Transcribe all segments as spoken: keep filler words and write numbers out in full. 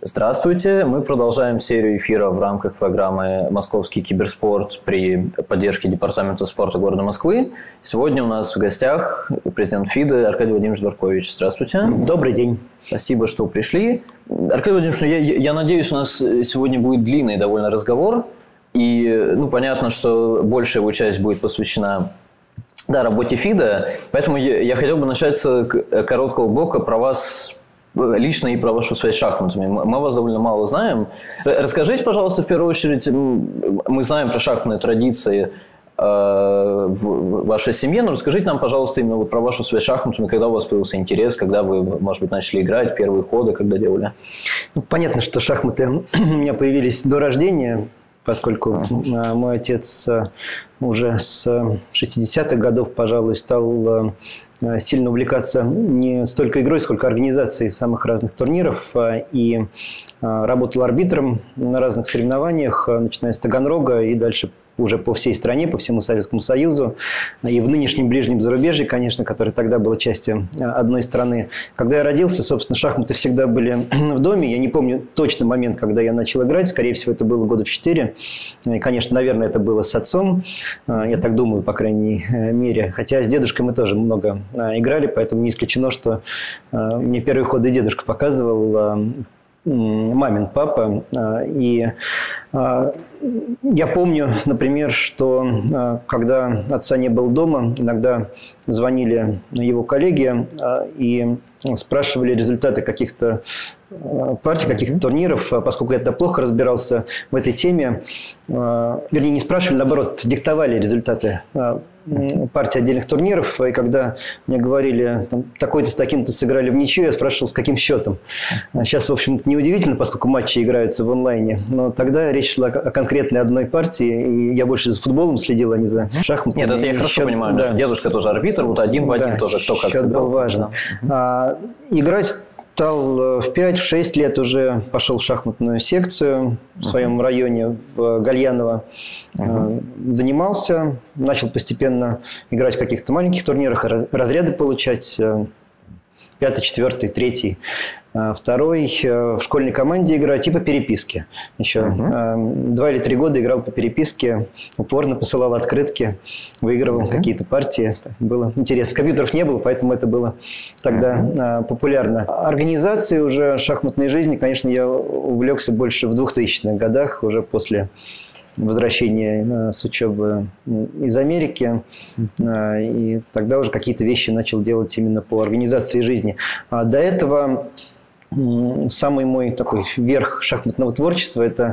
Здравствуйте! Мы продолжаем серию эфира в рамках программы «Московский киберспорт» при поддержке Департамента спорта города Москвы. Сегодня у нас в гостях президент ФИДы Аркадий Владимирович Дуркович. Здравствуйте! Добрый день! Спасибо, что пришли. Аркадий Владимирович, я, я надеюсь, у нас сегодня будет длинный довольно разговор. И ну, понятно, что большая его часть будет посвящена да, работе ФИДа. Поэтому я, я хотел бы начать с короткого блока про вас лично и про вашу связь с шахматами. Мы вас довольно мало знаем. Расскажите, пожалуйста, в первую очередь, мы знаем про шахматные традиции в вашей семье, но расскажите нам, пожалуйста, именно вот про вашу связь с шахматами, когда у вас появился интерес, когда вы, может быть, начали играть, первые ходы, когда делали? Ну, понятно, что шахматы у меня появились до рождения, поскольку uh-huh. мой отец уже с шестидесятых годов, пожалуй, стал сильно увлекаться не столько игрой, сколько организацией самых разных турниров. И работал арбитром на разных соревнованиях, начиная с Таганрога и дальше уже по всей стране, по всему Советскому Союзу. И в нынешнем ближнем зарубежье, конечно, которое тогда было частью одной страны. Когда я родился, собственно, шахматы всегда были в доме. Я не помню точный момент, когда я начал играть. Скорее всего, это было года в четыре. И, конечно, наверное, это было с отцом. Я так думаю, по крайней мере. Хотя с дедушкой мы тоже много играли, поэтому не исключено, что мне первые ходы дедушка показывал, мамин папа. И я помню, например, что когда отца не было дома, иногда звонили его коллеги и спрашивали результаты каких-то партий, каких-то турниров, поскольку я тогда плохо разбирался в этой теме. Вернее, не спрашивали, наоборот, диктовали результаты партий отдельных турниров. И когда мне говорили, там, такой-то с таким-то сыграли в ничью, я спрашивал, с каким счетом. Сейчас, в общем-то, неудивительно, поскольку матчи играются в онлайне. Но тогда речь шла о конкретной одной партии, и я больше за футболом следил, а не за шахматами. Нет, это я хорошо счет, понимаю. Да. Дедушка тоже арбитр, вот один в один да, тоже, кто как сыграл. Был важно. А, играть стал в пять-шесть лет, уже пошел в шахматную секцию в своем uh-huh. районе, в Гальяново. Uh-huh. Занимался, начал постепенно играть в каких-то маленьких турнирах, разряды получать. Пятый, четвертый, третий, второй. В школьной команде играть и по переписке. Еще uh-huh. два или три года играл по переписке, упорно посылал открытки, выигрывал uh-huh. какие-то партии. Было интересно. Компьютеров не было, поэтому это было тогда uh-huh. популярно. Организацией уже шахматной жизни, конечно, я увлекся больше в двухтысячных годах, уже после возвращения с учебы из Америки. И тогда уже какие-то вещи начал делать именно по организации жизни. А до этого самый мой такой верх шахматного творчества – это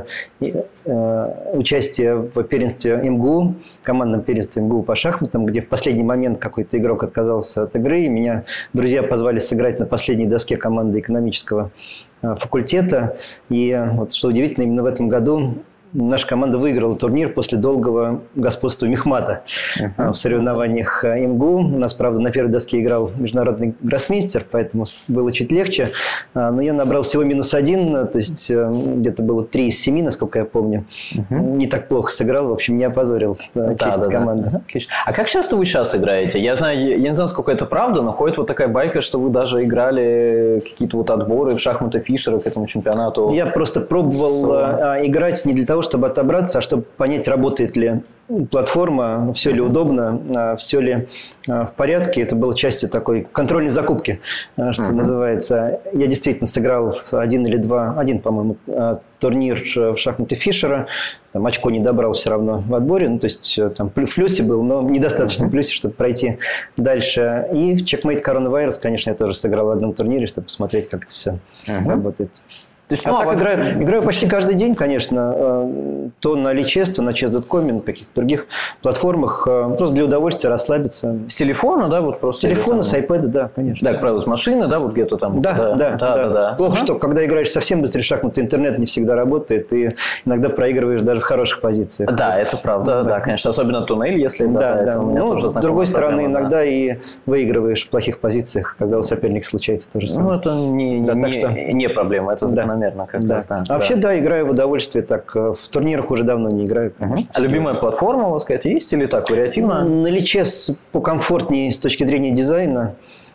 участие в первенстве эм гэ у, командном первенстве эм гэ у по шахматам, где в последний момент какой-то игрок отказался от игры, и меня друзья позвали сыграть на последней доске команды экономического факультета. И вот что удивительно, именно в этом году наша команда выиграла турнир после долгого господства Мехмата uh-huh. в соревнованиях эм гэ у. У нас, правда, на первой доске играл международный гроссмейстер, поэтому было чуть легче. Но я набрал всего минус один, то есть где-то было три из семи, насколько я помню. Uh-huh. Не так плохо сыграл, в общем, не опозорил да, честь да, команды. Да. Отлично. А как часто вы сейчас играете? Я знаю, я не знаю, сколько это правда, но ходит вот такая байка, что вы даже играли какие-то вот отборы в шахматы Фишера к этому чемпионату. Я просто пробовал с... играть не для того, чтобы отобраться, а чтобы понять, работает ли платформа, все ли удобно, все ли в порядке. Это было частью такой контрольной закупки, что uh-huh. называется. Я действительно сыграл один или два, один, по-моему, турнир в шахматы Фишера. Там очко не добрал все равно в отборе. Ну, то есть там в плюсе был, но недостаточно в плюсе, чтобы пройти дальше. И в Checkmate Coronavirus, конечно, я тоже сыграл в одном турнире, чтобы посмотреть, как это все uh-huh. работает. То есть, а ну, так а играю, играю почти каждый день, конечно, то на Lichess, то на чес точка ком, на каких-то других платформах, просто для удовольствия расслабиться. С телефона, да? Вот просто с телефона, с iPad, да, конечно. Да, как правило, с машины, да, вот где-то там. Да, да, да. да, да, да. Плохо, ага. что когда играешь совсем быстрее шахматы, интернет не всегда работает, и иногда проигрываешь даже в хороших позициях. Да, это правда, да, да конечно, особенно туннель, если это, да, да, да. это у меня ну, тоже с другой стороны, проблема, иногда да. и выигрываешь в плохих позициях, когда у соперника случается то же самое. Ну, это не, да, не, что... не проблема, это закономерно, как да. да. А вообще, да, играю в удовольствие, так в турнирах уже давно не играю. Uh-huh. А любимая платформа, у вас, сказать, есть или так, вариативно? На Lichess покомфортнее с точки зрения дизайна.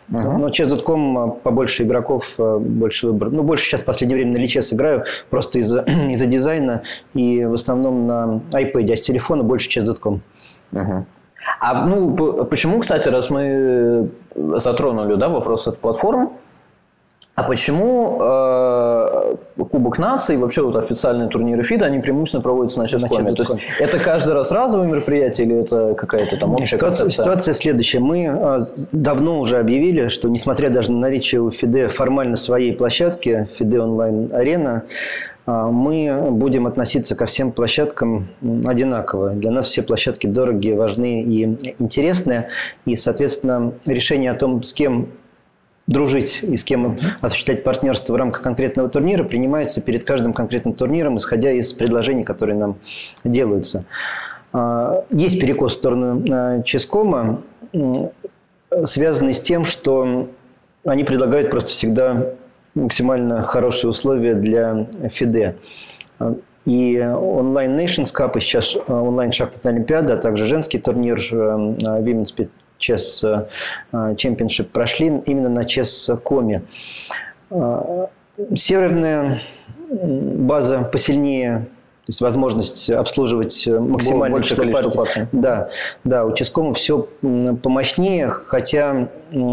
Uh-huh. Но чес точка ком побольше игроков, больше выбор. Ну, больше сейчас в последнее время на Lichess играю, просто из-за, из-за дизайна, и в основном на iPad, а с телефона больше чес точка ком. Uh-huh. А ну, почему, кстати, раз мы затронули, да, вопрос от платформ, а почему э, Кубок наций, вообще вот официальные турниры ФИДа, они преимущественно проводятся на чес точка ком? То есть это каждый раз разовое мероприятие или это какая-то там общая ситуация, концепция? Ситуация следующая. Мы э, давно уже объявили, что несмотря даже на наличие у ФИДе формально своей площадки, ФИДе онлайн-арена, э, мы будем относиться ко всем площадкам одинаково. Для нас все площадки дорогие, важны и интересные. И, соответственно, решение о том, с кем дружить и с кем осуществлять партнерство в рамках конкретного турнира принимается перед каждым конкретным турниром, исходя из предложений, которые нам делаются. Есть перекос в сторону чес точка кома, связанный с тем, что они предлагают просто всегда максимально хорошие условия для ФИДе. И онлайн Nations Cup, и сейчас онлайн шахматная олимпиада, а также женский турнир Women's Chess Championship прошли именно на чес точка коме. Серверная база посильнее, то есть возможность обслуживать максимальное количество партий. Да, да, у чес точка кома все помощнее, хотя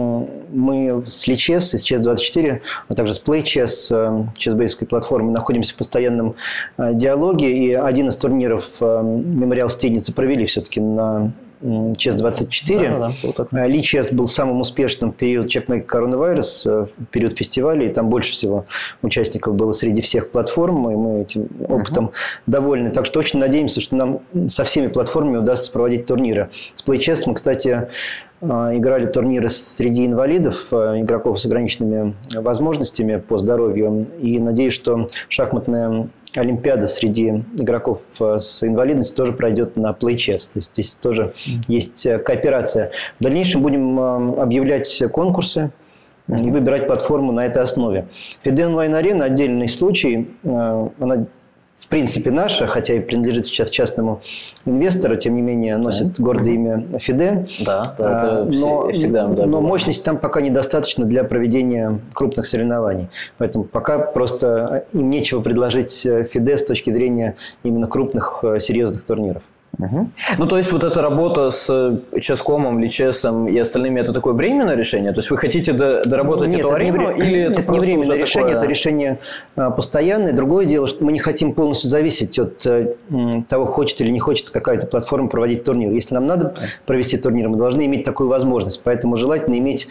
мы с Lichess, и с чес двадцать четыре, а также с PlayChess, чес-бейсовской платформой, находимся в постоянном диалоге, и один из турниров Мемориал Стейницы провели все-таки на чес двадцать четыре. Да, да, да. Lichess был самым успешным в период Checkmate Coronavirus, период фестиваля, и там больше всего участников было среди всех платформ, и мы этим опытом uh-huh. довольны. Так что очень надеемся, что нам со всеми платформами удастся проводить турниры. С PlayChess мы, кстати, играли турниры среди инвалидов, игроков с ограниченными возможностями по здоровью, и надеюсь, что шахматная олимпиада среди игроков с инвалидностью тоже пройдет на PlayChess. То есть здесь тоже mm-hmm. есть кооперация. В дальнейшем будем объявлять конкурсы mm-hmm. и выбирать платформу на этой основе. ФИДе онлайн-арена – отдельный случай. Она в принципе наша, хотя и принадлежит сейчас частному инвестору, тем не менее носит mm-hmm. гордое имя ФИДе. Да, да, это но, всегда. Да, но мощности там пока недостаточно для проведения крупных соревнований. Поэтому пока просто им нечего предложить ФИДе с точки зрения именно крупных серьезных турниров. Угу. Ну, то есть, вот эта работа с чес точка ком, Lichess и остальными – это такое временное решение? То есть, вы хотите доработать Нет, эту это арену? Не, или это, это не временное решение, такое... это решение постоянное. Другое дело, что мы не хотим полностью зависеть от того, хочет или не хочет какая-то платформа проводить турнир. Если нам надо провести турнир, мы должны иметь такую возможность. Поэтому желательно иметь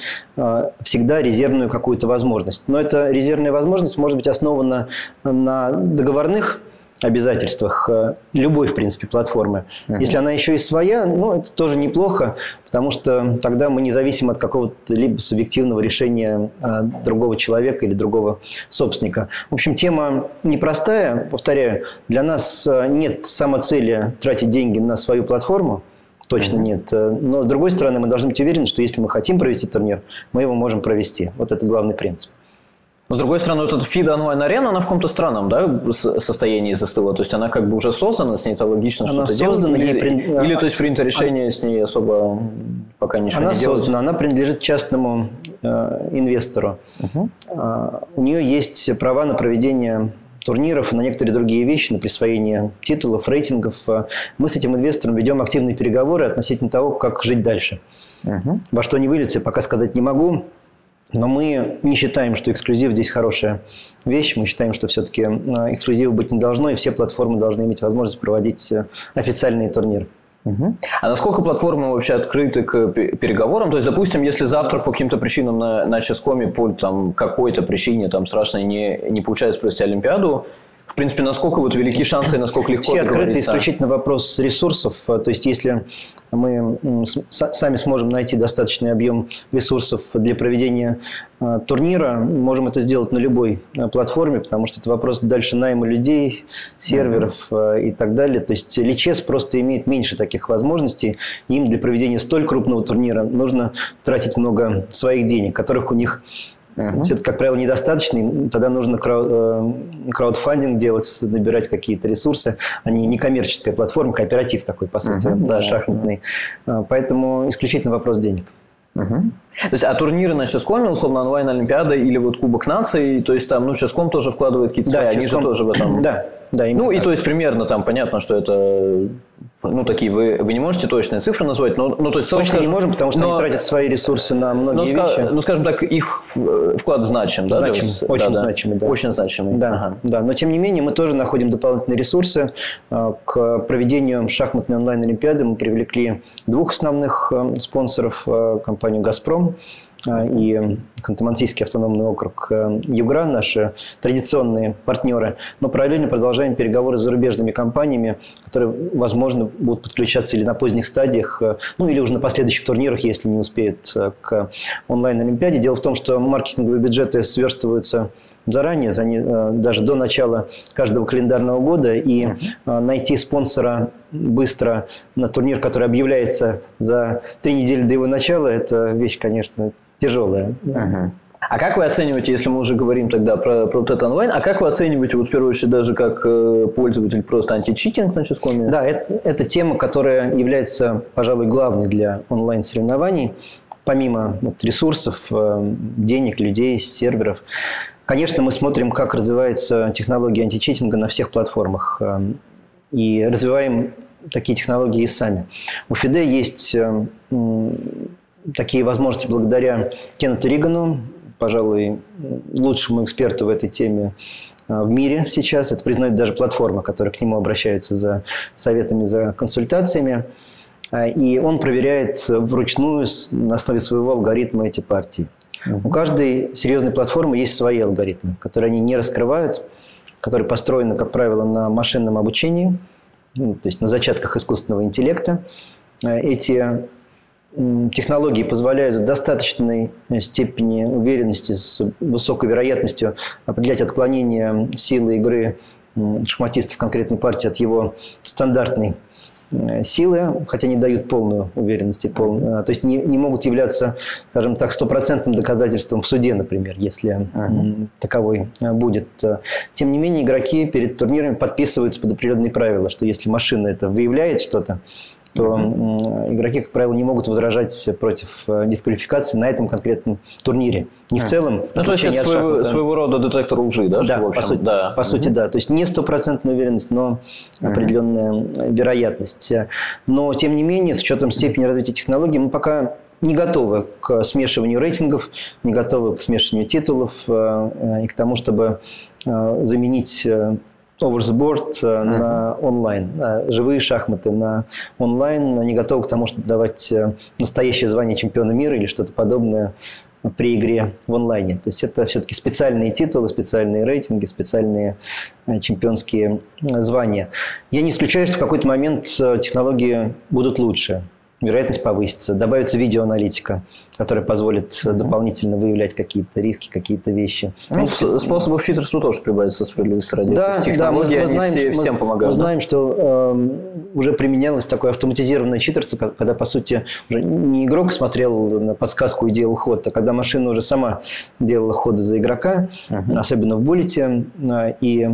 всегда резервную какую-то возможность. Но эта резервная возможность может быть основана на договорных обязательствах любой, в принципе, платформы. Uh-huh. Если она еще и своя, ну, это тоже неплохо, потому что тогда мы не зависим от какого-то либо субъективного решения а, другого человека или другого собственника. В общем, тема непростая. Повторяю, для нас нет самоцели тратить деньги на свою платформу. Точно uh-huh. нет. Но, с другой стороны, мы должны быть уверены, что если мы хотим провести турнир, мы его можем провести. Вот это главный принцип. С другой стороны, вот эта ФИДе онлайн-арена, она в каком-то странном, да, состоянии застыла. То есть, она как бы уже создана, с ней-то логично она что-то создана, делать. Или, при... или, то есть, принято решение она... с ней особо пока ничего она не делать. Она создана, она принадлежит частному э, инвестору. Uh-huh. Э, у нее есть права на проведение турниров и на некоторые другие вещи, на присвоение титулов, рейтингов. Мы с этим инвестором ведем активные переговоры относительно того, как жить дальше. Uh-huh. Во что они выльются, пока сказать не могу. Но мы не считаем, что эксклюзив здесь хорошая вещь. Мы считаем, что все-таки эксклюзива быть не должно, и все платформы должны иметь возможность проводить официальные турниры. Угу. А насколько платформы вообще открыты к переговорам? То есть, допустим, если завтра по каким-то причинам на, на чес точка коме по там, какой-то причине там, страшной не, не получается провести Олимпиаду, в принципе, насколько вот велики шансы и насколько легко все открыты, исключительно вопрос ресурсов. То есть, если мы сами сможем найти достаточный объем ресурсов для проведения турнира, можем это сделать на любой платформе, потому что это вопрос дальше найма людей, серверов mm-hmm. и так далее. То есть, Lichess просто имеет меньше таких возможностей. Им для проведения столь крупного турнира нужно тратить много своих денег, которых у них... Uh-huh. Все это, как правило, недостаточно. Тогда нужно краудфандинг делать, набирать какие-то ресурсы. Они не коммерческая платформа, кооператив такой, по сути, uh-huh. да, шахматный. Uh-huh. Поэтому исключительно вопрос денег. Угу. То есть, а турниры на Ческоме, условно, онлайн-олимпиада или вот Кубок наций, то есть там, ну, Ческом тоже вкладывает какие-то свои, да, они Ческом... же тоже в этом... Да, да. Ну, так. И то есть, примерно там понятно, что это... Ну, такие вы, вы не можете точные цифры назвать, но... Ну, то есть, точно скажем, не можем, потому что но, они тратят свои ресурсы на многие но, вещи. Ну, скажем так, их вклад значим, да? Значим, есть, очень да, значимый, да. Очень значимый. Да, ага. да, но тем не менее мы тоже находим дополнительные ресурсы. К проведению шахматной онлайн-олимпиады мы привлекли двух основных спонсоров, компанию «Газпром» и Ханты-Мансийский автономный округ Югра, наши традиционные партнеры. Но параллельно продолжаем переговоры с зарубежными компаниями, которые, возможно, будут подключаться или на поздних стадиях, ну или уже на последующих турнирах, если не успеют к онлайн-олимпиаде. Дело в том, что маркетинговые бюджеты сверстываются заранее, они, даже до начала каждого календарного года, и uh-huh. найти спонсора быстро на турнир, который объявляется за три недели до его начала, это вещь, конечно, тяжелая. Uh-huh. А как вы оцениваете, если мы уже говорим тогда про, про вот это онлайн, а как вы оцениваете, вот в первую очередь, даже как пользователь, просто античитинг на Ческоме? Да, это, это тема, которая является, пожалуй, главной для онлайн-соревнований, помимо вот, ресурсов, денег, людей, серверов. Конечно, мы смотрим, как развивается технология античитинга на всех платформах, и развиваем такие технологии и сами. У ФИДЕ есть такие возможности благодаря Кеннету Ригану, пожалуй, лучшему эксперту в этой теме в мире сейчас. Это признают даже платформы, которые к нему обращаются за советами, за консультациями. И он проверяет вручную на основе своего алгоритма эти партии. Uh-huh. У каждой серьезной платформы есть свои алгоритмы, которые они не раскрывают, которые построены, как правило, на машинном обучении, ну, то есть на зачатках искусственного интеллекта. Эти технологии позволяют в достаточной степени уверенности, с высокой вероятностью определять отклонение силы игры шахматиста в конкретной партии от его стандартной силы, хотя не дают полную уверенность. Пол... То есть не, не могут являться, скажем так, стопроцентным доказательством в суде, например, если uh-huh. таковой будет. Тем не менее, игроки перед турнирами подписываются под определенные правила, что если машина это выявляет что-то, то uh-huh. игроки, как правило, не могут возражать против дисквалификации на этом конкретном турнире. Не uh-huh. в целом. Ну, то есть это своего, своего рода детектор лжи, да? Да, что, в общем, по сути, да. по сути uh-huh. да. То есть не стопроцентная уверенность, но uh-huh. определенная вероятность. Но, тем не менее, с учетом степени развития технологий, мы пока не готовы к смешиванию рейтингов, не готовы к смешиванию титулов и к тому, чтобы заменить over the board uh-huh. на онлайн, живые шахматы на онлайн, не готовы к тому, чтобы давать настоящее звание чемпиона мира или что-то подобное при игре в онлайне. То есть это все-таки специальные титулы, специальные рейтинги, специальные чемпионские звания. Я не исключаю, что в какой-то момент технологии будут лучше. Вероятность повысится, добавится видеоаналитика, которая позволит mm-hmm. дополнительно выявлять какие-то риски, какие-то вещи. Ну, способов читерства тоже прибавится, справедливости ради. Да, технологии, да, мы, мы знаем, все, мы, всем помогают. Мы да? знаем, что э, уже применялось такое автоматизированное читерство, когда, по сути, уже не игрок смотрел на подсказку и делал ход, а когда машина уже сама делала ходы за игрока, uh-huh. особенно в буллете, и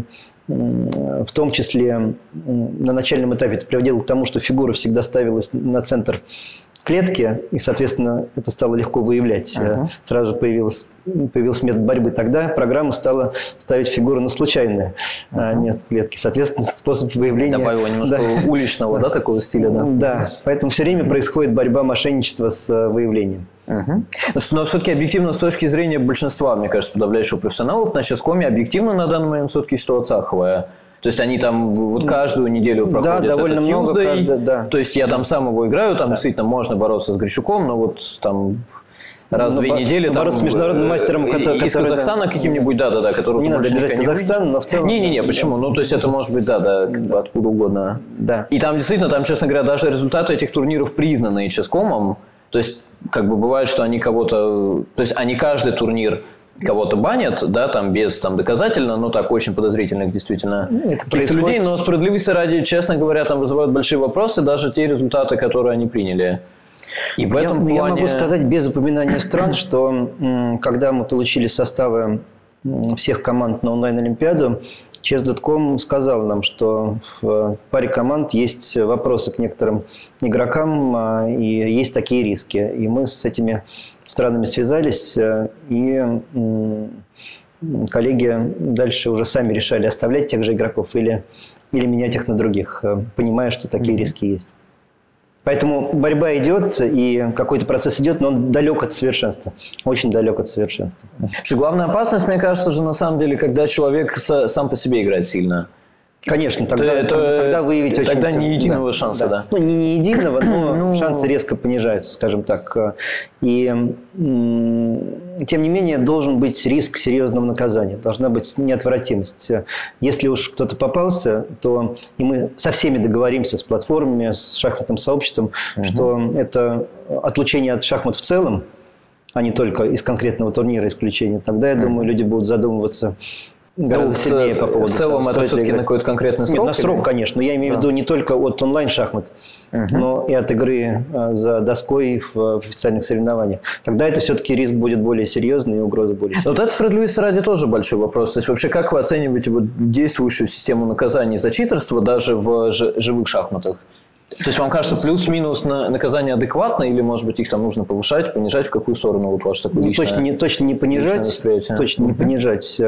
в том числе на начальном этапе это приводило к тому, что фигура всегда ставилась на центр клетки, и, соответственно, это стало легко выявлять. Uh-huh. Сразу появился, появился метод борьбы. Тогда программа стала ставить фигуру на случайный uh-huh. метод клетки. Соответственно, способ выявления... Добавила немножко да. уличного, да, такого стиля, да? Да, поэтому все время происходит борьба мошенничества с выявлением. Угу. Но все-таки объективно, с точки зрения большинства, мне кажется, подавляющего профессионалов, на Ческоме объективно на данный момент все-таки ситуация аховая. То есть они там вот каждую неделю проходят да, довольно этот много, Tuesday. Каждый, да. То есть я там сам его играю, там да. действительно можно бороться с Грищуком, но вот там раз в две бо- недели... Бороться там, с международным мастером, из который... Из Казахстана да. каким-нибудь, да-да-да, которого не надо бежать в Казахстан, но в целом... Не-не-не, почему? Ну, то есть это может быть, да-да, да. откуда угодно. Да. И там действительно, там, честно говоря, даже результаты этих турниров признанные Ческомом, то есть как бы бывает, что они кого-то... То есть они каждый турнир кого-то банят, да, там без там доказательно, но так очень подозрительных действительно каких-то людей, но справедливости ради, честно говоря, там вызывают большие вопросы даже те результаты, которые они приняли. И в я, этом я плане... могу сказать без упоминания стран, что когда мы получили составы всех команд на онлайн-олимпиаду, чес точка ком сказал нам, что в паре команд есть вопросы к некоторым игрокам и есть такие риски. И мы с этими странами связались, и коллеги дальше уже сами решали, оставлять тех же игроков или, или менять их на других, понимая, что такие mm-hmm. риски есть. Поэтому борьба идет, и какой-то процесс идет, но он далек от совершенства. Очень далек от совершенства. Главная опасность, мне кажется, же на самом деле, когда человек сам по себе играет сильно. Конечно, тогда, то, тогда, тогда выявить тогда очень... Тогда не единого да, шанса, да. да. Ну, не, не единого, но ну... шансы резко понижаются, скажем так. И, тем не менее, должен быть риск серьезного наказания, должна быть неотвратимость. Если уж кто-то попался, то и мы со всеми договоримся, с платформами, с шахматным сообществом, угу. что это отлучение от шахмат в целом, а не только из конкретного турнира исключение. Тогда, я угу. думаю, люди будут задумываться гораздо ну, сильнее в, по поводу в целом того, это все-таки на какой-то конкретный срок? Нет, на срок, или? конечно. Но я имею да. в виду не только от онлайн-шахмат, угу. но и от игры за доской в, в официальных соревнованиях. Тогда это все-таки риск будет более серьезный и угроза более серьезная. Вот это, справедливости ради, тоже большой вопрос. То есть вообще как вы оцениваете вот действующую систему наказаний за читерство даже в живых шахматах? То есть вам кажется, плюс-минус на наказание адекватно, или, может быть, их там нужно повышать, понижать, в какую сторону вот ваше такое личное, точно, не, точно не понижать, точно не понижать.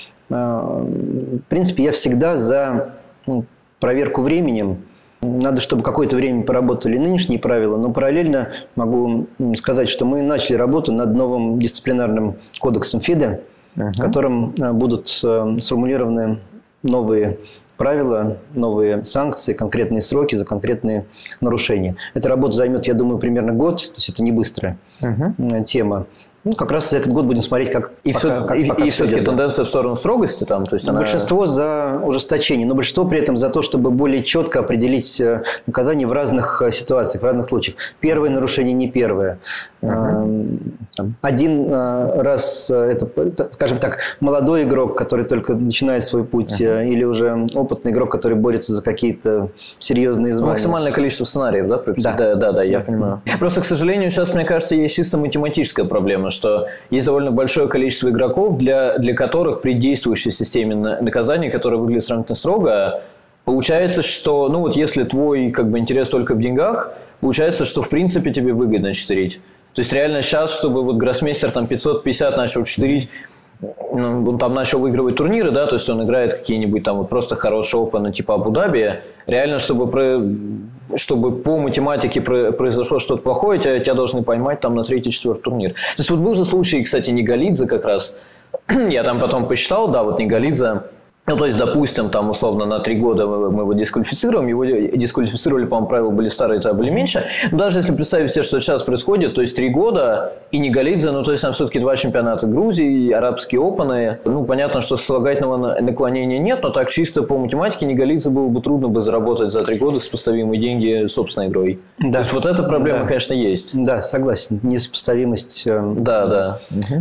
В принципе, я всегда за проверку временем. Надо, чтобы какое-то время поработали нынешние правила, но параллельно могу сказать, что мы начали работу над новым дисциплинарным кодексом ФИДE, uh-huh. в котором будут сформулированы новые правила, новые санкции, конкретные сроки за конкретные нарушения. Эта работа займет, я думаю, примерно год, то есть это не быстрая uh-huh. тема. Ну, как раз за этот год будем смотреть, как и пока, все, как, и, пока и все все-таки идет. тенденция в сторону строгости там, то есть она... Большинство за ужесточение, но большинство при этом за то, чтобы более четко определить наказание в разных ситуациях, в разных случаях. Первое нарушение не первое. Uh-huh. Один раз это, скажем так, молодой игрок, который только начинает свой путь, uh-huh. или уже опытный игрок, который борется за какие-то серьезные звания. Максимальное количество сценариев, да? Да, да, да, да, я да. понимаю. Просто, к сожалению, сейчас, мне кажется, есть чисто математическая проблема, что есть довольно большое количество игроков, для, для которых при действующей системе наказания, которая выглядит сравнительно строго, получается, что, ну вот если твой как бы интерес только в деньгах, получается, что в принципе тебе выгодно читерить. То есть реально сейчас, чтобы вот гроссмейстер там пятьсот пятьдесят начал читерить, ну, он там начал выигрывать турниры, да, то есть он играет какие-нибудь там вот просто хорошие опены типа Абу-Даби, реально, чтобы, про, чтобы по математике произошло что-то плохое, тебя, тебя должны поймать там на третий-четвертый турнир. То есть вот был же случай, кстати, Ниголидзе как раз, я там потом посчитал, да, вот Ниголидзе, ну, то есть, допустим, там, условно, на три года мы его дисквалифицируем, его дисквалифицировали, по-моему, правила были старые, это были меньше. Но даже если представить себе, что сейчас происходит, то есть, три года и Ниголидзе, ну, то есть, там все-таки два чемпионата Грузии, арабские опены. Ну, понятно, что сослагательного наклонения нет, но так чисто по математике Ниголидзе было бы трудно бы заработать за три года сопоставимые деньги собственной игрой. Да. То есть, вот эта проблема, да. конечно, есть. Да, согласен. Несопоставимость да, да.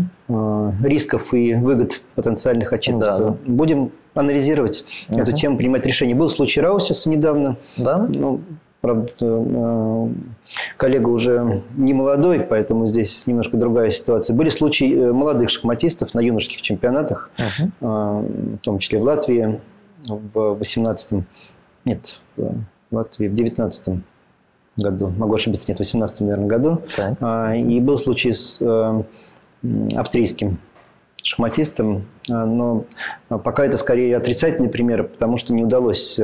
рисков и выгод потенциальных от читерства. Да. Будем анализировать uh-huh. эту тему, принимать решение. Был случай Раусиса недавно. Да? Ну, правда, коллега уже не молодой, поэтому здесь немножко другая ситуация. Были случаи молодых шахматистов на юношеских чемпионатах, uh-huh. в том числе в Латвии в восемнадцатом, нет, в Латвии в девятнадцатом году, могу ошибиться, нет, в восемнадцатом, наверное, году. Uh-huh. И был случай с австрийским шахматистом, но пока это скорее отрицательный пример, потому что не удалось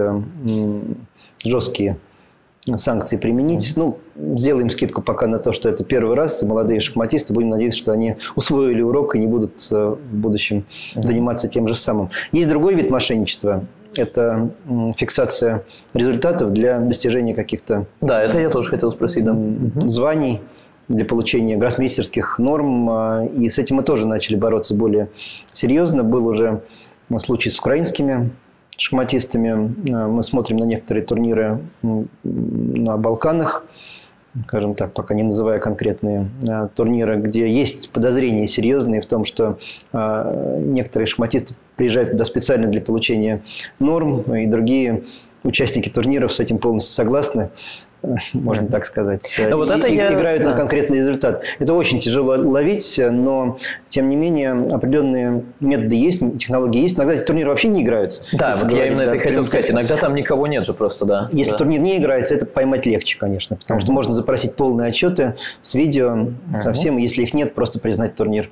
жесткие санкции применить. Ну, сделаем скидку пока на то, что это первый раз, и молодые шахматисты, будем надеяться, что они усвоили урок и не будут в будущем заниматься тем же самым. Есть другой вид мошенничества. Это фиксация результатов для достижения каких-то... Да, это я тоже хотел спросить, да. Званий, для получения гроссмейстерских норм. И с этим мы тоже начали бороться более серьезно. Был уже случай с украинскими шахматистами. Мы смотрим на некоторые турниры на Балканах, скажем так, пока не называя конкретные турниры, где есть подозрения серьезные в том, что некоторые шахматисты приезжают туда специально для получения норм, и другие участники турниров с этим полностью согласны. Можно так сказать. Но вот это и, я... Играют да. на конкретный результат. Это очень тяжело ловить, но, тем не менее, определенные методы есть, технологии есть. Иногда эти турниры вообще не играются. Да, вот я именно да, это и хотел сказать. Иногда там никого нет же просто, да. Если да. турнир не играется, это поймать легче, конечно. Потому uh-huh. что можно запросить полные отчеты с видео, uh-huh. совсем. Если их нет, просто признать турнир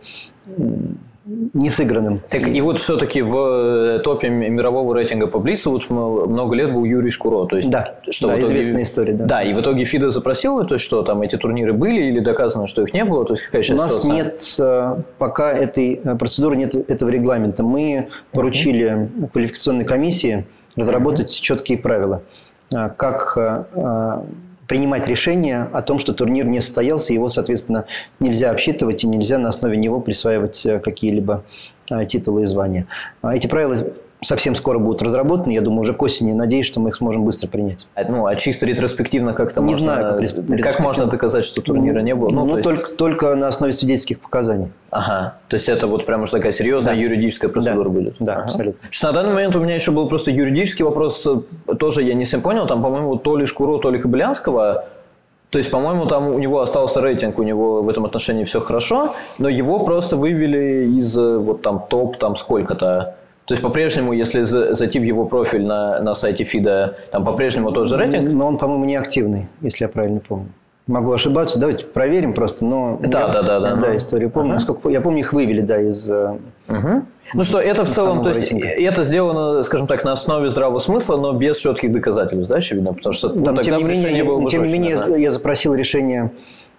не сыгранным. Так и вот все-таки в топе мирового рейтинга по Блицу вот много лет был Юрий Шкуро. То есть, да, что да в итоге... известная история. Да. да, и в итоге ФИДЕ запросила, то есть что там эти турниры были или доказано, что их не было? То есть какая сейчас У нас ситуация? Нет, пока этой процедуры нет этого регламента. Мы поручили uh-huh. квалификационной комиссии разработать uh-huh. четкие правила, как принимать решение о том, что турнир не состоялся, его, соответственно, нельзя обсчитывать и нельзя на основе него присваивать какие-либо титулы и звания. Эти правила совсем скоро будут разработаны, я думаю, уже к осени. Надеюсь, что мы их сможем быстро принять. Ну, а чисто ретроспективно как-то не можно... знаю, как, как можно доказать, что турнира не было? Ну, ну то только, есть... только на основе свидетельских показаний. Ага. То есть это вот прям уж такая серьезная да. юридическая процедура да. будет? Да, ага. абсолютно. Что на данный момент у меня еще был просто юридический вопрос, тоже я не совсем понял, там, по-моему, то ли Шкуро, то ли Кобылянского. То есть, по-моему, там у него остался рейтинг, у него в этом отношении все хорошо, но его просто вывели из вот там топ, там сколько-то. То есть, по-прежнему, если зайти в его профиль на, на сайте ФИДЕ, там по-прежнему тот же рейтинг? Но он, по-моему, не активный, если я правильно помню. Могу ошибаться, давайте проверим просто, но... Да, я, да, да, да. Да, историю помню. Ага. Насколько, я помню, их вывели, да, из... Угу. Ну что, это в целом, то есть, рейтинга. Это сделано, скажем так, на основе здравого смысла, но без четких доказательств, да, очевидно? Потому что да, ну, тогда тем не менее, решение было бы Тем не менее, да? я запросил решение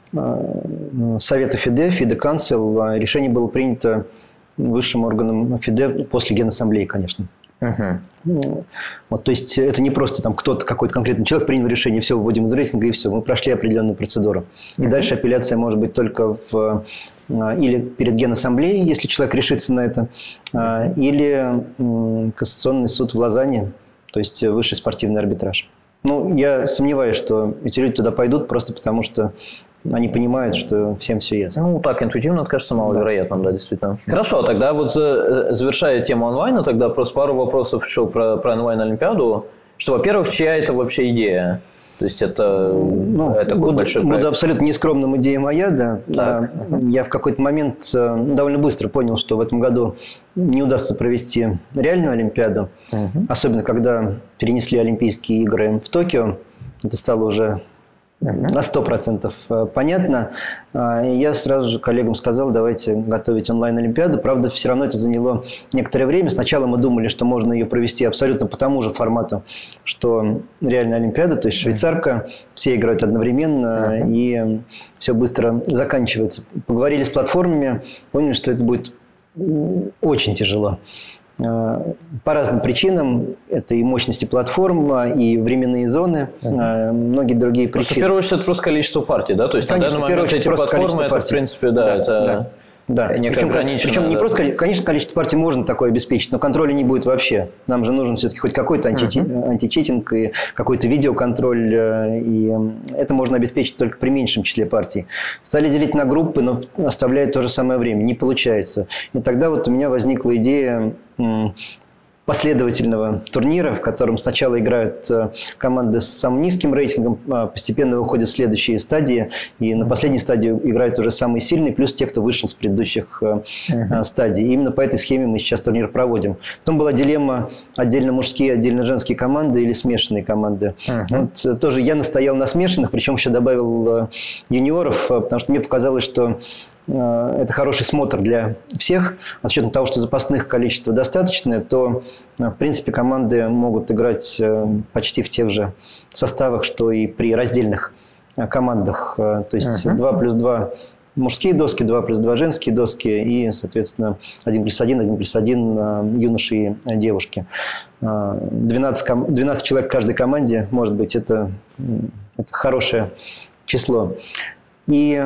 Совета ФИДЕ, ФИДЕ Council. Решение было принято высшим органом ФИДЕ после Генассамблеи, конечно. Uh-huh. Вот, то есть это не просто там кто-то, какой-то конкретный человек принял решение, все, выводим из рейтинга и все. Мы прошли определенную процедуру. И uh-huh. дальше апелляция может быть только в, или перед Генассамблеей, если человек решится на это, uh-huh. или Кассационный суд в Лозанне, то есть высший спортивный арбитраж. Ну, я сомневаюсь, что эти люди туда пойдут просто потому, что они понимают, что всем все ясно. Ну, так интуитивно, это кажется маловероятным, да, да действительно. Хорошо, тогда вот завершая тему онлайна, тогда просто пару вопросов еще про, про онлайн-олимпиаду. Что, во-первых, чья это вообще идея? То есть это, ну, это такой буду, большой проект. Буду абсолютно нескромным, идея моя, да. Так. Я в какой-то момент довольно быстро понял, что в этом году не удастся провести реальную Олимпиаду. Угу. Особенно, когда перенесли Олимпийские игры в Токио. Это стало уже на сто процентов понятно. И я сразу же коллегам сказал, давайте готовить онлайн-олимпиаду. Правда, все равно это заняло некоторое время. Сначала мы думали, что можно ее провести абсолютно по тому же формату, что реальная олимпиада, то есть швейцарка, все играют одновременно, uh-huh. и все быстро заканчивается. Поговорили с платформами, поняли, что это будет очень тяжело. По разным причинам. Это и мощности платформ, и временные зоны, uh-huh. многие другие причины. Просто, в первую очередь, это просто количество партий, да? То есть, конечно, на данный момент эти платформы, это, в принципе, да, да это да. Да. некое Причем, ограниченное. причем не да. просто, конечно, количество партий можно такое обеспечить, но контроля не будет вообще. Нам же нужен все-таки хоть какой-то анти- uh-huh. античитинг и какой-то видеоконтроль, и это можно обеспечить только при меньшем числе партий. Стали делить на группы, но оставляют то же самое время. Не получается. И тогда вот у меня возникла идея последовательного турнира, в котором сначала играют команды с самым низким рейтингом, постепенно выходят следующие стадии, и на последней стадии играют уже самые сильные, плюс те, кто вышел с предыдущих uh-huh. стадий. И именно по этой схеме мы сейчас турнир проводим. Потом была дилемма: отдельно мужские, отдельно женские команды или смешанные команды. Uh-huh. Вот, тоже я настоял на смешанных, причем еще добавил юниоров, потому что мне показалось, что это хороший смотр для всех. А с учетом того, что запасных количество достаточное, то, в принципе, команды могут играть почти в тех же составах, что и при раздельных командах. То есть uh-huh. два плюс два мужские доски, два плюс два женские доски и, соответственно, один плюс один, один плюс один юноши и девушки. двенадцать, двенадцать человек в каждой команде, может быть, это, это хорошее число. И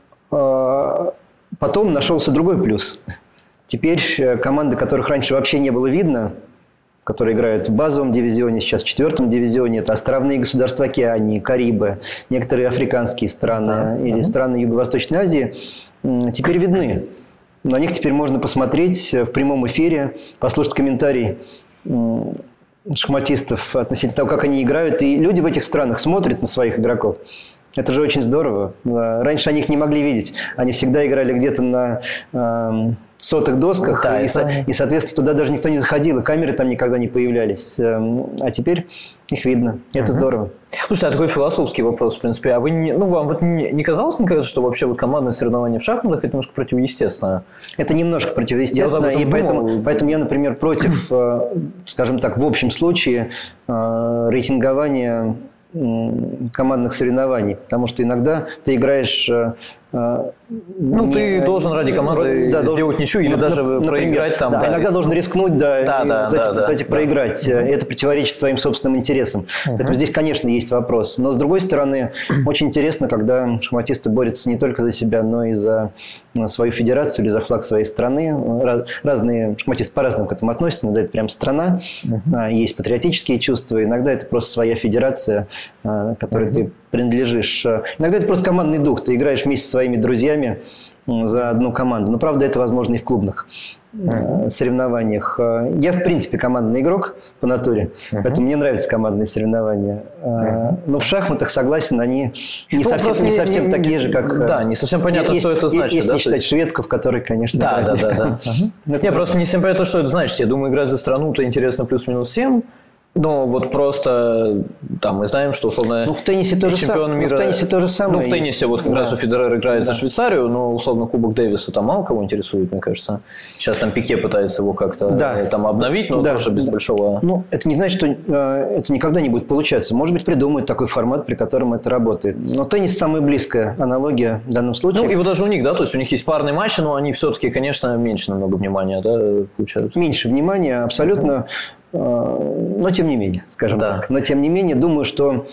потом нашелся другой плюс. Теперь команды, которых раньше вообще не было видно, которые играют в базовом дивизионе, сейчас в четвертом дивизионе, это островные государства Океании, Карибы, некоторые африканские страны да. или uh-huh. страны Юго-Восточной Азии, теперь видны. На них теперь можно посмотреть в прямом эфире, послушать комментарий шахматистов относительно того, как они играют. И люди в этих странах смотрят на своих игроков. Это же очень здорово. Раньше они их не могли видеть. Они всегда играли где-то на э, сотых досках. Да, и, это... и, соответственно, туда даже никто не заходил. И камеры там никогда не появлялись. А теперь их видно. Это uh-huh. здорово. Слушай, а такой философский вопрос, в принципе. А вы не, ну, вам вот не, не казалось никогда, что вообще вот командное соревнование в шахматах – это немножко противоестественно? Это немножко противоестественно. И поэтому, поэтому я, например, против, скажем так, в общем случае, рейтингования командных соревнований, потому что иногда ты играешь... Ну, не, ты должен ради команды да, сделать ничью или на, даже например, проиграть там. Да, да, иногда рискнуть. Должен рискнуть, да, да, и да, вот да, эти, да, вот эти да. проиграть. Да. Это противоречит твоим собственным интересам. Uh-huh. Поэтому здесь, конечно, есть вопрос. Но, с другой стороны, очень интересно, когда шахматисты борются не только за себя, но и за свою федерацию или за флаг своей страны. Раз, разные шахматисты по-разному к этому относятся. Иногда это прям страна, uh-huh. есть патриотические чувства. Иногда это просто своя федерация, которой uh-huh. ты принадлежишь. Иногда это просто командный дух. Ты играешь вместе со своими друзьями за одну команду. Но, правда, это возможно и в клубных uh-huh. соревнованиях. Я, в принципе, командный игрок по натуре, uh-huh. поэтому мне нравятся командные соревнования. Uh-huh. Но в шахматах, согласен, они не ну, совсем, не совсем не, такие же, как... Да, не совсем понятно, есть, что это значит. Если да, не считать есть... шведков, которые, конечно... Да, да, да. да. uh-huh. Не, просто не совсем понятно, что это значит. Я думаю, играть за страну-то интересно плюс-минус всем. Но вот просто там мы знаем, что условно ну, в теннисе то же чемпион сам... мира. Ну, в теннисе то же самое. Ну, в теннисе вот как да. раз у Федерера играет да. за Швейцарию, но условно Кубок Дэвиса там мало кого интересует, мне кажется. Сейчас там Пике пытается его как-то да. там обновить, но да. тоже без да. большого. Ну, это не значит, что э, это никогда не будет получаться. Может быть, придумают такой формат, при котором это работает. Но теннис самая близкая аналогия в данном случае. Ну, и вот даже у них, да, то есть у них есть парные матчи, но они все-таки, конечно, меньше намного внимания, да, получают. Меньше внимания, абсолютно. Uh-huh. Но тем не менее, скажем да. так. Но тем не менее, думаю, что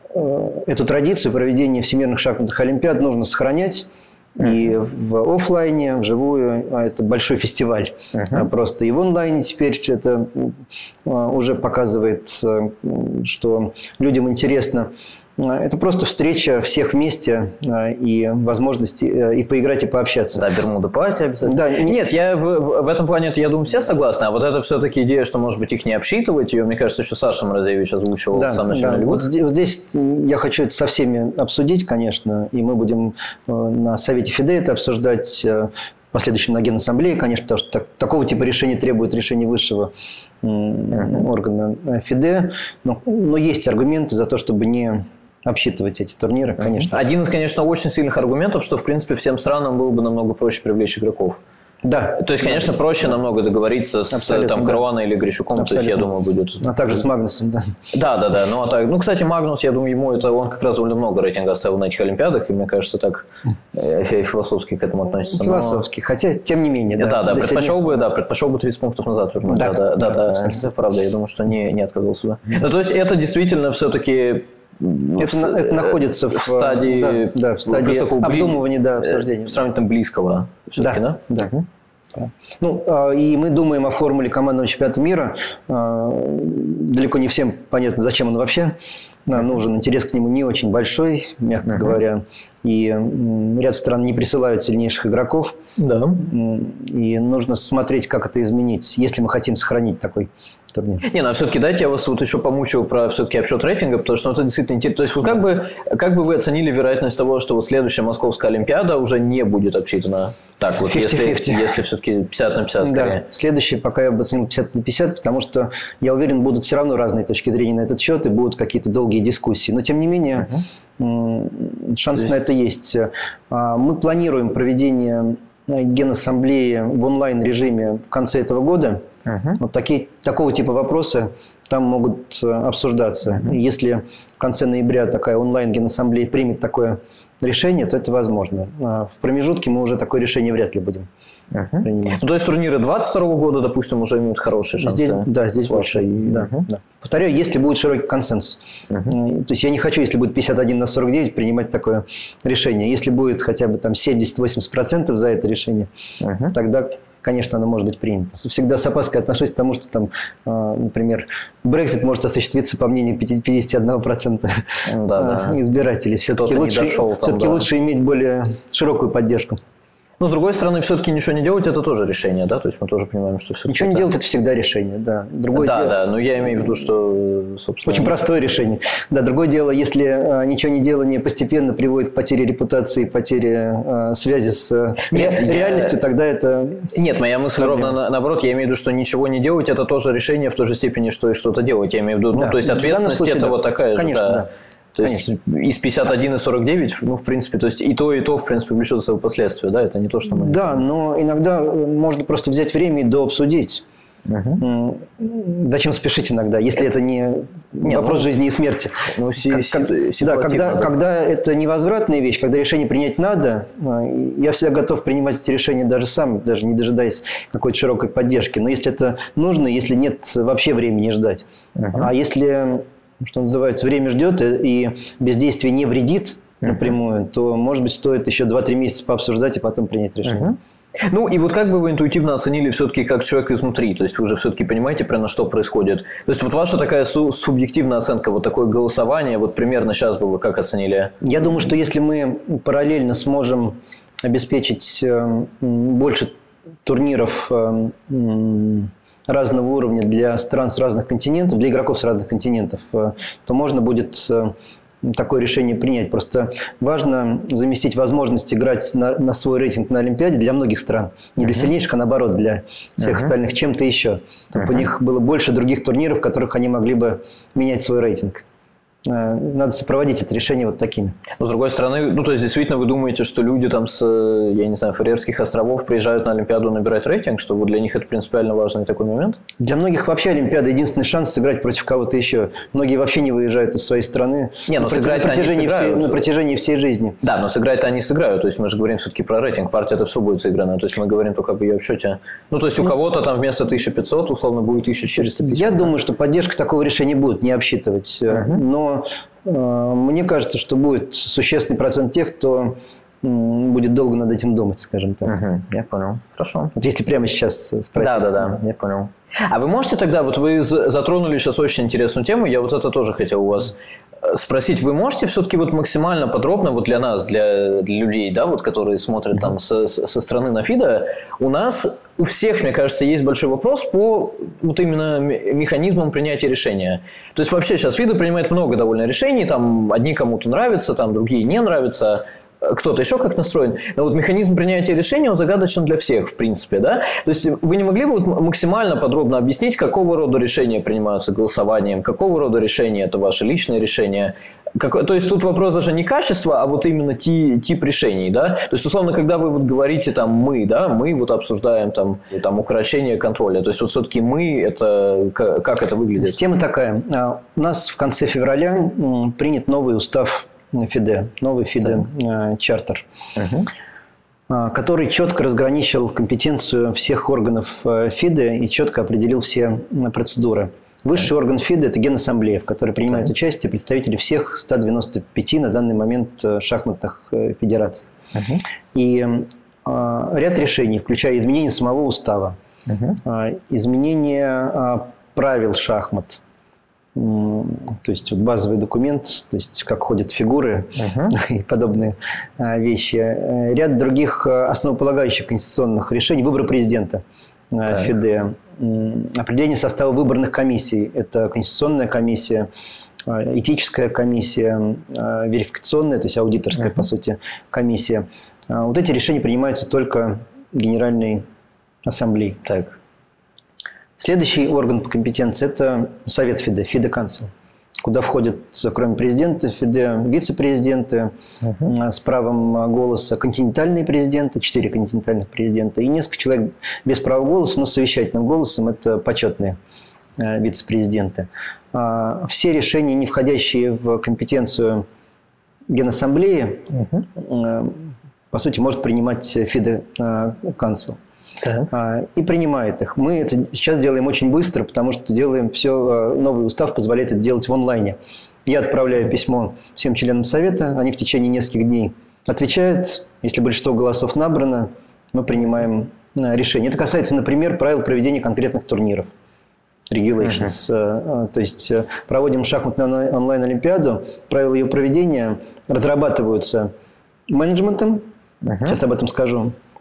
эту традицию проведения всемирных шахматных олимпиад нужно сохранять. Uh-huh. И в офлайне, вживую. Это большой фестиваль. Uh-huh. Просто и в онлайне теперь это уже показывает, что людям интересно. Это просто встреча всех вместе и возможности и поиграть, и пообщаться. Да, Бермуда-пати обязательно. Да, нет, нет я в, в этом плане, я думаю, все согласны. А вот это все-таки идея, что, может быть, их не обсчитывать. Ее, мне кажется, еще Саша Морозевич озвучивал да, в самом начале. Да. Вот здесь, здесь я хочу это со всеми обсудить, конечно. И мы будем на Совете ФИДЕ это обсуждать. В последующем на Генассамблее, конечно, потому что так, такого типа решения требует решения высшего uh-huh. органа ФИДЕ. Но, но есть аргументы за то, чтобы не обсчитывать эти турниры, конечно. Один из, конечно, очень сильных аргументов, что, в принципе, всем странам было бы намного проще привлечь игроков. Да. То есть, конечно, проще намного договориться с там, Каруаной да. или Грищуком, то есть, я думаю, будет... А также с Магнусом, да. Да, да, да. Ну, а так... ну, кстати, Магнус, я думаю, ему это он как раз довольно много рейтинга оставил на этих Олимпиадах, и мне кажется, так философски к этому относится. Философски, но... хотя, тем не менее, да. Да, да, предпочел не... бы, да, предпочел бы тридцать пунктов назад вернуть. Да, да, да, да, да, это правда, я думаю, что не, не отказался бы. Ну, то есть, это действительно все-таки... Это, в, это находится в, в стадии, да, да, в стадии обдумывания, да, обсуждения. Сравнительно близкого все-таки, да? Да. да. да. Ну, и мы думаем о формуле командного чемпионата мира. Далеко не всем понятно, зачем он вообще нужен. Интерес к нему не очень большой, мягко uh-huh. говоря. И ряд стран не присылают сильнейших игроков. Да. И нужно смотреть, как это изменить, если мы хотим сохранить такой турнир. Не, ну а все-таки дайте я вас вот еще помучаю про все-таки обсчет рейтинга, потому что это действительно интересно. То есть, вот как бы, как бы вы оценили вероятность того, что вот следующая Московская Олимпиада уже не будет обсчитана? Так вот, если, если все-таки пятьдесят на пятьдесят скорее. Да, следующий пока я бы оценил пятьдесят на пятьдесят, потому что, я уверен, будут все равно разные точки зрения на этот счет, и будут какие-то долгие дискуссии. Но, тем не менее, uh-huh. шанс есть... на это есть. Мы планируем проведение Генассамблеи в онлайн-режиме в конце этого года. Uh-huh. Вот такие, такого типа вопросы там могут обсуждаться. Uh-huh. Если в конце ноября такая онлайн-генассамблея примет такое решение, то это возможно. А в промежутке мы уже такое решение вряд ли будем uh-huh. принимать. Ну, то есть турниры двадцать второго года, допустим, уже имеют хорошие шансы. Здесь, да, здесь больше. Да, uh-huh. да. Повторяю, если будет широкий консенсус. Uh-huh. То есть я не хочу, если будет пятьдесят один на сорок девять, принимать такое решение. Если будет хотя бы там семьдесят-восемьдесят процентов за это решение, uh-huh. тогда... Конечно, оно может быть принято. Всегда с опаской отношусь к тому, что там, например, Брексит может осуществиться по мнению пятьдесят один процент да, да. избирателей. Все-таки, лучше, дошел, там, все-таки да. лучше иметь более широкую поддержку. Но, с другой стороны, все-таки ничего не делать – это тоже решение, да? То есть мы тоже понимаем, что все-таки… Ничего не делать – это всегда решение, да. Другое да, дело… да, но я имею в виду, что, собственно… Очень простое решение. Да, другое дело, если а, ничего не делание постепенно приводит к потере репутации, потере а, связи с а, Нет, ре- реальностью, я... тогда это… Нет, моя мысль проблема. ровно на, наоборот. Я имею в виду, что ничего не делать – это тоже решение в той же степени, что и что-то делать. Я имею в виду, ну, да. то есть ответственность случае, это да. вот такая Конечно, же, да. да. То есть из пятьдесят один и сорок девять, ну, в принципе, то есть и то, и то, в принципе, влечет свои последствия, да, это не то, что мы… Да, но иногда можно просто взять время и дообсудить. Угу. Зачем спешить иногда, если это не, не вопрос ну, жизни и смерти? Ну, си- как, си- да, когда, да. когда это невозвратная вещь, когда решение принять надо, я всегда готов принимать эти решения даже сам, даже не дожидаясь какой-то широкой поддержки. Но если это нужно, если нет вообще времени ждать. Угу. А если… что называется, время ждет, и бездействие не вредит напрямую, uh-huh. то, может быть, стоит еще два-три месяца пообсуждать и потом принять решение. Uh-huh. Ну, и вот как бы вы интуитивно оценили все-таки как человек изнутри? То есть вы же все-таки понимаете, прямо что происходит? То есть вот ваша такая су- субъективная оценка, вот такое голосование, вот примерно сейчас бы вы как оценили? Я думаю, что если мы параллельно сможем обеспечить больше турниров разного уровня для стран с разных континентов, для игроков с разных континентов, то можно будет такое решение принять. Просто важно заместить возможность играть на, на свой рейтинг на Олимпиаде для многих стран. Не для uh-huh. сильнейших, а наоборот, для всех uh-huh. остальных чем-то еще. Чтобы uh-huh. у них было больше других турниров, в которых они могли бы менять свой рейтинг. Надо сопроводить это решение вот такими. Но с другой стороны, ну то есть действительно вы думаете, что люди там с, я не знаю, Фарерских островов приезжают на Олимпиаду набирать рейтинг, что вот для них это принципиально важный такой момент? Для многих вообще Олимпиада единственный шанс сыграть против кого-то еще. Многие вообще не выезжают из своей страны. Не, но на, сыграть на, протяжении они всей, на протяжении всей жизни. Да, но сыграть-то они сыграют. То есть мы же говорим все-таки про рейтинг. Партия это все будет сыграно. То есть мы говорим только об ее обсчете. Ну то есть у ну, кого-то там вместо тысяча пятьсот условно будет тысяча четыреста пятьдесят. Я думаю, что поддержка такого решения будет не обсчитывать. Uh-huh. Но мне кажется, что будет существенный процент тех, кто будет долго над этим думать, скажем так. Угу, я понял. Хорошо. Вот если прямо сейчас спросить. Да, да, да, я понял. А вы можете тогда, вот вы затронули сейчас очень интересную тему, я вот это тоже хотел у вас спросить, вы можете все-таки вот максимально подробно вот для нас, для, для людей, да, вот которые смотрят там со, со стороны на ФИДа, у нас у всех, мне кажется, есть большой вопрос по вот именно механизмам принятия решения. То есть вообще сейчас ФИДа принимает много довольно решений, там одни кому-то нравятся, там другие не нравятся, кто-то еще как настроен. Но вот механизм принятия решения, он загадочен для всех, в принципе, да? То есть вы не могли бы вот максимально подробно объяснить, какого рода решения принимаются голосованием, какого рода решения это ваше личное решение? Как, то есть тут вопрос даже не качества, а вот именно ти, тип решений, да? То есть, условно, когда вы вот говорите там мы, да, мы вот обсуждаем там, там укорочение контроля, то есть вот все-таки мы, это как это выглядит? Система такая. У нас в конце февраля принят новый устав ФИДе, новый ФИДе-чартер, угу. который четко разграничил компетенцию всех органов ФИДе и четко определил все процедуры. Высший орган ФИДе – это Генассамблея, в которой принимают да. участие представители всех ста девяноста пяти на данный момент шахматных федераций. Угу. И э, ряд решений, включая изменение самого устава, угу. э, изменение э, правил шахмат, то есть вот базовый документ, то есть как ходят фигуры uh-huh. и подобные вещи. Ряд других основополагающих конституционных решений. Выбор президента так. ФИДе. Определение состава выборных комиссий. Это конституционная комиссия, этическая комиссия, верификационная, то есть аудиторская, uh-huh. по сути, комиссия. Вот эти решения принимаются только Генеральной Ассамблеей. Так. Следующий орган по компетенции – это Совет ФИДе, ФИДе-канцл, куда входят, кроме президента ФИДе, вице-президенты uh-huh. с правом голоса, континентальные президенты, четыре континентальных президента и несколько человек без права голоса, но с совещательным голосом – это почетные вице-президенты. Все решения, не входящие в компетенцию Генассамблеи, uh-huh. по сути, может принимать ФИДе-канцл. Так. И принимает их. Мы это сейчас делаем очень быстро, потому что делаем все, новый устав позволяет это делать в онлайне. Я отправляю письмо всем членам Совета, они в течение нескольких дней отвечают. Если большинство голосов набрано, мы принимаем решение. Это касается, например, правил проведения конкретных турниров. Regulations. Uh-huh. То есть проводим шахматную онлайн-олимпиаду, правила ее проведения разрабатываются менеджментом, uh-huh. сейчас об этом скажу,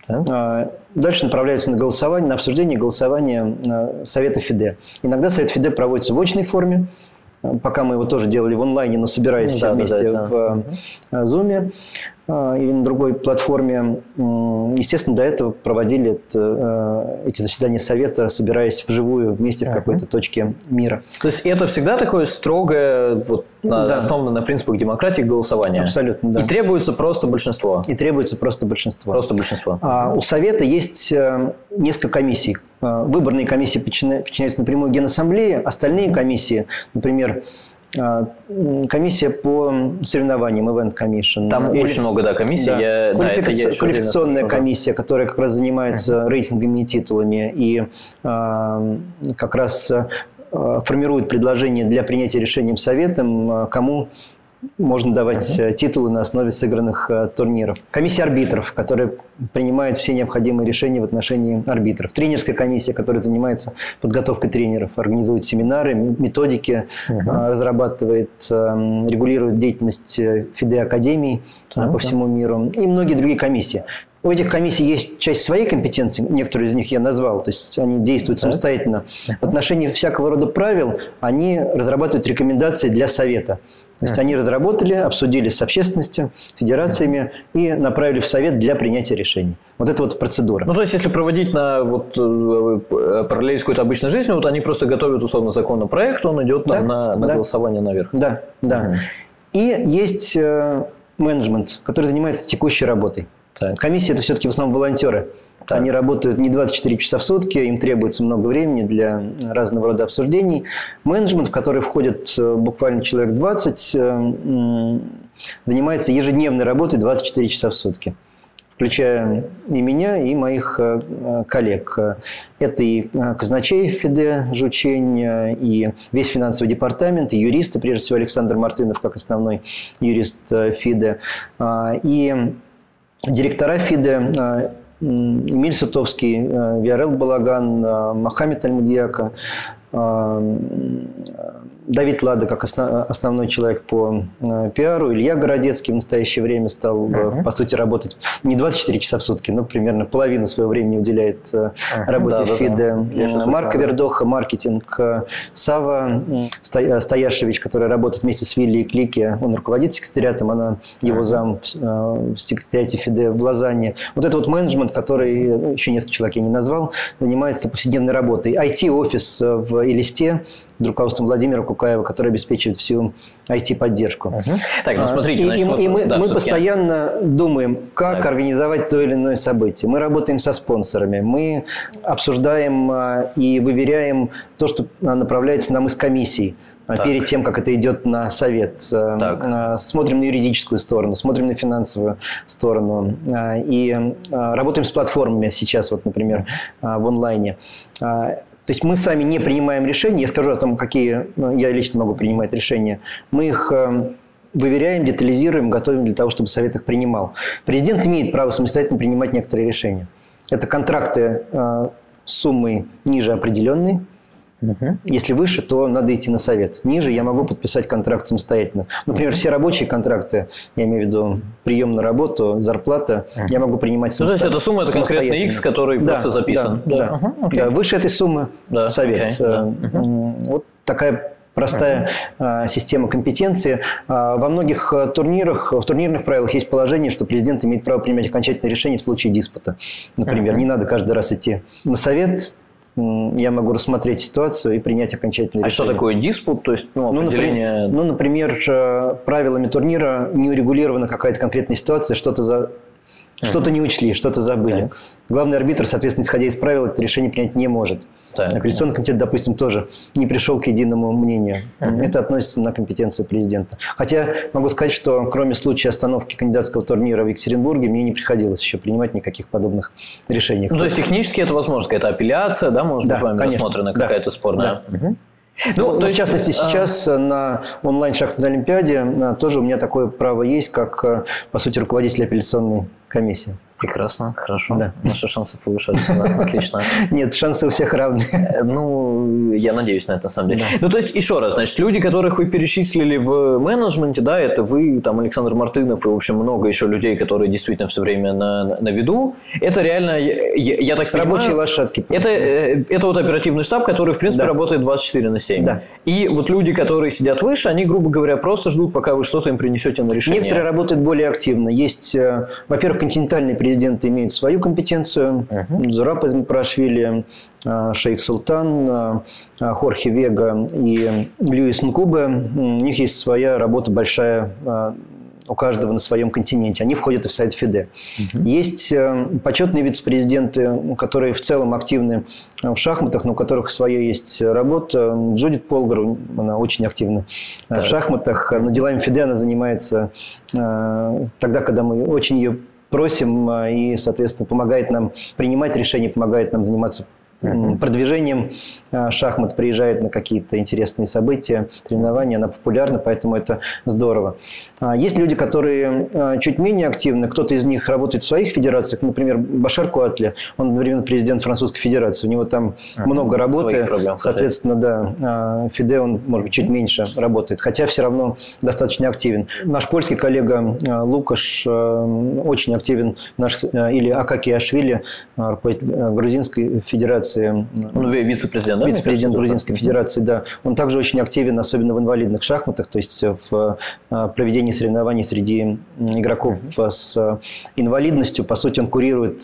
Так. Дальше направляются на голосование, на обсуждение голосования Совета ФИДЕ. Иногда Совет ФИДЕ проводится в очной форме, пока мы его тоже делали в онлайне, но собираясь все да, вместе да, да. в Zoom или на другой платформе. Естественно, до этого проводили это, эти заседания Совета, собираясь вживую вместе в какой-то точке мира. То есть это всегда такое строгое, вот, да. основано на принципах демократии голосования? Абсолютно, да. И требуется просто большинство? И требуется просто большинство. Просто большинство. А у Совета есть несколько комиссий. Выборные комиссии подчиняются напрямую Генассамблее, остальные комиссии, например, комиссия по соревнованиям, Event Commission. Там или, очень много, да, комиссий. Да. Я, Квалифика... да, это Квалификационная комиссия, которая как раз занимается uh-huh. рейтингами и титулами и а, как раз а, формирует предложения для принятия решением Советом, а, кому можно давать uh-huh. титулы на основе сыгранных а, турниров. Комиссия арбитров, которая принимает все необходимые решения в отношении арбитров. Тренерская комиссия, которая занимается подготовкой тренеров, организует семинары, методики, uh-huh. а, разрабатывает, а, регулирует деятельность ФИДЕ-академий uh-huh. по всему миру и многие другие комиссии. У этих комиссий есть часть своей компетенции, некоторые из них я назвал, то есть они действуют самостоятельно. В отношении всякого рода правил они разрабатывают рекомендации для Совета. То есть они разработали, обсудили с общественностью, федерациями и направили в Совет для принятия решений. Вот это вот процедура. Ну, то есть, если проводить на вот, параллель с какой-то обычной жизнью, вот они просто готовят, условно, законопроект, он идет там, да, на, на да. голосование наверх. Да, да. Угу. И есть э, менеджмент, который занимается текущей работой. Так. Комиссии – это все-таки в основном волонтеры. Так. Они работают не двадцать четыре часа в сутки, им требуется много времени для разного рода обсуждений. Менеджмент, в который входит буквально человек двадцать, занимается ежедневной работой двадцать четыре часа в сутки, включая и меня, и моих коллег. Это и казначей ФИДЕ Жучень, и весь финансовый департамент, и юристы, прежде всего Александр Мартынов, как основной юрист ФИДЕ, и директора ФИДЕ, Эмиль Сутовский, Виарел Балаган, Мохаммед Альмудьяка, Давид Лада как основной человек по пиару, Илья Городецкий в настоящее время стал, uh-huh. по сути, работать не двадцать четыре часа в сутки, но примерно половину своего времени уделяет uh-huh. работе да, ФИДЕ. Да, да. Марко Вердоха, маркетинг, Сава uh-huh. Стояшевич, который работает вместе с Вилли и Клики, он руководит секретариатом, она его uh-huh. зам в секретариате ФИДЕ в Лозанне. Вот это вот менеджмент, который, ну, еще несколько человек я не назвал, занимается повседневной работой. ай ти-офис в Элисте, под руководством Владимира Кукаева, который обеспечивает всю ай ти-поддержку. Uh-huh. Так, ну смотрите, значит, и, вот, и мы, да, мы постоянно думаем, как так. организовать то или иное событие. Мы работаем со спонсорами, мы обсуждаем и выверяем то, что направляется нам из комиссий. Так. Перед тем, как это идет на совет. Так. Смотрим на юридическую сторону, смотрим на финансовую сторону. И работаем с платформами сейчас, вот, например, в онлайне. То есть мы сами не принимаем решения. Я скажу о том, какие я лично могу принимать решения. Мы их выверяем, детализируем, готовим для того, чтобы совет их принимал. Президент имеет право самостоятельно принимать некоторые решения. Это контракты с суммой ниже определенной. Угу. Если выше, то надо идти на совет. Ниже я могу подписать контракт самостоятельно. Например, все рабочие контракты, я имею в виду прием на работу, зарплата, угу. я могу принимать самостоятельно. То есть, эта сумма – это конкретный X, который да, просто записан? Да, да. Да. Угу, да. Выше этой суммы да, совет. Okay, да. Угу. Вот такая простая uh-huh. система компетенции. Во многих турнирах, в турнирных правилах есть положение, что президент имеет право принимать окончательное решение в случае диспута. Например, uh-huh. не надо каждый раз идти на совет. Я могу рассмотреть ситуацию и принять окончательное а решение. А что такое диспут? То есть, ну, определение... ну, например, ну, например, правилами турнира не урегулирована какая-то конкретная ситуация, что-то за... uh-huh. что-то не учли, что-то забыли. Так. Главный арбитр, соответственно, исходя из правил, это решение принять не может. Так. Апелляционный комитет, допустим, тоже не пришел к единому мнению. Uh-huh. Это относится на компетенцию президента. Хотя могу сказать, что кроме случая остановки кандидатского турнира в Екатеринбурге, мне не приходилось еще принимать никаких подобных решений. Ну, то есть технически это возможно, какая-то апелляция, да, может да, быть, вами конечно. рассмотрена какая-то да. спорная. Да. Угу. Ну, ну, то есть, в частности, сейчас а... на онлайн-шахматной олимпиаде тоже у меня такое право есть, как, по сути, руководитель апелляционной комиссии. Прекрасно, хорошо. Да. Наши шансы повышаются, да, отлично. Нет, шансы у всех равны. Ну, я надеюсь на это, на самом деле. Да. Ну, то есть, еще раз, значит, люди, которых вы перечислили в менеджменте, да, это вы, там, Александр Мартынов и, в общем, много еще людей, которые действительно все время на, на, на виду. Это реально, я, я так понимаю... Рабочие лошадки. Это, это вот оперативный штаб, который, в принципе, да. работает двадцать четыре на семь. Да. И вот люди, которые сидят выше, они, грубо говоря, просто ждут, пока вы что-то им принесете на решение. Некоторые работают более активно. Есть, во-первых, континентальные президенты имеют свою компетенцию. Uh-huh. Зураб Измапрашвили, Шейх Султан, Хорхе Вега и Льюис Мкубе. У них есть своя работа большая, у каждого на своем континенте. Они входят в сайт ФИДЕ. Uh-huh. Есть почетные вице-президенты, которые в целом активны в шахматах, но у которых своя есть работа. Джудит Полгар, она очень активна так. в шахматах. Но делами ФИДЕ она занимается тогда, когда мы очень ее просим, и, соответственно, помогает нам принимать решения, помогает нам заниматься uh-huh. продвижением шахмат, приезжает на какие-то интересные события, соревнования, она популярна, поэтому это здорово. Есть люди, которые чуть менее активны, кто-то из них работает в своих федерациях, например, Башар Куатли, он одновременно президент Французской Федерации, у него там uh-huh. много работы, проблем, соответственно, да, ФИДЕ он, может быть, чуть меньше работает, хотя все равно достаточно активен. Наш польский коллега Лукаш очень активен, наш, или Акаки Ашвили, Грузинской Федерации. Он вице-президент, да? Вице-президент Грузинской Федерации, да. Он также очень активен, особенно в инвалидных шахматах, то есть в проведении соревнований среди игроков с инвалидностью. По сути, он курирует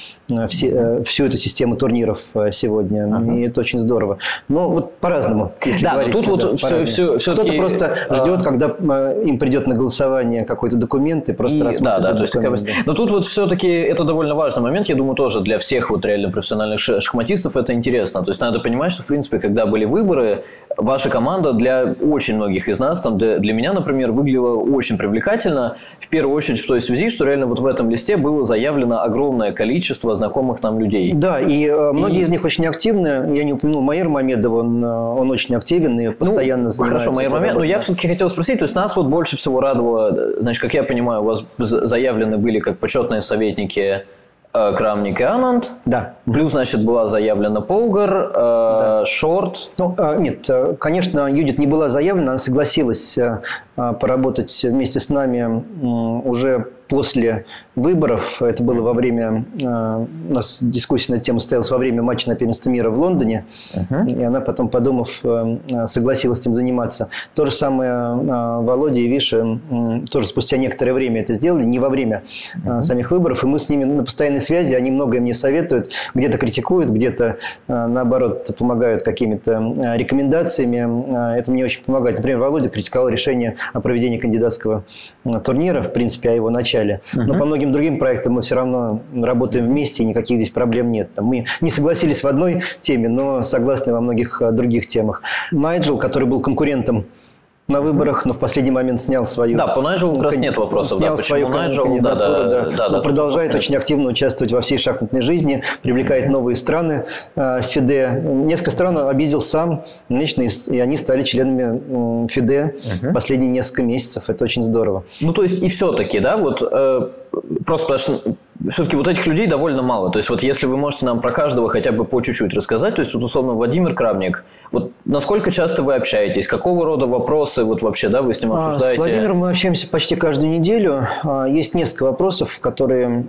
все, всю эту систему турниров сегодня, ага. и это очень здорово. Но вот по-разному. Да, но тут вот все, все, все кто-то просто ждет, а... когда им придет на голосование какой-то документ и просто и, рассмотрит. Да, да, то есть, как бы, но тут вот все-таки это довольно важный момент, я думаю, тоже для всех вот реально профессиональных шахматистов это интересно. То есть надо понимать, что в принципе, когда были выборы, ваша команда для очень многих из нас, там, для, для меня, например, выглядела очень привлекательно. В первую очередь в той связи, что реально вот в этом листе было заявлено огромное количество знакомых нам людей. Да, и э, многие и... из них очень активны. Я не упомянул Маир Мамедов, он, он очень активен и постоянно ну, занимается. Хорошо, Маир Мамедов, но я все-таки хотел спросить, то есть нас вот больше всего радовало, значит, как я понимаю, у вас заявлены были как почетные советники Крамник и Ананд. Да. Плюс, значит, была заявлена Полгар, э, да. Шорт. Ну, э, нет, конечно, Юдит не была заявлена, она согласилась э, поработать вместе с нами э, уже после выборов. Это было во время... Э, у нас дискуссия на эту тему состоялась во время матча на первенство мира в Лондоне. Uh-huh. И она потом, подумав, э, согласилась этим заниматься. То же самое э, Володя и Виша э, тоже спустя некоторое время это сделали, не во время э, uh-huh. самих выборов. И мы с ними на постоянной связи, они многое мне советуют, где-то критикуют, где-то, наоборот, помогают какими-то рекомендациями. Это мне очень помогает. Например, Володя критиковал решение о проведении кандидатского турнира, в принципе, о его начале. Но uh-huh. по многим другим проектам мы все равно работаем вместе, и никаких здесь проблем нет. Там мы не согласились в одной теме, но согласны во многих других темах. Найджел, который был конкурентом на выборах, но в последний момент снял свою... Да, по Найджелу как раз нет вопросов. Снял да, свою Найджел, кандидатуру, да, да, да, да, но да, продолжает очень активно участвовать во всей шахматной жизни, привлекает новые страны ФИДЕ. Несколько стран объездил сам лично, и они стали членами ФИДЕ угу. последние несколько месяцев. Это очень здорово. Ну, то есть, и все-таки, да, вот... Э, просто потому что все-таки вот этих людей довольно мало. То есть, вот если вы можете нам про каждого хотя бы по чуть-чуть рассказать, то есть, вот условно, Владимир Крамник, вот насколько часто вы общаетесь, какого рода вопросы вот вообще, да, вы с ним обсуждаете? С Владимиром мы общаемся почти каждую неделю. Есть несколько вопросов, которые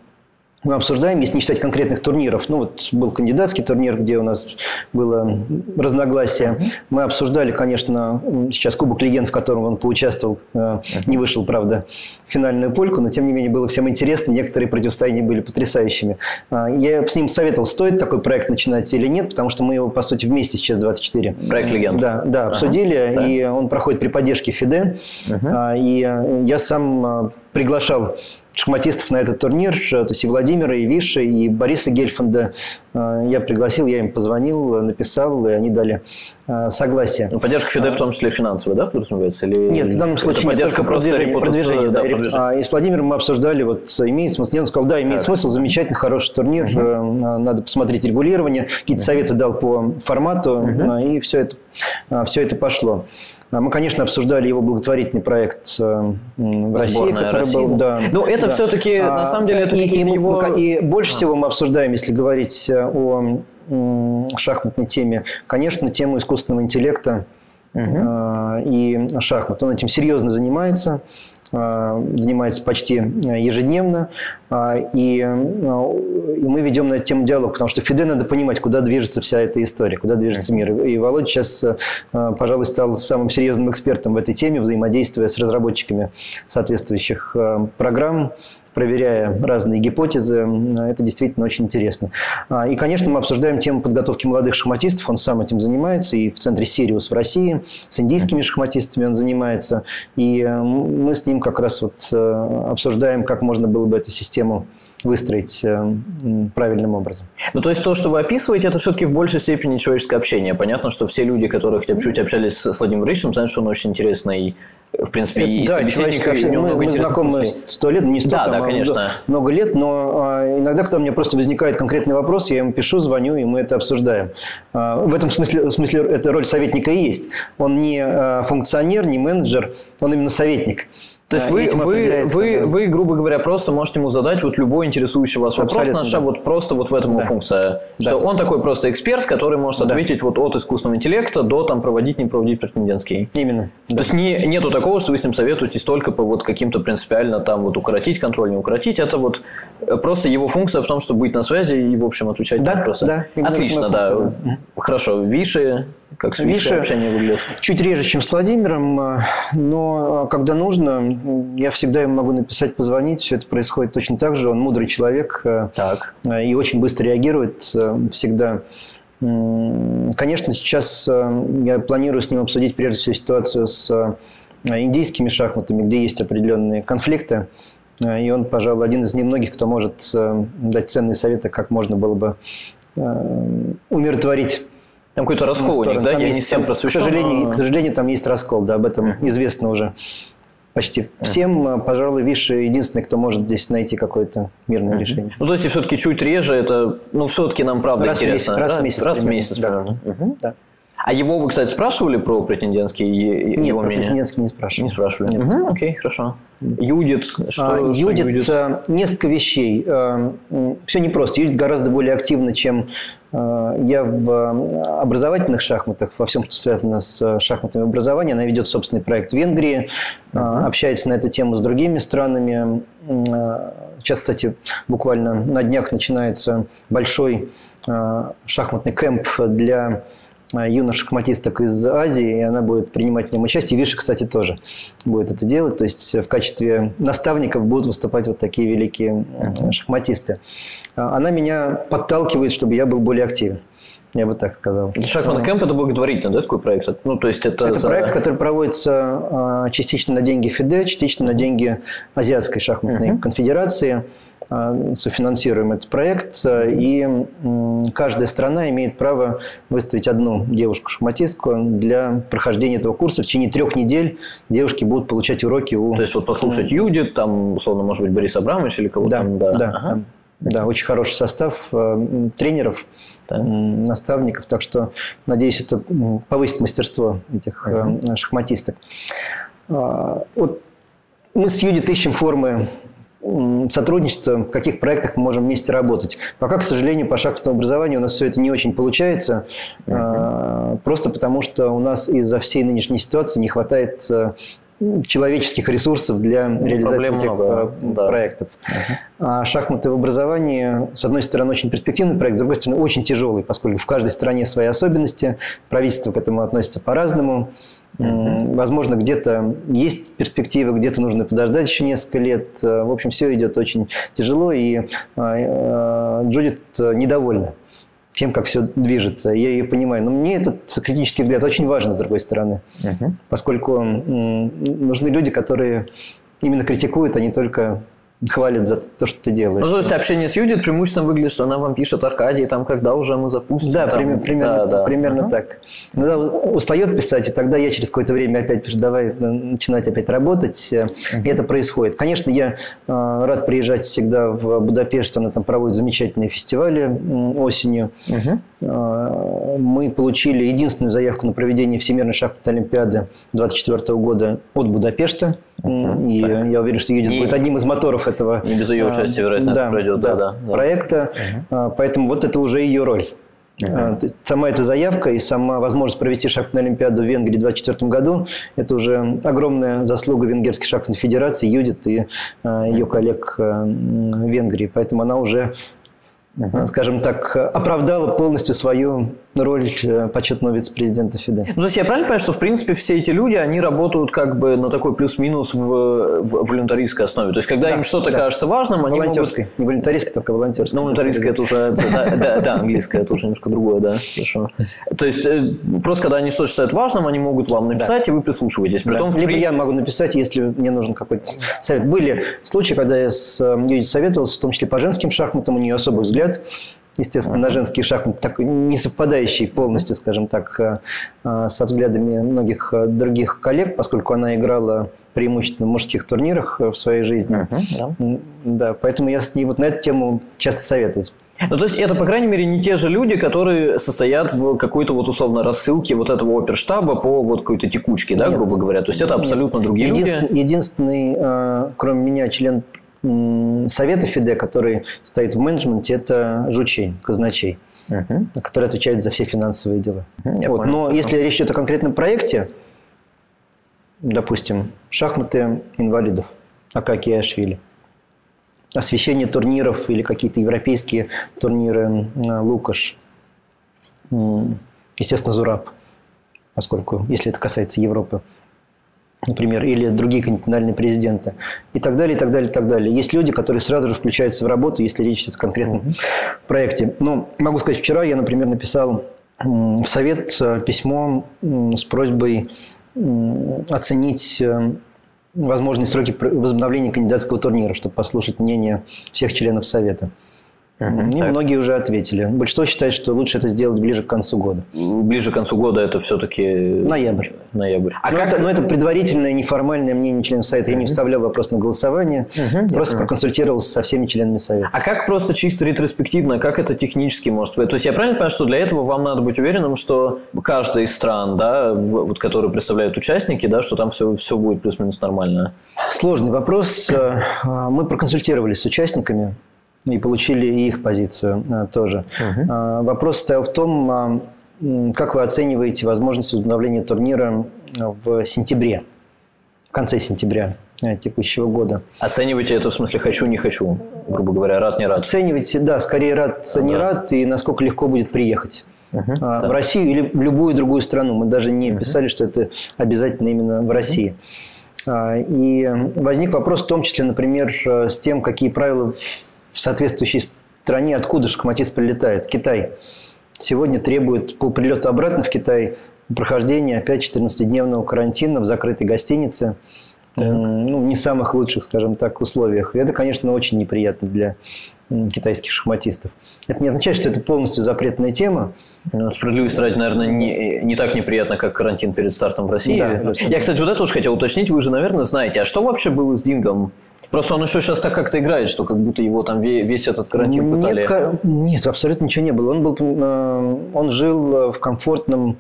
мы обсуждаем, если не считать конкретных турниров. Ну, вот был кандидатский турнир, где у нас было разногласие. Uh-huh. Мы обсуждали, конечно, сейчас Кубок Легенд, в котором он поучаствовал. Uh-huh. Не вышел, правда, в финальную польку, но, тем не менее, было всем интересно. Некоторые противостояния были потрясающими. Я с ним советовал, стоит такой проект начинать или нет, потому что мы его, по сути, вместе сейчас двадцать четыре. Проект Легенд. Да, да, обсудили. Uh-huh. И он проходит при поддержке ФИДЕ. Uh-huh. И я сам приглашал шахматистов на этот турнир, то есть и Владимира, и Виши, и Бориса Гельфанда. Я пригласил, я им позвонил, написал, и они дали согласие. Ну, поддержка ФИДЕ в том числе финансовая, да, подразумевается? Или... Нет, в данном случае нет, поддержка только продвижение. Под... продвижение, да, да, продвижение. И с Владимиром мы обсуждали, вот имеет смысл. Он сказал, да, имеет так. смысл, замечательный, хороший турнир, uh-huh. надо посмотреть регулирование, какие-то uh-huh. советы дал по формату, uh-huh. и все это, все это пошло. Мы, конечно, обсуждали его благотворительный проект в России, Сборная который России. был... Да, ну, это да. все-таки, на самом деле, это и, и, его... и больше всего мы обсуждаем, если говорить о шахматной теме, конечно, тему искусственного интеллекта uh-huh. и шахмат. Он этим серьезно занимается, занимается почти ежедневно, и, и мы ведем на эту тему диалог, потому что ФИДЕ надо понимать, куда движется вся эта история, куда движется мир. И Володя сейчас, пожалуй, стал самым серьезным экспертом в этой теме, взаимодействуя с разработчиками соответствующих программ, проверяя разные гипотезы. Это действительно очень интересно. И, конечно, мы обсуждаем тему подготовки молодых шахматистов. Он сам этим занимается. И в центре «Сириус» в России. С индийскими шахматистами он занимается. И мы с ним как раз вот обсуждаем, как можно было бы эту систему выстроить правильным образом. Ну, то есть, то, что вы описываете, это все-таки в большей степени человеческое общение. Понятно, что все люди, которые чуть общались с Владимиром Ильичем, знают, что он очень интересный, в принципе, и да, собеседник, и у него мы, много мы знакомы сто лет, не сто, да, там, да, конечно. много лет, но а, иногда, когда у меня просто возникает конкретный вопрос, я ему пишу, звоню, и мы это обсуждаем. А, в этом смысле, в смысле, эта роль советника и есть. Он не а, функционер, не менеджер, он именно советник. То есть вы, вы, вы, да. вы, грубо говоря, просто можете ему задать вот любой интересующий вас вопрос, наша да. вот просто вот в этом да. его функция. Что да. он такой просто эксперт, который может да. ответить вот от искусственного интеллекта до там проводить, не проводить претендентский. Именно. То да. есть не, нету такого, что вы с ним советуетесь только по вот каким-то принципиально там вот укоротить контроль, не укоротить. Это вот просто его функция в том, чтобы быть на связи и, в общем, отвечать да, на вопросы. Да, отлично, да. Функция, да. Хорошо. Виши, как с Виши общение выглядит? Чуть реже, чем с Владимиром, но когда нужно, я всегда ему могу написать, позвонить. Все это происходит точно так же. Он мудрый человек так. и очень быстро реагирует всегда. Конечно, сейчас я планирую с ним обсудить прежде всего ситуацию с индийскими шахматами, где есть определенные конфликты. И он, пожалуй, один из немногих, кто может дать ценные советы, как можно было бы умиротворить. Там какой-то раскол у них, да? Там Я есть, не всем просвещен. К сожалению, к сожалению, там есть раскол, да, об этом uh-huh. известно уже почти всем. Uh-huh. Пожалуй, Виши единственный, кто может здесь найти какое-то мирное uh-huh. решение. Ну, то есть, все-таки чуть реже, это, ну, все-таки нам правда раз интересно. Месяц, раз да? в месяц. Раз в примерно. месяц, да. примерно. Uh-huh. Да. А его вы, кстати, спрашивали про претендентский Нет, его про мнение? претендентский не спрашивали. Не спрашивали. Нет. Угу, окей, хорошо. Юдит, что, а, что Юдит, Юдит? Несколько вещей. Все непросто. Юдит гораздо более активно, чем я в образовательных шахматах, во всем, что связано с шахматами образования. Она ведет собственный проект в Венгрии, uh-huh. общается на эту тему с другими странами. Сейчас, кстати, буквально на днях начинается большой шахматный кэмп для юных шахматисток из Азии, и она будет принимать в нем участие. И Виша, кстати, тоже будет это делать. То есть в качестве наставников будут выступать вот такие великие uh-huh. шахматисты. Она меня подталкивает, чтобы я был более активен. Я бы так сказал. Шахматный кэмп – это благотворительный, да, такой проект? Ну, то есть это это за... проект, который проводится частично на деньги ФИДЕ, частично на деньги Азиатской шахматной uh-huh. конфедерации. Софинансируем этот проект, и каждая страна имеет право выставить одну девушку-шахматистку для прохождения этого курса. В течение трех недель девушки будут получать уроки у... То есть, вот послушать Юдит, там, условно, может быть, Борис Абрамович или кого-то да, там, да. Да, ага. там, да, очень хороший состав тренеров, да. наставников, так что, надеюсь, это повысит мастерство этих uh-huh. шахматисток. Вот мы с Юдит ищем формы сотрудничества, в каких проектах мы можем вместе работать. Пока, к сожалению, по шахматному образованию у нас все это не очень получается, uh-huh. просто потому что у нас из-за всей нынешней ситуации не хватает человеческих ресурсов для ну, реализации этих много, да. проектов. Uh-huh. А шахматы в образовании, с одной стороны, очень перспективный проект, с другой стороны, очень тяжелый, поскольку в каждой стране свои особенности, правительство к этому относится по-разному. Uh-huh. Возможно, где-то есть перспективы, где-то нужно подождать еще несколько лет. В общем, все идет очень тяжело, и Джудит недовольна тем, как все движется. Я ее понимаю. Но мне этот критический взгляд очень важен, с другой стороны. Uh-huh. Поскольку нужны люди, которые именно критикуют, а не только хвалят за то, что ты делаешь. Ну, то есть общение с Юдит преимущественно выглядит, что она вам пишет: Аркадий, там, когда уже мы запустим. Да, там, примерно, примерно, да, да. примерно uh-huh. так. Иногда устает писать, и тогда я через какое-то время опять пишу: давай начинать опять работать. Uh-huh. И это происходит. Конечно, я э, рад приезжать всегда в Будапешт, она там проводит замечательные фестивали э, осенью. Uh-huh. Э, мы получили единственную заявку на проведение Всемирной шахматной олимпиады две тысячи двадцать четвёртого года от Будапешта. Uh-huh. И так. Я уверен, что Юдит будет одним из моторов этого не без ее участия, вероятно, да, это пройдет, да, да, да, проекта. Uh-huh. Поэтому вот это уже ее роль. Uh-huh. Сама эта заявка и сама возможность провести шахматную олимпиаду в Венгрии в две тысячи двадцать четвёртом году – это уже огромная заслуга Венгерской шахматной федерации, Юдит и uh, ее коллег uh, в Венгрии. Поэтому она уже, uh-huh. скажем так, оправдала полностью свою роль почетного вице-президента ФИДЕ. Ну, то есть я правильно понимаю, что в принципе все эти люди, они работают как бы на такой плюс-минус в, в волюнтаристской основе? То есть когда да, им что-то да. кажется важным, они волонтерской. Могут... Не волюнтаристской, только волонтерской. Ну, волюнтаристская это уже, да, английская, это уже немножко другое, да, хорошо. То есть просто когда они что-то считают важным, они могут вам написать, и вы прислушиваетесь. Либо я могу написать, если мне нужен какой-то совет. Были случаи, когда я с Юдит советовался, в том числе по женским шахматам, у нее особый взгляд. Естественно, uh-huh. на женские шахматы, так, не совпадающие полностью, скажем так, со взглядами многих других коллег, поскольку она играла преимущественно в мужских турнирах в своей жизни. Uh-huh, yeah. Да, поэтому я с ней вот на эту тему часто советуюсь. Ну, то есть, это, по крайней мере, не те же люди, которые состоят в какой-то вот условно рассылке вот этого оперштаба по вот какой-то текучке, да, Нет. грубо говоря. То есть, это абсолютно Нет. другие Единствен, люди. Единственный, кроме меня, член Совета ФИДЕ, который стоит в менеджменте, это Жучей, казначей, uh-huh. который отвечает за все финансовые дела. Uh-huh. Вот. Но если речь идет о конкретном проекте, допустим, шахматы инвалидов, Акаки Ашвили, освещение турниров или какие-то европейские турниры, Лукаш, естественно, Зураб, поскольку, если это касается Европы, например, или другие континентальные президенты, и так далее, и так далее, и так далее. Есть люди, которые сразу же включаются в работу, если речь идет о конкретном uh-huh. проекте. Ну, могу сказать, вчера я, например, написал в Совет письмо с просьбой оценить возможные сроки возобновления кандидатского турнира, чтобы послушать мнение всех членов Совета. Uh-huh, и многие уже ответили. Большинство считает, что лучше это сделать ближе к концу года. Ближе к концу года это все-таки... Ноябрь. Ноябрь. А но, как... это, но это предварительное, неформальное мнение членов Совета. Uh-huh. Я не вставлял вопрос на голосование, uh-huh. просто uh-huh. проконсультировался со всеми членами Совета. А как просто чисто ретроспективно, как это технически может... То есть я правильно понимаю, что для этого вам надо быть уверенным, что каждая из стран, да, вот, которые представляют участники, да, что там все, все будет плюс-минус нормально? Сложный вопрос. Мы проконсультировались с участниками и получили их позицию а, тоже. Uh-huh. Вопрос стоял в том, а, как вы оцениваете возможность возобновления турнира в сентябре, в конце сентября текущего года. Оцениваете это в смысле хочу, не хочу, грубо говоря, рад, не рад? Оцениваете, да, скорее рад, uh-huh. не рад, и насколько легко будет приехать uh-huh. а, в Россию или в любую другую страну. Мы даже не uh-huh. писали, что это обязательно именно в России. Uh-huh. И возник вопрос в том числе, например, с тем, какие правила в соответствующей стране, откуда шахматист прилетает. Китай сегодня требует по прилету обратно в Китай прохождения опять четырнадцатидневного карантина в закрытой гостинице. Да. Ну, не самых лучших, скажем так, условиях. И это, конечно, очень неприятно для китайских шахматистов. Это не означает, что это полностью запретная тема. Ну, справедливости ради, наверное, не, не так неприятно, как карантин перед стартом в России. Да, я, кстати, вот это тоже хотел уточнить. Вы же, наверное, знаете, а что вообще было с Дингом? Просто он еще сейчас так как-то играет, что как будто его там весь этот карантин пытали. Нет, нет, абсолютно ничего не было. Он, был, он жил в комфортном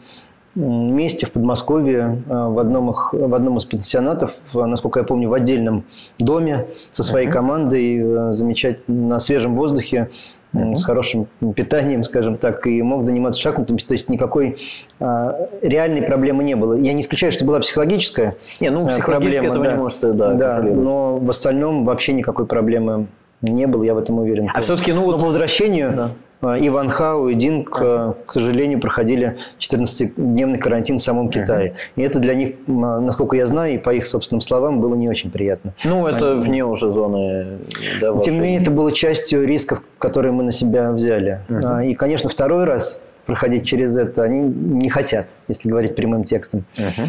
месте в Подмосковье, в одном, их, в одном из пансионатов, насколько я помню, в отдельном доме со своей uh-huh. командой, замечательно на свежем воздухе, uh-huh. с хорошим питанием, скажем так, и мог заниматься шахматами. То есть никакой а, реальной проблемы не было. Я не исключаю, что была психологическая не, ну, психологически проблема. Этого да. не может, да, да, но в остальном вообще никакой проблемы не было, я в этом уверен. А все-таки, ну, но вот... по возвращению... Да. И Ван Хау, и Динг, ага. к сожалению, проходили четырнадцатидневный карантин в самом Китае. Ага. И это для них, насколько я знаю, и по их собственным словам, было не очень приятно. Ну, это Они... вне уже зоны... Да, Тем не менее, это было частью рисков, которые мы на себя взяли. Ага. И, конечно, второй раз проходить через это они не хотят, если говорить прямым текстом.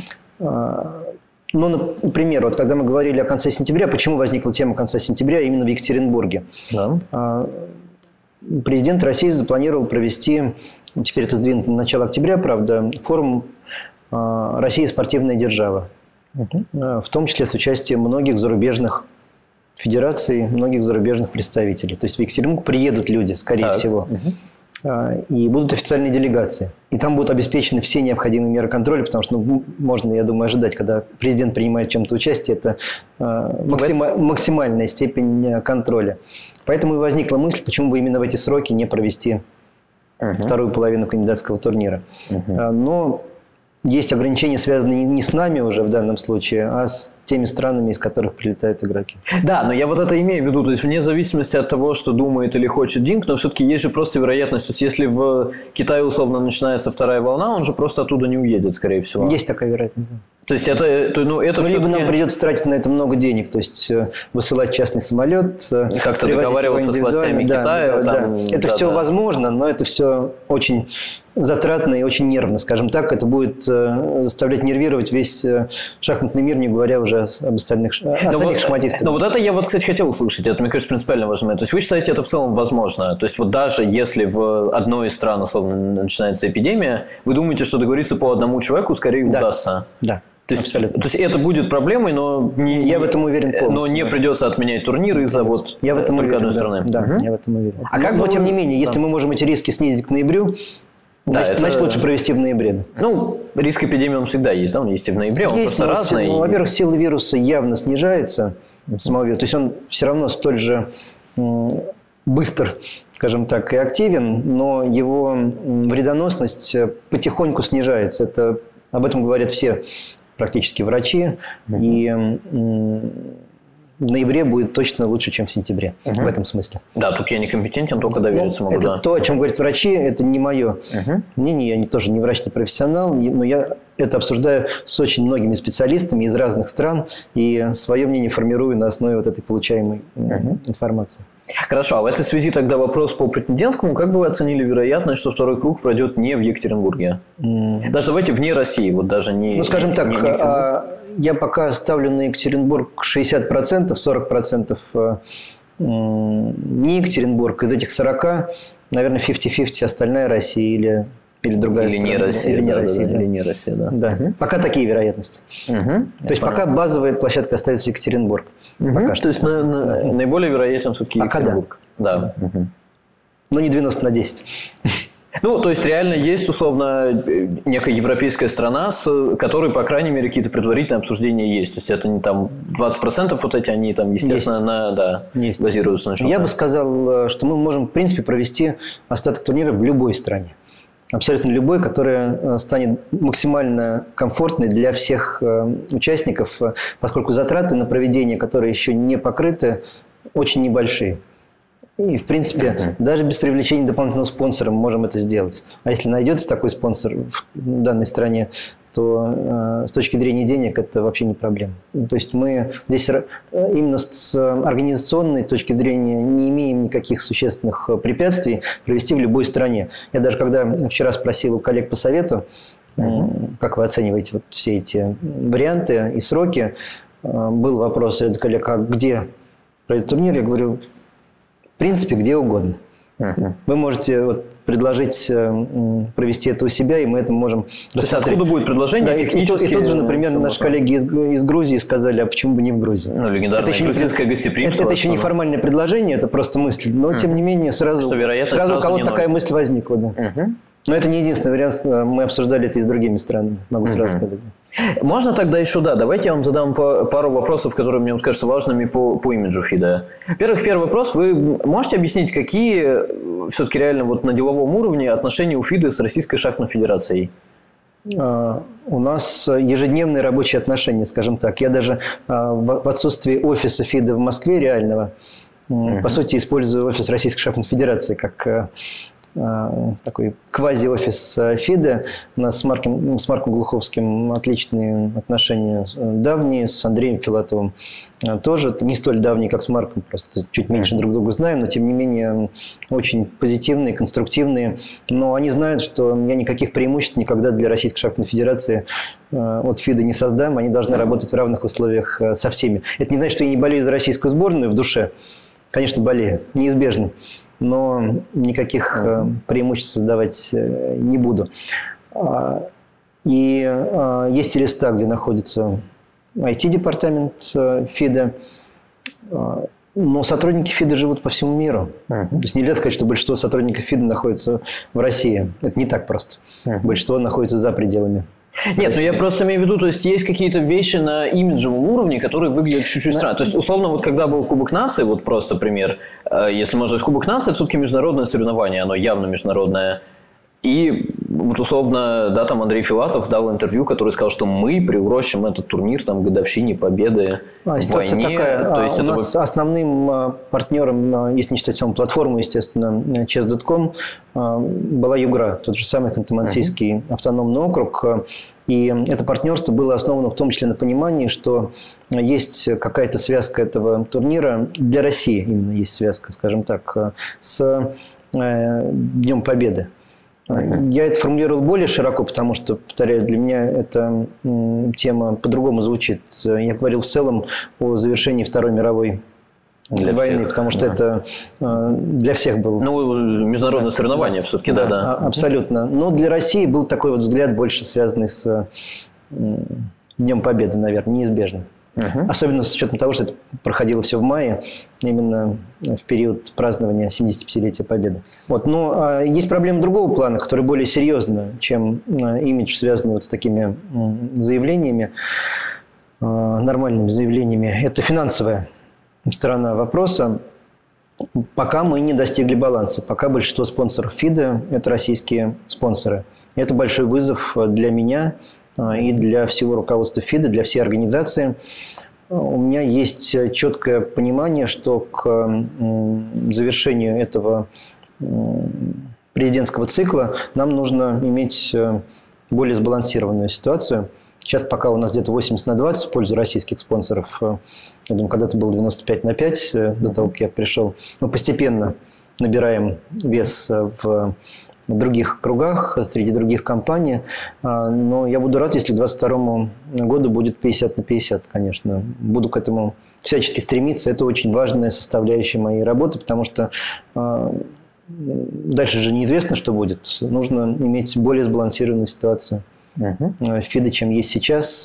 Ага. Ну, например, вот когда мы говорили о конце сентября, почему возникла тема конца сентября именно в Екатеринбурге? Да. Президент России запланировал провести, теперь это сдвинуто на начало октября, правда, форум «Россия – спортивная держава», uh-huh. в том числе с участием многих зарубежных федераций, многих зарубежных представителей. То есть в Екатеринбург приедут люди, скорее так. всего. Uh-huh. и будут официальные делегации. И там будут обеспечены все необходимые меры контроля, потому что ну, можно, я думаю, ожидать, когда президент принимает в чем-то участие, это максима- максимальная степень контроля. Поэтому и возникла мысль, почему бы именно в эти сроки не провести uh-huh. вторую половину кандидатского турнира. Uh-huh. Но есть ограничения, связанные не с нами уже в данном случае, а с теми странами, из которых прилетают игроки. Да, но я вот это имею в виду. То есть, вне зависимости от того, что думает или хочет Динк, но все-таки есть же просто вероятность. То есть, если в Китае условно начинается вторая волна, он же просто оттуда не уедет, скорее всего. Есть такая вероятность. То есть, это, то, ну, это ну, все-таки... Либо нам придется тратить на это много денег, то есть высылать частный самолет, как-то договариваться с властями да, Китая. Да, там, да. Это да, все да. возможно, но это все очень затратно и очень нервно, скажем так. Это будет заставлять нервировать весь шахматный мир, не говоря уже об остальных, остальных вот, шахматистах. Но вот это я вот, кстати, хотел услышать. Это, мне кажется, принципиально важно. То есть, вы считаете, это в целом возможно? То есть, вот даже если в одной из стран, условно, начинается эпидемия, вы думаете, что договориться по одному человеку скорее да. удастся? Да. То есть, то есть это будет проблемой, но не, я в этом уверен полностью. Но не придется отменять турнир из-за вот я в этом только уверен, одной да, страны. Да, угу. я в этом уверен. А но, как но вы... тем не менее, если да. мы можем эти риски снизить к ноябрю, да, значит, это... значит лучше провести в ноябре. Ну, риск эпидемии он всегда есть, да, он есть и в ноябре, он есть, просто разный. Ну, во-первых, сила вируса явно снижается, uh-huh. самого вируса, то есть он все равно столь же м, быстр, скажем так, и активен, но его вредоносность потихоньку снижается. Это, об этом говорят все практически врачи, uh-huh. и м, в ноябре будет точно лучше, чем в сентябре, uh-huh. в этом смысле. Да, тут я не компетентен, только довериться ну, могу. Это да. то, о чем говорят врачи, это не мое uh-huh. мнение, я тоже не врач, не профессионал, но я это обсуждаю с очень многими специалистами из разных стран и свое мнение формирую на основе вот этой получаемой uh-huh. информации. Хорошо, а в этой связи тогда вопрос по претендентскому. Как бы вы оценили вероятность, что второй круг пройдет не в Екатеринбурге? Mm. Даже давайте вне России, вот даже не... Ну, скажем не, так, не, не а, я пока ставлю на Екатеринбург шестьдесят процентов, сорок процентов не Екатеринбург. Из этих сорока, наверное, пятьдесят-пятьдесят остальная Россия или... Или другая или страна. Не Россия, или не да, Россия, да, да. Или не Россия, да. да. Угу. Пока такие вероятности. Угу. То есть, пока базовая площадка остается Екатеринбург. Угу. Пока То что. есть, на, на, наиболее вероятен все-таки Екатеринбург. Да. да. Угу. Но не девяносто на десять. Ну, то есть, реально есть, условно, некая европейская страна, с которой, по крайней мере, какие-то предварительные обсуждения есть. То есть, это не там двадцать процентов вот эти, они там, естественно, есть. на, да, есть. базируются на чем-то. Я бы сказал, что мы можем, в принципе, провести остаток турнира в любой стране. Абсолютно любой, которая станет максимально комфортной для всех участников, поскольку затраты на проведение, которые еще не покрыты, очень небольшие. И, в принципе, uh-huh. даже без привлечения дополнительного спонсора мы можем это сделать. А если найдется такой спонсор в данной стране, то э, с точки зрения денег это вообще не проблема. То есть мы здесь именно с организационной точки зрения не имеем никаких существенных препятствий провести в любой стране. Я даже когда вчера спросил у коллег по совету, uh-huh. как вы оцениваете вот все эти варианты и сроки, был вопрос от коллег, а где пройдет турнир? Я говорю, в принципе, где угодно. Uh-huh. Вы можете вот предложить э, провести это у себя, и мы это можем рассмотреть. То есть, откуда будет предложение? Да, и, и, и тут же, например, наши коллеги из, из Грузии сказали, а почему бы не в Грузии? Ну, легендарное грузинское гостеприимство. Это, это еще не формальное предложение, это просто мысль. Но, uh-huh. тем не менее, сразу, сразу, сразу у кого-то такая мысль возникла. Да. Uh-huh. Но это не единственный вариант. Мы обсуждали это и с другими странами. Могу uh-huh. сразу сказать. Можно тогда еще, да, давайте я вам задам пару вопросов, которые мне кажутся важными по, по имиджу ФИДа. Во-первых, первый вопрос. Вы можете объяснить, какие все-таки реально вот на деловом уровне отношения у ФИДа с Российской шахматной федерацией? У нас ежедневные рабочие отношения, скажем так. Я даже в отсутствии офиса ФИДа в Москве реального, uh-huh. по сути, использую офис Российской шахматной федерации как... такой квази-офис ФИДа. У нас с Марком, с Марком Глуховским отличные отношения давние, с Андреем Филатовым тоже. Не столь давние, как с Марком, просто чуть меньше друг друга знаем, но тем не менее очень позитивные, конструктивные. Но они знают, что я никаких преимуществ никогда для Российской шахматной федерации от ФИДа не создам. Они должны работать в равных условиях со всеми. Это не значит, что я не болею за российскую сборную в душе. Конечно, болею, неизбежно. Но никаких uh-huh. преимуществ создавать не буду. И есть и листа, где находится ай ти-департамент ФИДа. Но сотрудники ФИДа живут по всему миру. Uh-huh. То есть нельзя сказать, что большинство сотрудников ФИДа находится в России. Это не так просто. Uh-huh. Большинство находится за пределами. Нет, ну я просто имею в виду, то есть есть какие-то вещи на имиджевом уровне, которые выглядят чуть-чуть странно. То есть, условно, вот когда был Кубок нации, вот просто пример, если можно сказать, Кубок нации, это все-таки международное соревнование, оно явно международное. И вот условно, да, там Андрей Филатов дал интервью, который сказал, что мы приурочим этот турнир там, к годовщине победы а, в войне. Такая. То есть а, это у нас вы... основным партнером, если не считать саму платформу, естественно, чес точка ком, была Югра, тот же самый Ханты-Мансийский uh-huh. автономный округ. И это партнерство было основано в том числе на понимании, что есть какая-то связка этого турнира, для России именно есть связка, скажем так, с Днем Победы. Я это формулировал более широко, потому что, повторяю, для меня эта тема по-другому звучит. Я говорил в целом о завершении Второй мировой для войны, всех, потому что да. это для всех было. Ну, международное да, соревнование да, все-таки, да, да. да. Абсолютно. Но для России был такой вот взгляд, больше связанный с Днем Победы, наверное, неизбежно. Uh-huh. Особенно с учетом того, что это проходило все в мае, именно в период празднования семидесятипятилетия Победы. Вот. Но а, есть проблема другого плана, которая более серьезная, чем а, имидж, связанный вот с такими м, заявлениями, а, нормальными заявлениями. Это финансовая сторона вопроса. Пока мы не достигли баланса, пока большинство спонсоров ФИДа – это российские спонсоры. Это большой вызов для меня и для всего руководства ФИДа, для всей организации. У меня есть четкое понимание, что к завершению этого президентского цикла нам нужно иметь более сбалансированную ситуацию. Сейчас пока у нас где-то восемьдесят на двадцать в пользу российских спонсоров. Я думаю, когда-то было девяносто пять на пять до того, как я пришел. Мы постепенно набираем вес в в других кругах, среди других компаний. Но я буду рад, если к двадцать второму году будет пятьдесят на пятьдесят, конечно. Буду к этому всячески стремиться. Это очень важная составляющая моей работы, потому что дальше же неизвестно, что будет. Нужно иметь более сбалансированную ситуацию uh-huh. в ФИДе, чем есть сейчас.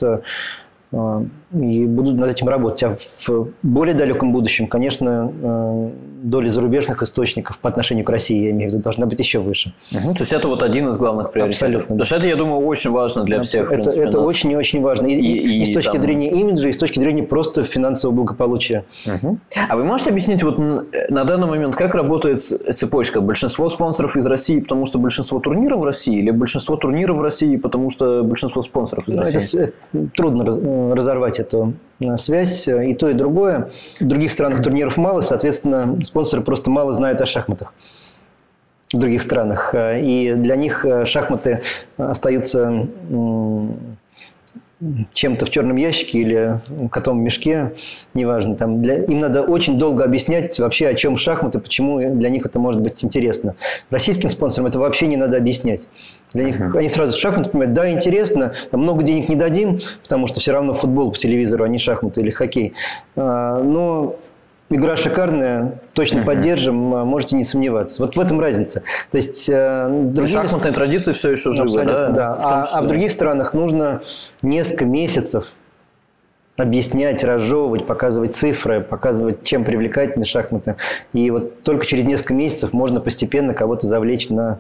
И буду над этим работать. А в более далеком будущем, конечно, доля зарубежных источников по отношению к России, я имею в виду, должна быть еще выше. Угу. То есть это вот один из главных приоритетов. Абсолютно. Потому что это, я думаю, очень важно для всех. Это, принципе, это очень и очень важно. И, и, и, и с точки там... зрения имиджа, и с точки зрения просто финансового благополучия. Угу. А вы можете объяснить вот на данный момент, как работает цепочка? Большинство спонсоров из России, потому что большинство турниров в России, или большинство турниров в России, потому что большинство спонсоров из России? Это, это, трудно разорвать эту связь. И то, и другое. В других странах турниров мало, соответственно, спонсоры просто мало знают о шахматах в других странах. И для них шахматы остаются чем-то в черном ящике или котом в мешке, неважно. Там для... Им надо очень долго объяснять вообще, о чем шахматы, почему для них это может быть интересно. Российским спонсорам это вообще не надо объяснять. Для них uh-huh. они сразу шахматы понимают, да, интересно, там много денег не дадим, потому что все равно футбол по телевизору, а не шахматы или хоккей. А, но игра шикарная, точно uh-huh. поддержим, можете не сомневаться. Вот в этом разница. То есть другие... шахматные традиции все еще живы, да? да. А, а в других странах нужно несколько месяцев объяснять, разжевывать, показывать цифры, показывать, чем привлекательны шахматы. И вот только через несколько месяцев можно постепенно кого-то завлечь на,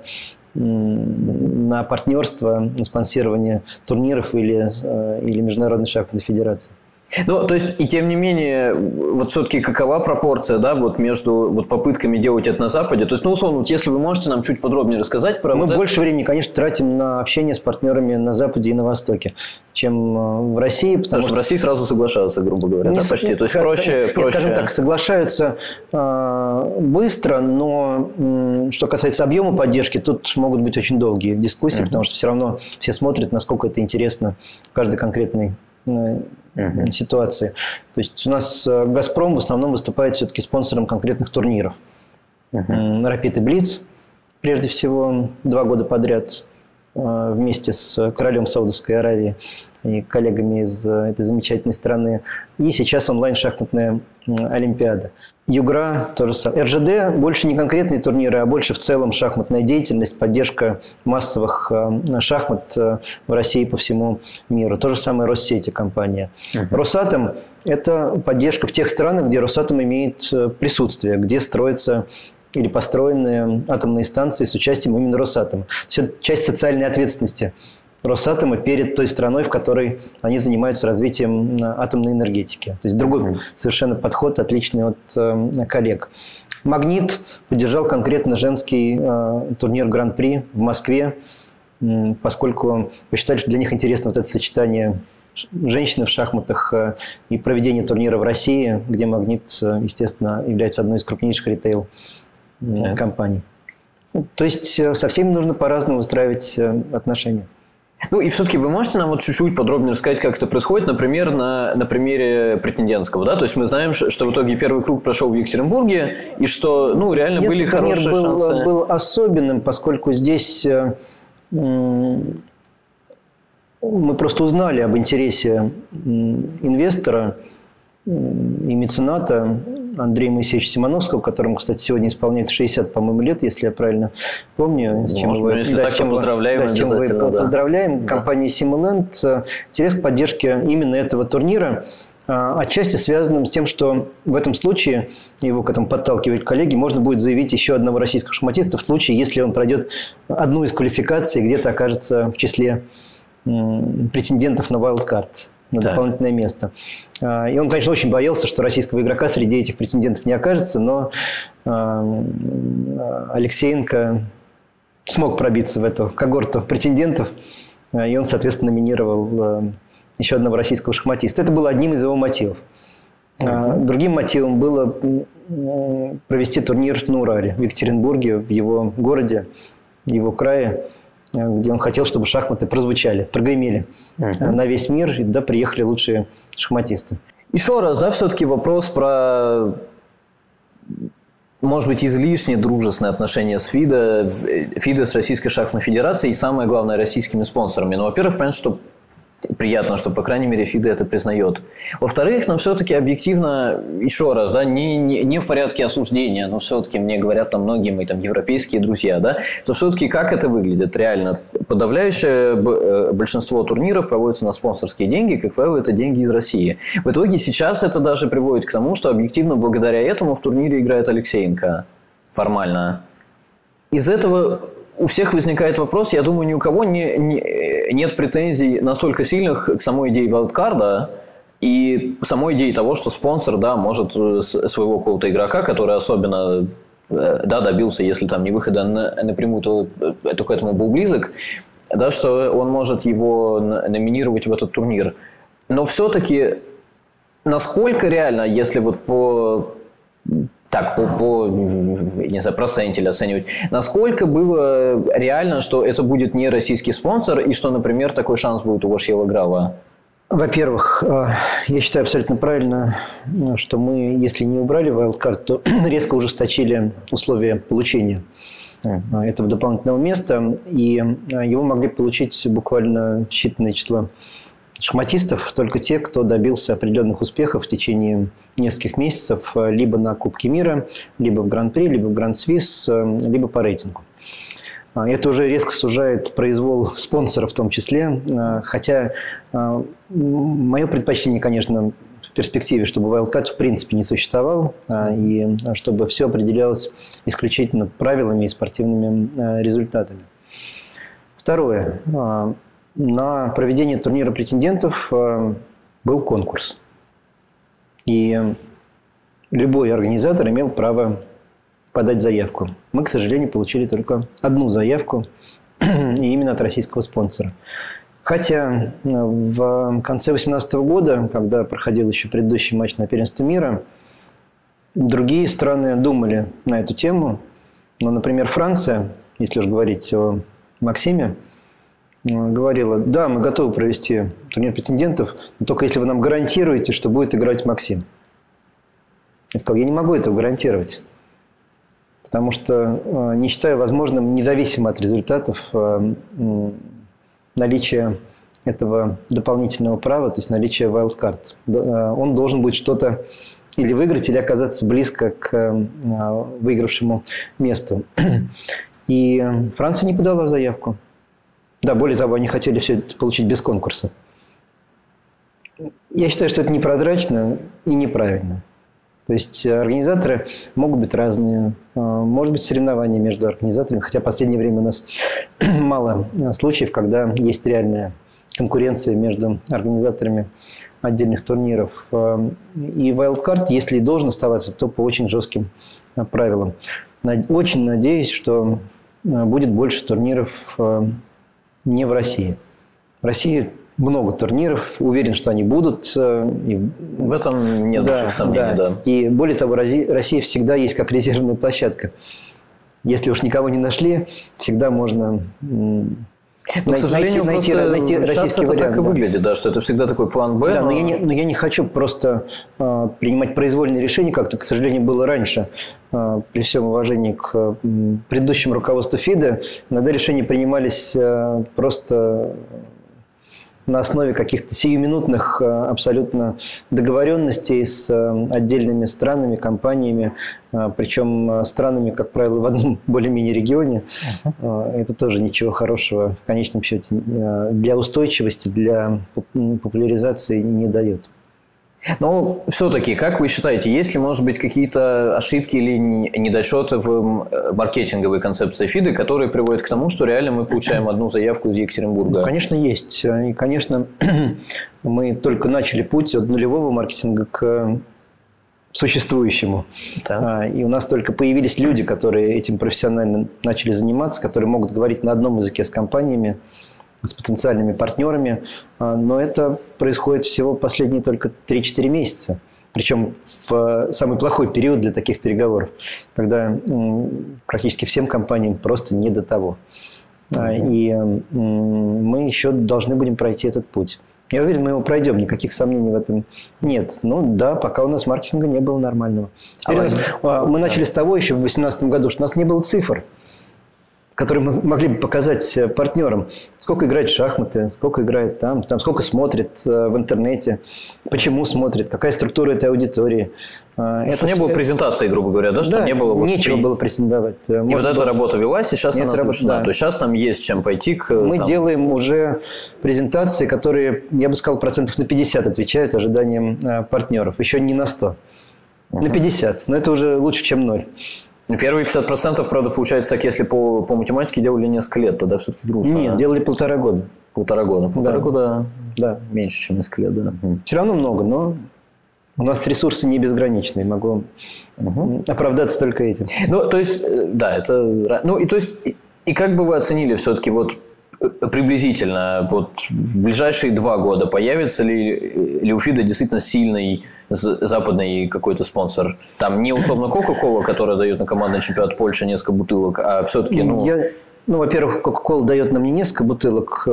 на партнерство, на спонсирование турниров или, или Международной шахматной федерации. Ну, то есть, и тем не менее, вот все-таки какова пропорция, да, вот между вот попытками делать это на Западе? То есть, ну, условно, вот если вы можете нам чуть подробнее рассказать про... Мы вот больше это... времени, конечно, тратим на общение с партнерами на Западе и на Востоке, чем в России. Потому, потому что, что в России сразу соглашаются, грубо говоря, не, да, почти. Не, то есть, как, проще, нет, проще... Скажем так, соглашаются э, быстро, но э, что касается объема поддержки, тут могут быть очень долгие дискуссии, uh-huh. потому что все равно все смотрят, насколько это интересно в каждой конкретной э, Uh-huh. ситуации. То есть у нас «Газпром» в основном выступает все-таки спонсором конкретных турниров. Uh-huh. «Рапид» и «Блиц» прежде всего два года подряд. вместе с королем Саудовской Аравии и коллегами из этой замечательной страны. И сейчас онлайн-шахматная олимпиада. Югра тоже самое. эр жэ дэ больше не конкретные турниры, а больше в целом шахматная деятельность, поддержка массовых шахмат в России и по всему миру. То же самое Россети компания. Uh-huh. Росатом – это поддержка в тех странах, где Росатом имеет присутствие, где строятся или построены атомные станции с участием именно Росатома. То есть это часть социальной ответственности Росатома перед той страной, в которой они занимаются развитием атомной энергетики. То есть другой mm-hmm. совершенно подход, отличный от э, коллег. «Магнит» поддержал конкретно женский э, турнир Гран-при в Москве, э, поскольку посчитали, что для них интересно вот это сочетание женщины в шахматах э, и проведение турнира в России, где «Магнит», э, естественно, является одной из крупнейших ритейл э, yeah. компаний. То есть э, со всеми нужно по-разному выстраивать э, отношения. Ну и все-таки вы можете нам вот чуть-чуть подробнее рассказать, как это происходит, например, на, на примере претендентского, да? То есть мы знаем, что в итоге первый круг прошел в Екатеринбурге, и что, ну, реально Если были хорошие был, шансы. был особенным, поскольку здесь э, мы просто узнали об интересе инвестора и мецената Андрея Моисеевича Симоновского, которому, кстати, сегодня исполняется шестьдесят, по-моему, лет, если я правильно помню. С чем Может, вы, если да, так, то поздравляем. Да, с чем вы да. поздравляем. Да. Компания Симоленд. Интерес к поддержке именно этого турнира отчасти связанным с тем, что в этом случае, его к этому подталкивают коллеги, можно будет заявить еще одного российского шахматиста в случае, если он пройдет одну из квалификаций, где-то окажется в числе претендентов на вайлдкарт, на да. дополнительное место. И он, конечно, очень боялся, что российского игрока среди этих претендентов не окажется, но Алексеенко смог пробиться в эту когорту претендентов, и он, соответственно, номинировал еще одного российского шахматиста. Это было одним из его мотивов. Uh-huh. Другим мотивом было провести турнир на Урале, в Екатеринбурге, в его городе, в его крае, где он хотел, чтобы шахматы прозвучали, прогремели uh-huh. на весь мир, и туда приехали лучшие шахматисты. Еще раз, да, все-таки вопрос про, может быть, излишне дружественные отношения с ФИДе, ФИДе с Российской шахматной федерацией и, самое главное, российскими спонсорами. Ну, во-первых, понятно, что приятно, что, по крайней мере, ФИДе это признает. Во-вторых, но все-таки объективно, еще раз, да, не, не, не в порядке осуждения, но все-таки мне говорят там многие мои там европейские друзья, да, что все-таки как это выглядит реально. Подавляющее большинство турниров проводится на спонсорские деньги, как правило, это деньги из России. В итоге сейчас это даже приводит к тому, что объективно благодаря этому в турнире играет Алексеенко формально. Из этого у всех возникает вопрос, я думаю, ни у кого не, не, нет претензий настолько сильных к самой идее вайлдкарда и самой идее того, что спонсор, да, может своего какого-то игрока, который особенно, да, добился, если там не выхода на, напрямую, то, то к этому был близок, да, что он может его номинировать в этот турнир. Но все-таки насколько реально, если вот по... Так, по, по не знаю, процентиле оценивать. Насколько было реально, что это будет не российский спонсор, и что, например, такой шанс будет у Вашьела Грава? Во-первых, я считаю абсолютно правильно, что мы, если не убрали вайлдкарт, то резко ужесточили условия получения этого дополнительного места, и его могли получить буквально считанное число шахматистов, только те, кто добился определенных успехов в течение нескольких месяцев, либо на Кубке мира, либо в Гран-при, либо в Гран-Свис, либо по рейтингу. Это уже резко сужает произвол спонсора в том числе, хотя мое предпочтение, конечно, в перспективе, чтобы вайлдкарт в принципе не существовал, и чтобы все определялось исключительно правилами и спортивными результатами. Второе. На проведение турнира претендентов был конкурс. И любой организатор имел право подать заявку. Мы, к сожалению, получили только одну заявку, и именно от российского спонсора. Хотя в конце две тысячи восемнадцатого года, когда проходил еще предыдущий матч на первенстве мира, другие страны думали на эту тему. Но, например, Франция, если уж говорить о Максиме, говорила: да, мы готовы провести турнир претендентов, но только если вы нам гарантируете, что будет играть Максим. Я сказал: я не могу этого гарантировать. потому что не считаю возможным, независимо от результатов, наличие этого дополнительного права, то есть наличие wildcard. Он должен будет что-то или выиграть, или оказаться близко к выигравшему месту. И Франция не подала заявку. Да, более того, они хотели все это получить без конкурса. Я считаю, что это непрозрачно и неправильно. То есть организаторы могут быть разные. Может быть, соревнования между организаторами. Хотя в последнее время у нас мало случаев, когда есть реальная конкуренция между организаторами отдельных турниров. И wildcard, если и должен оставаться, то по очень жестким правилам. Очень надеюсь, что будет больше турниров не в России. В России много турниров, уверен, что они будут. И... В этом нет больших да, сомнений, да. да. И более того, Россия всегда есть как резервная площадка. Если уж никого не нашли, всегда можно... Но, к сожалению, найти, найти, найти сейчас это вариант, так и да. выглядит, да, что это всегда такой план Б. Да, но, но... Я, не, но я не хочу просто э, принимать произвольные решения, как это, к сожалению, было раньше. Э, при всем уважении к э, предыдущему руководству ФИДе, иногда решения принимались э, просто на основе каких-то сиюминутных э, абсолютно договоренностей с э, отдельными странами, компаниями, э, причем э, странами, как правило, в одном более-менее регионе. Uh-huh. Э, это тоже ничего хорошего в конечном счете э, для устойчивости, для популяризации не дает. Но все-таки, как вы считаете, есть ли, может быть, какие-то ошибки или недочеты в маркетинговой концепции ФИДы, которые приводят к тому, что реально мы получаем одну заявку из Екатеринбурга? Ну, конечно, есть. И, конечно, мы только начали путь от нулевого маркетинга к существующему. Да. И у нас только появились люди, которые этим профессионально начали заниматься, которые могут говорить на одном языке с компаниями, с потенциальными партнерами, но это происходит всего последние только три-четыре месяца. Причем в самый плохой период для таких переговоров, когда практически всем компаниям просто не до того. Mm-hmm. И мы еще должны будем пройти этот путь. Я уверен, мы его пройдем, никаких сомнений в этом нет. Ну да, пока у нас маркетинга не было нормального. Теперь а нас, мы начали с того еще в две тысячи восемнадцатом году, что у нас не было цифр, которые мы могли бы показать партнерам, сколько играет в шахматы, сколько играет там, там сколько смотрит в интернете, почему смотрит, какая структура этой аудитории. Это что не было презентации, грубо говоря, да? Что да, не было вот нечего при... было презентовать. И Может, вот эта было... работа велась, и сейчас Нет, она завершена. Да. То есть сейчас нам есть чем пойти к... Мы там... делаем уже презентации, которые, я бы сказал, процентов на пятьдесят отвечают ожиданиям партнеров. Еще не на сто. Uh-huh. На пятьдесят. Но это уже лучше, чем ноль. Первые пятьдесят процентов, правда, получается так, если по, по математике делали несколько лет, тогда все-таки грустно. Нет, да? делали полтора года. Полтора года. Полтора да. года да. меньше, чем несколько лет, да. Угу. Все равно много, но у нас ресурсы не безграничные, могу угу. оправдаться только этим. Ну, то есть, да, это... Ну, и то есть, и, и как бы вы оценили все-таки вот приблизительно вот в ближайшие два года появится ли, ли у ФИДа действительно сильный западный какой-то спонсор? Там не условно Coca-Cola, которая дает на командный чемпионат Польши несколько бутылок, а все-таки... Ну... Я, ну, во-первых, Coca-Cola дает нам не несколько бутылок,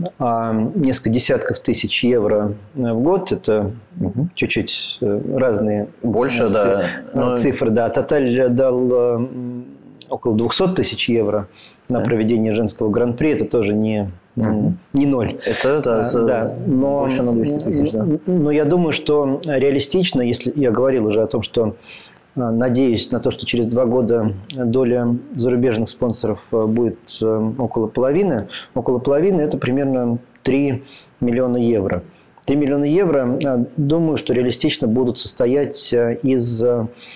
а несколько десятков тысяч евро в год. Это угу. чуть-чуть разные Больше, цифры, да. Но... цифры. Да. Тоталь дал около двести тысяч евро на да. проведение женского гран-при. Это тоже не, угу. не ноль. Это да, а, да. Но, больше на двести тысяч. Да. Но я думаю, что реалистично, если я говорил уже о том, что надеюсь на то, что через два года доля зарубежных спонсоров будет около половины. Около половины – это примерно три миллиона евро. три миллиона евро, думаю, что реалистично будут состоять из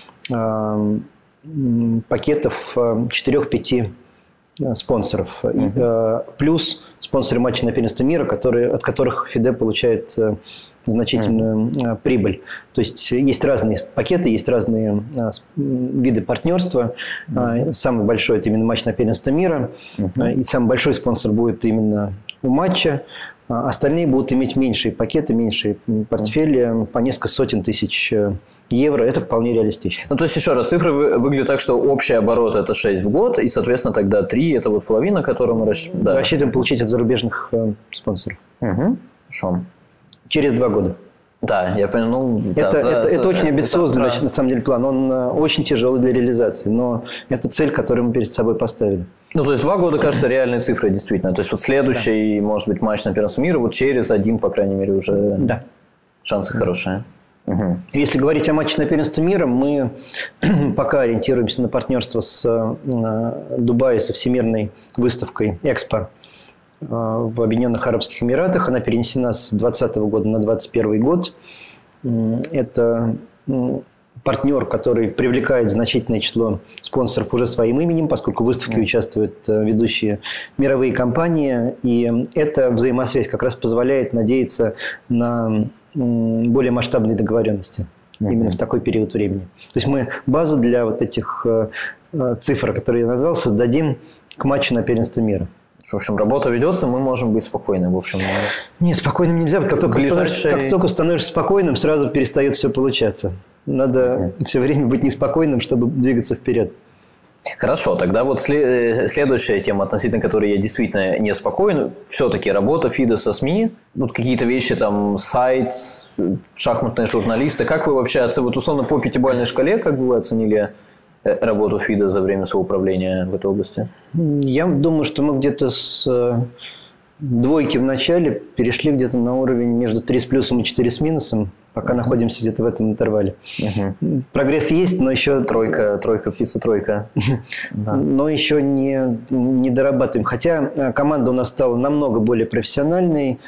пакетов четырех-пяти спонсоров. Uh-huh. Плюс спонсоры матча на первенство мира, которые, от которых ФИДе получает значительную uh-huh. прибыль. То есть есть разные пакеты, есть разные виды партнерства. Uh-huh. Самый большой – это именно матч на первенство мира. Uh-huh. И самый большой спонсор будет именно у матча. Остальные будут иметь меньшие пакеты, меньшие портфели, uh-huh. по несколько сотен тысяч евро. Это вполне реалистично. Ну, то есть, еще раз, цифры выглядят так, что общий оборот – это шесть в год, и, соответственно, тогда три – это вот половина, которую мы расч... да. рассчитываем получить от зарубежных э, спонсоров. Угу. Хорошо. Через два года. Да, я понял. Ну, это, да, это, за, это очень амбициозный, это, на самом деле, план. Он очень тяжелый для реализации, но это цель, которую мы перед собой поставили. Ну, то есть, два года, кажется, реальной цифрой, действительно. То есть, вот следующий, да. может быть, матч на первенство мира, вот через один, по крайней мере, уже да. шансы да. хорошие. Угу. Если говорить о матче на первенство мира, мы пока ориентируемся на партнерство с Дубаем, со всемирной выставкой «Экспо» в Объединенных Арабских Эмиратах. Она перенесена с двадцатого года на двадцать первый год. Это партнер, который привлекает значительное число спонсоров уже своим именем, поскольку в выставке mm. участвуют ведущие мировые компании. И эта взаимосвязь как раз позволяет надеяться на более масштабные договоренности mm-hmm. именно в такой период времени. То есть мы базу для вот этих цифр, которые я назвал, создадим к матчу на первенство мира. В общем, работа ведется, мы можем быть спокойны. В общем, нет, спокойным нельзя. Как только, ближайшие... становишься, как только становишься спокойным, сразу перестает все получаться. Надо mm-hmm. все время быть неспокойным, чтобы двигаться вперед. Хорошо, тогда вот следующая тема, относительно которой я действительно неспокоен, все-таки работа ФИДа со СМИ, вот какие-то вещи, там, сайт, шахматные журналисты. Как вы вообще оцениваете, вот условно по пятибалльной шкале, как бы вы оценили работу ФИДа за время своего управления в этой области? Я думаю, что мы где-то с двойки в начале перешли где-то на уровень между три с плюсом и четыре с минусом, пока uh-huh. находимся где-то в этом интервале. Uh-huh. Прогресс есть, но еще... Тройка, тройка, птица, тройка. Но еще не, не дорабатываем. Хотя команда у нас стала намного более профессиональной,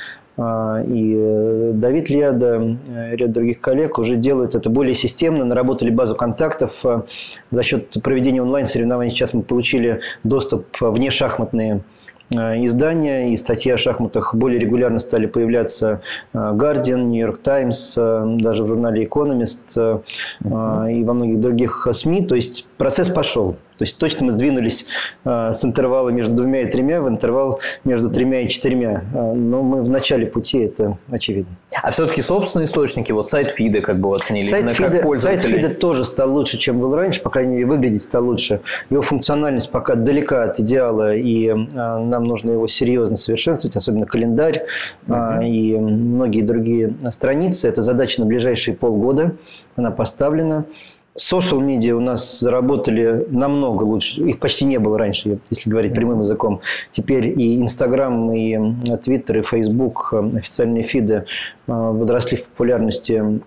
и Давид Лиада, и ряд других коллег уже делают это более системно, наработали базу контактов. За счет проведения онлайн-соревнований сейчас мы получили доступ в внешахматные издания, и статьи о шахматах более регулярно стали появляться Guardian, New York Times, даже в журнале Economist uh-huh. и во многих других СМИ. То есть процесс пошел. То есть точно мы сдвинулись с интервала между двумя и тремя в интервал между тремя и четырьмя. Но мы в начале пути, это очевидно. А все-таки собственные источники, вот сайт ФИДа как бы оценили? Сайт ФИДа, сайт ФИДа тоже стал лучше, чем был раньше, по крайней мере, выглядеть стал лучше. Его функциональность пока далека от идеала, и нам нужно его серьезно совершенствовать, особенно календарь uh-huh. и многие другие страницы. Это задача на ближайшие полгода, она поставлена. Social медиа у нас заработали намного лучше. Их почти не было раньше, если говорить прямым языком. Теперь и Инстаграм, и Твиттер, и Фейсбук, официальные фиды возросли в популярности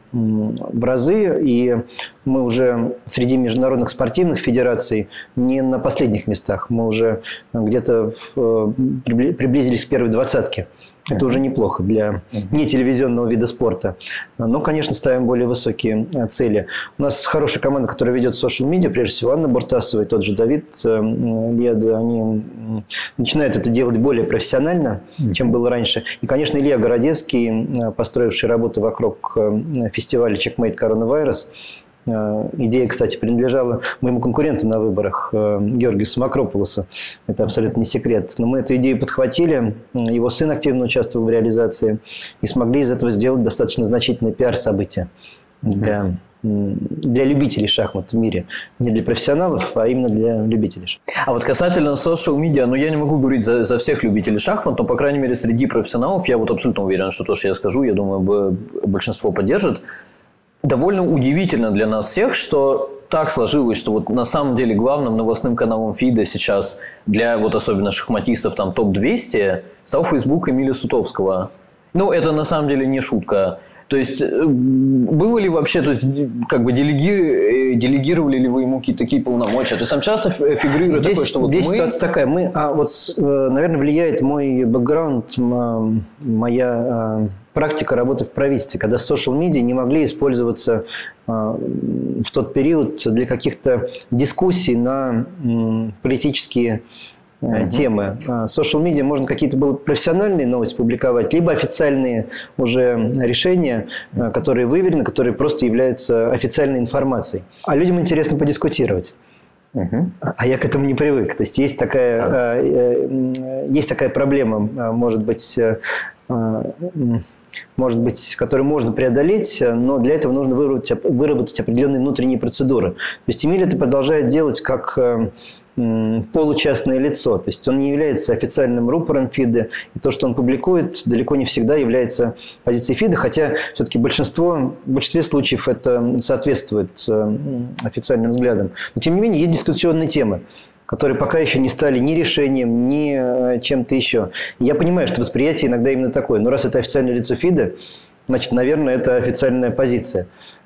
в разы. И мы уже среди международных спортивных федераций не на последних местах. Мы уже где-то приблизились к первой двадцатке. Это уже неплохо для нетелевизионного вида спорта. Но, конечно, ставим более высокие цели. У нас хорошая команда, которая ведет social media, прежде всего Анна Буртасова и тот же Давид Лиада. Они начинают это делать более профессионально, чем было раньше. И, конечно, Илья Городецкий, построивший работу вокруг фестиваля Checkmate Coronavirus. Идея, кстати, принадлежала моему конкуренту на выборах, Георгию Самокропулосу. Это абсолютно не секрет. Но мы эту идею подхватили, его сын активно участвовал в реализации и смогли из этого сделать достаточно значительное пиар-событие для, для любителей шахмат в мире. Не для профессионалов, а именно для любителей. А вот касательно social media, ну я не могу говорить за, за всех любителей шахмат, но, по крайней мере, среди профессионалов я вот абсолютно уверен, что то, что я скажу, я думаю, большинство поддержит. Довольно удивительно для нас всех, что так сложилось, что вот на самом деле главным новостным каналом ФИДа сейчас для вот особенно шахматистов там топ двести стал Facebook Эмиля Сутовского. Ну, это на самом деле не шутка. То есть, было ли вообще, то есть, как бы делеги, делегировали ли вы ему какие-то такие полномочия? То есть, там часто фигурирует здесь, такое, что вот здесь мы... ситуация такая. Мы, а вот, наверное, влияет мой бэкграунд, моя практика работы в правительстве, когда социал-медиа не могли использоваться в тот период для каких-то дискуссий на политические Uh-huh. темы. Social media можно какие-то были профессиональные новости публиковать, либо официальные уже решения, которые выверены, которые просто являются официальной информацией. А людям интересно подискутировать. Uh-huh. А я к этому не привык. То есть есть такая, uh-huh. есть такая проблема, может быть, может быть, которую можно преодолеть, но для этого нужно выработать, выработать определенные внутренние процедуры. То есть Эмиль это продолжает делать как получастное лицо. То есть он не является официальным рупором ФИДа. И то, что он публикует, далеко не всегда является позицией ФИДа. Хотя все-таки большинство, в большинстве случаев это соответствует официальным взглядам. Но тем не менее есть дискуссионные темы, которые пока еще не стали ни решением, ни чем-то еще. Я понимаю, что восприятие иногда именно такое. Но раз это официальное лицо ФИДа, значит, наверное, это официальная позиция.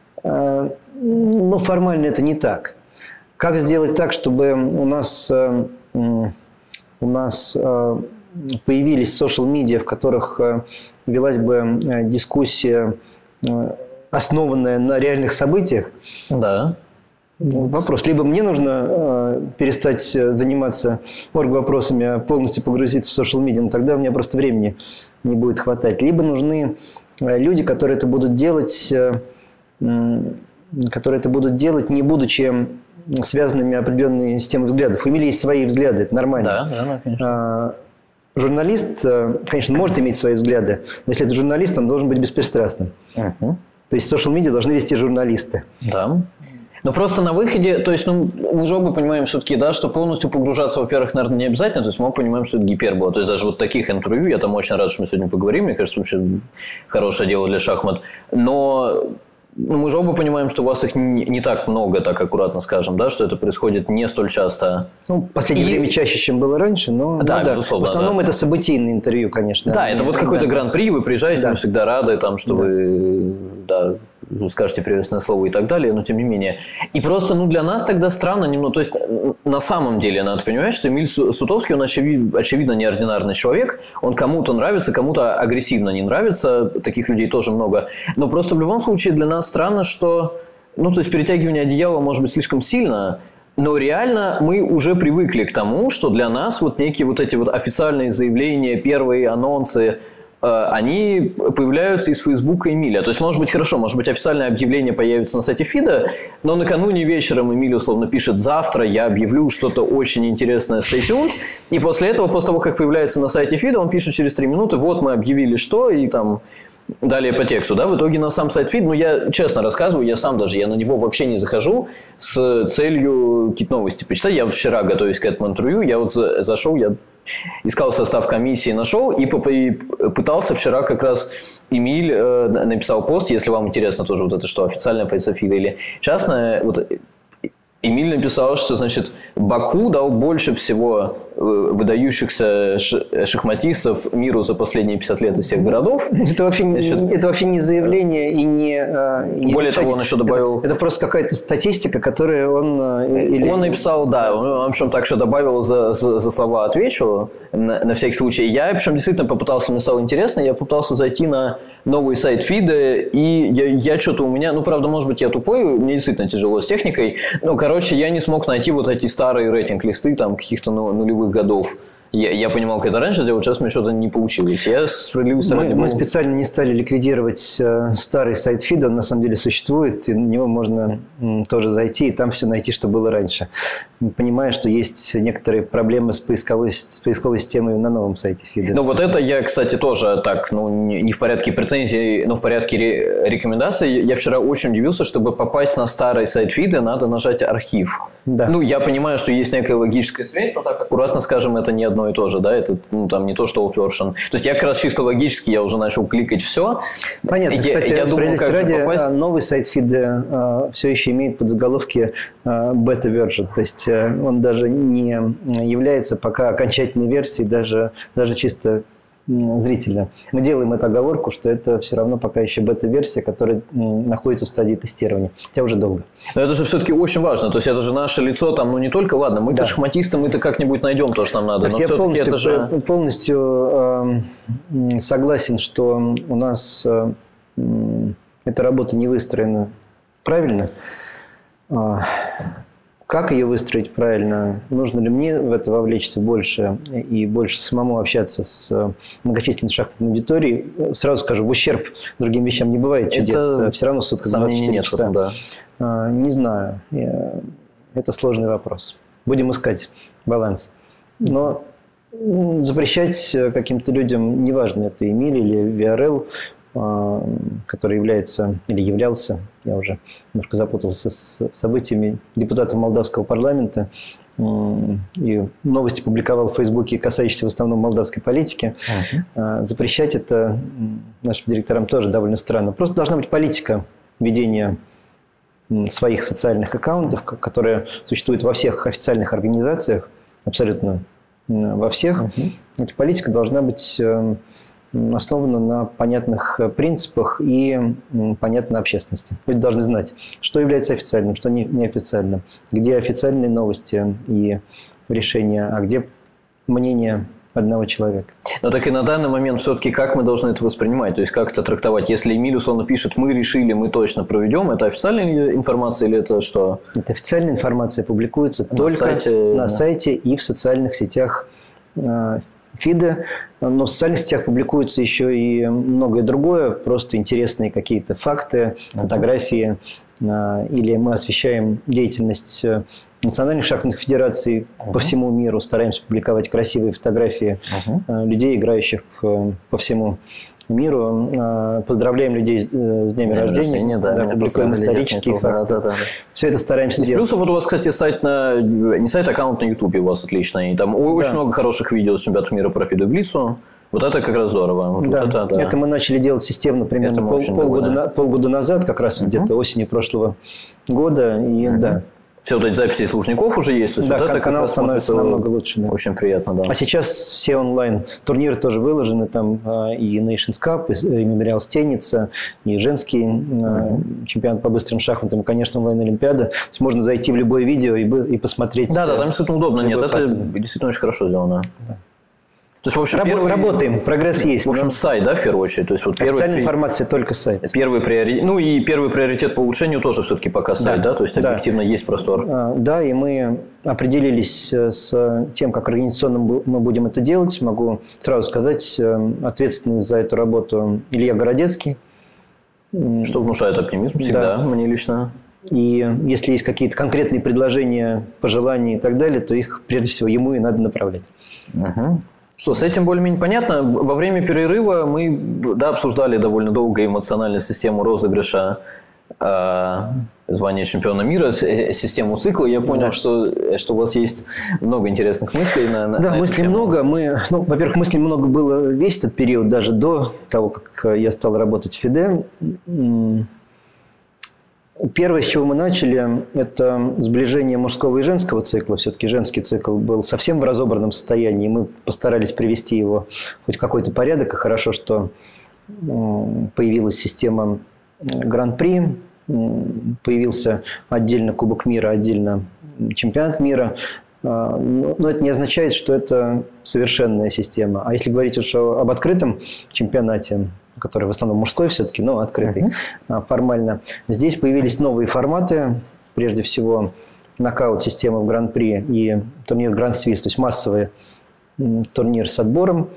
Но формально это не так. Как сделать так, чтобы у нас, у нас появились социал-медиа, в которых велась бы дискуссия, основанная на реальных событиях? Да. Вопрос. Либо мне нужно э, перестать заниматься орг-вопросами, а полностью погрузиться в социал-медиа, но тогда у меня просто времени не будет хватать. Либо нужны э, люди, которые это будут делать, э, э, которые это будут делать, не будучи связанными определенной системой взглядов. У Эмили есть свои взгляды, это нормально. Да, да, конечно. А, журналист, конечно, может иметь свои взгляды, но если это журналист, он должен быть беспристрастным. Угу. То есть социал-медиа должны вести журналисты. Да. Но просто на выходе, то есть, ну, мы же оба понимаем все-таки, да, что полностью погружаться, во-первых, наверное, не обязательно, то есть мы понимаем, что это гипербола. То есть даже вот таких интервью, я там очень рад, что мы сегодня поговорим, мне кажется, вообще хорошее дело для шахмат. Но ну, мы же оба понимаем, что у вас их не, не так много, так аккуратно скажем, да, что это происходит не столь часто. Ну, в последнее И... время чаще, чем было раньше, но да, ну, да. безусловно, в основном да. это событийные интервью, конечно. Да, это вот какой-то да. гран-при, вы приезжаете, да. мы всегда рады, там, что да. вы да, скажете приветственное слово и так далее, но тем не менее. И просто ну, для нас тогда странно немного, то есть на самом деле надо понимать, что Эмиль Сутовский, он очевидно, очевидно неординарный человек, он кому-то нравится, кому-то агрессивно не нравится, таких людей тоже много, но просто в любом случае для нас странно, что, ну, то есть перетягивание одеяла может быть слишком сильно, но реально мы уже привыкли к тому, что для нас вот некие вот эти вот официальные заявления, первые анонсы, они появляются из Фейсбука Эмиля. То есть, может быть, хорошо, может быть, официальное объявление появится на сайте ФИДа, но накануне вечером Эмиль условно пишет: завтра я объявлю что-то очень интересное, stay tuned. И после этого, после того, как появляется на сайте ФИДа, он пишет через три минуты: вот мы объявили что, и там далее по тексту. Да? В итоге на сам сайт ФИД, ну, я честно рассказываю, я сам даже, я на него вообще не захожу с целью какие-то новости почитать. Я вот вчера, готовясь к этому интервью, я вот зашел, я искал состав комиссии, нашел и пытался вчера как раз Эмиль э, написал пост, если вам интересно тоже вот это, что официальная позиция ФИДа или частная, вот Эмиль написал, что, значит, Баку дал больше всего выдающихся шахматистов миру за последние пятьдесят лет из всех городов. Это вообще, значит, это вообще не заявление и не... не более того, он еще добавил... Это, это просто какая-то статистика, которую он... Или... Он написал, да, он, причем так, что добавил за, за, за слова отвечу, на, на всякий случай. Я, причем, действительно попытался, мне стало интересно, я попытался зайти на новый сайт ФИДа, и я, я что-то у меня... Ну, правда, может быть, я тупой, мне действительно тяжело с техникой, но, короче, я не смог найти вот эти старые рейтинг-листы, там, каких-то нулевых годов. Я, я понимал, как это раньше сделать, сейчас мне что-то не получилось. Я справедливости ради мы, мы специально не стали ликвидировать э, старый сайт ФИДа, он на самом деле существует, и на него можно м, тоже зайти и там все найти, что было раньше. Понимая, что есть некоторые проблемы с поисковой, с поисковой системой на новом сайте ФИДа. Ну вот это я, кстати, тоже так, ну не, не в порядке претензий, но в порядке ре, рекомендаций. Я вчера очень удивился, чтобы попасть на старый сайт ФИДа, надо нажать архив. Да. Ну, я понимаю, что есть некая логическая связь, но так аккуратно скажем, это не одно и то же, да, это ну, там не то, что old version. То есть я как раз чисто логически, я уже начал кликать все. Понятно. Я, Кстати, я думаю, как ради, попасть... новый сайт ФИДа а, все еще имеет подзаголовки а, beta version, то есть а, он даже не является пока окончательной версией, даже, даже чисто зрительно. Мы делаем эту оговорку, что это все равно пока еще бета-версия, которая находится в стадии тестирования. Хотя уже долго. Но это же все-таки очень важно. То есть это же наше лицо, там, ну не только, ладно, мы-то да. шахматисты, мы-то как-нибудь найдем то, что нам надо. Но я полностью, это же... полностью э, согласен, что у нас э, эта работа не выстроена правильно. Как ее выстроить правильно? Нужно ли мне в это вовлечься больше и больше самому общаться с многочисленной шахматной аудиторией? Сразу скажу, в ущерб другим вещам не бывает чудес. Это все равно сутки двадцать четыре часа. Да. Не знаю. Это сложный вопрос. Будем искать баланс. Но запрещать каким-то людям, неважно, это Эмиль или ВиАрэл, который является или являлся, я уже немножко запутался с событиями, депутатом молдавского парламента, и новости публиковал в Фейсбуке, касающиеся в основном молдавской политики. Uh-huh. Запрещать это нашим директорам тоже довольно странно. Просто должна быть политика ведения своих социальных аккаунтов, которые существуют во всех официальных организациях, абсолютно во всех. Uh-huh. Эта политика должна быть основана на понятных принципах и понятной общественности. Люди должны знать, что является официальным, что не, неофициальным, где официальные новости и решения, а где мнение одного человека. Но так и на данный момент все-таки как мы должны это воспринимать? То есть как это трактовать? Если Эмиль условно пишет, мы решили, мы точно проведем, это официальная информация или это что? Это официальная информация, публикуется на только сайте... на сайте и в социальных сетях ФИДа, но в социальных сетях публикуется еще и многое другое, просто интересные какие-то факты, фотографии, uh-huh. или мы освещаем деятельность национальных шахматных федераций uh-huh. по всему миру, стараемся публиковать красивые фотографии uh-huh. людей, играющих по всему миру. Поздравляем людей с днями День рождения, рождения да, да, публикуем исторические факты. Да, да, да. Все это стараемся Из делать. Плюсов вот у вас, кстати, сайт на не сайт, а аккаунт на Ютубе у вас отличный. Там да. очень много хороших видео с чемпионатов мира по Рапиду и Блицу. Вот это как раз здорово. Вот да. Вот это, да. это мы начали делать системно примерно пол, полгода, на, полгода назад, как раз uh-huh. где-то осенью прошлого года. И, uh-huh. да. Все вот эти записи служников уже есть. То есть да, вот это канал как становится намного лучше. Да. Очень приятно, да. А сейчас все онлайн турниры тоже выложены. Там и Nations Cup, и Мемориал Стеница, и женский uh-huh. чемпионат по быстрым шахматам, и, конечно, онлайн-олимпиада. То есть можно зайти в любое видео и, и посмотреть. Да, да, там действительно удобно. Нет, это действительно очень хорошо сделано. Да. То есть, в общем, Раб- первый, Работаем, прогресс есть. В общем, но... сайт, да, в первую очередь. То есть, вот официальная первый, информация только сайт. Первый приоритет, ну и первый приоритет по улучшению тоже все-таки пока сайт, да, да? То есть объективно да. есть простор. А, да, и мы определились с тем, как организационно мы будем это делать. Могу сразу сказать, ответственный за эту работу Илья Городецкий. Что внушает оптимизм всегда, да. мне лично. И если есть какие-то конкретные предложения, пожелания и так далее, то их прежде всего ему и надо направлять. Угу. Что, с этим более-менее понятно. Во время перерыва мы да, обсуждали довольно долго эмоциональную систему розыгрыша э, звания чемпиона мира, систему цикла. Я понял, да. что, что у вас есть много интересных мыслей на, на Да, на мыслей тему. много. Мы, ну, во-первых, мыслей много было весь этот период, даже до того, как я стал работать в ФИДе. Первое, с чего мы начали, это сближение мужского и женского цикла. Все-таки женский цикл был совсем в разобранном состоянии. Мы постарались привести его хоть в какой-то порядок. И хорошо, что появилась система Гран-при, появился отдельно Кубок мира, отдельно чемпионат мира. Но это не означает, что это совершенная система. А если говорить уж об открытом чемпионате, который в основном мужской все-таки, но открытый uh-huh. формально. Здесь появились новые форматы, прежде всего нокаут-система в Гран-при и турнир Гранд-Свис, то есть массовый турнир с отбором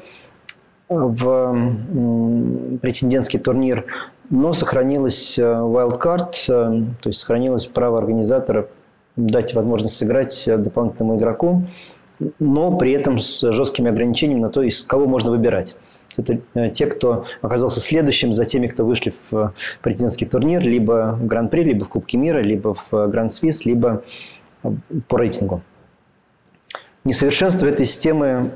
в претендентский турнир, но сохранилась wildcard, то есть сохранилось право организатора дать возможность сыграть дополнительному игроку, но при этом с жесткими ограничениями на то, из кого можно выбирать. Это те, кто оказался следующим за теми, кто вышли в претендентский турнир, либо в Гран-при, либо в Кубке мира, либо в Гранд-Свис, либо по рейтингу. Несовершенство этой системы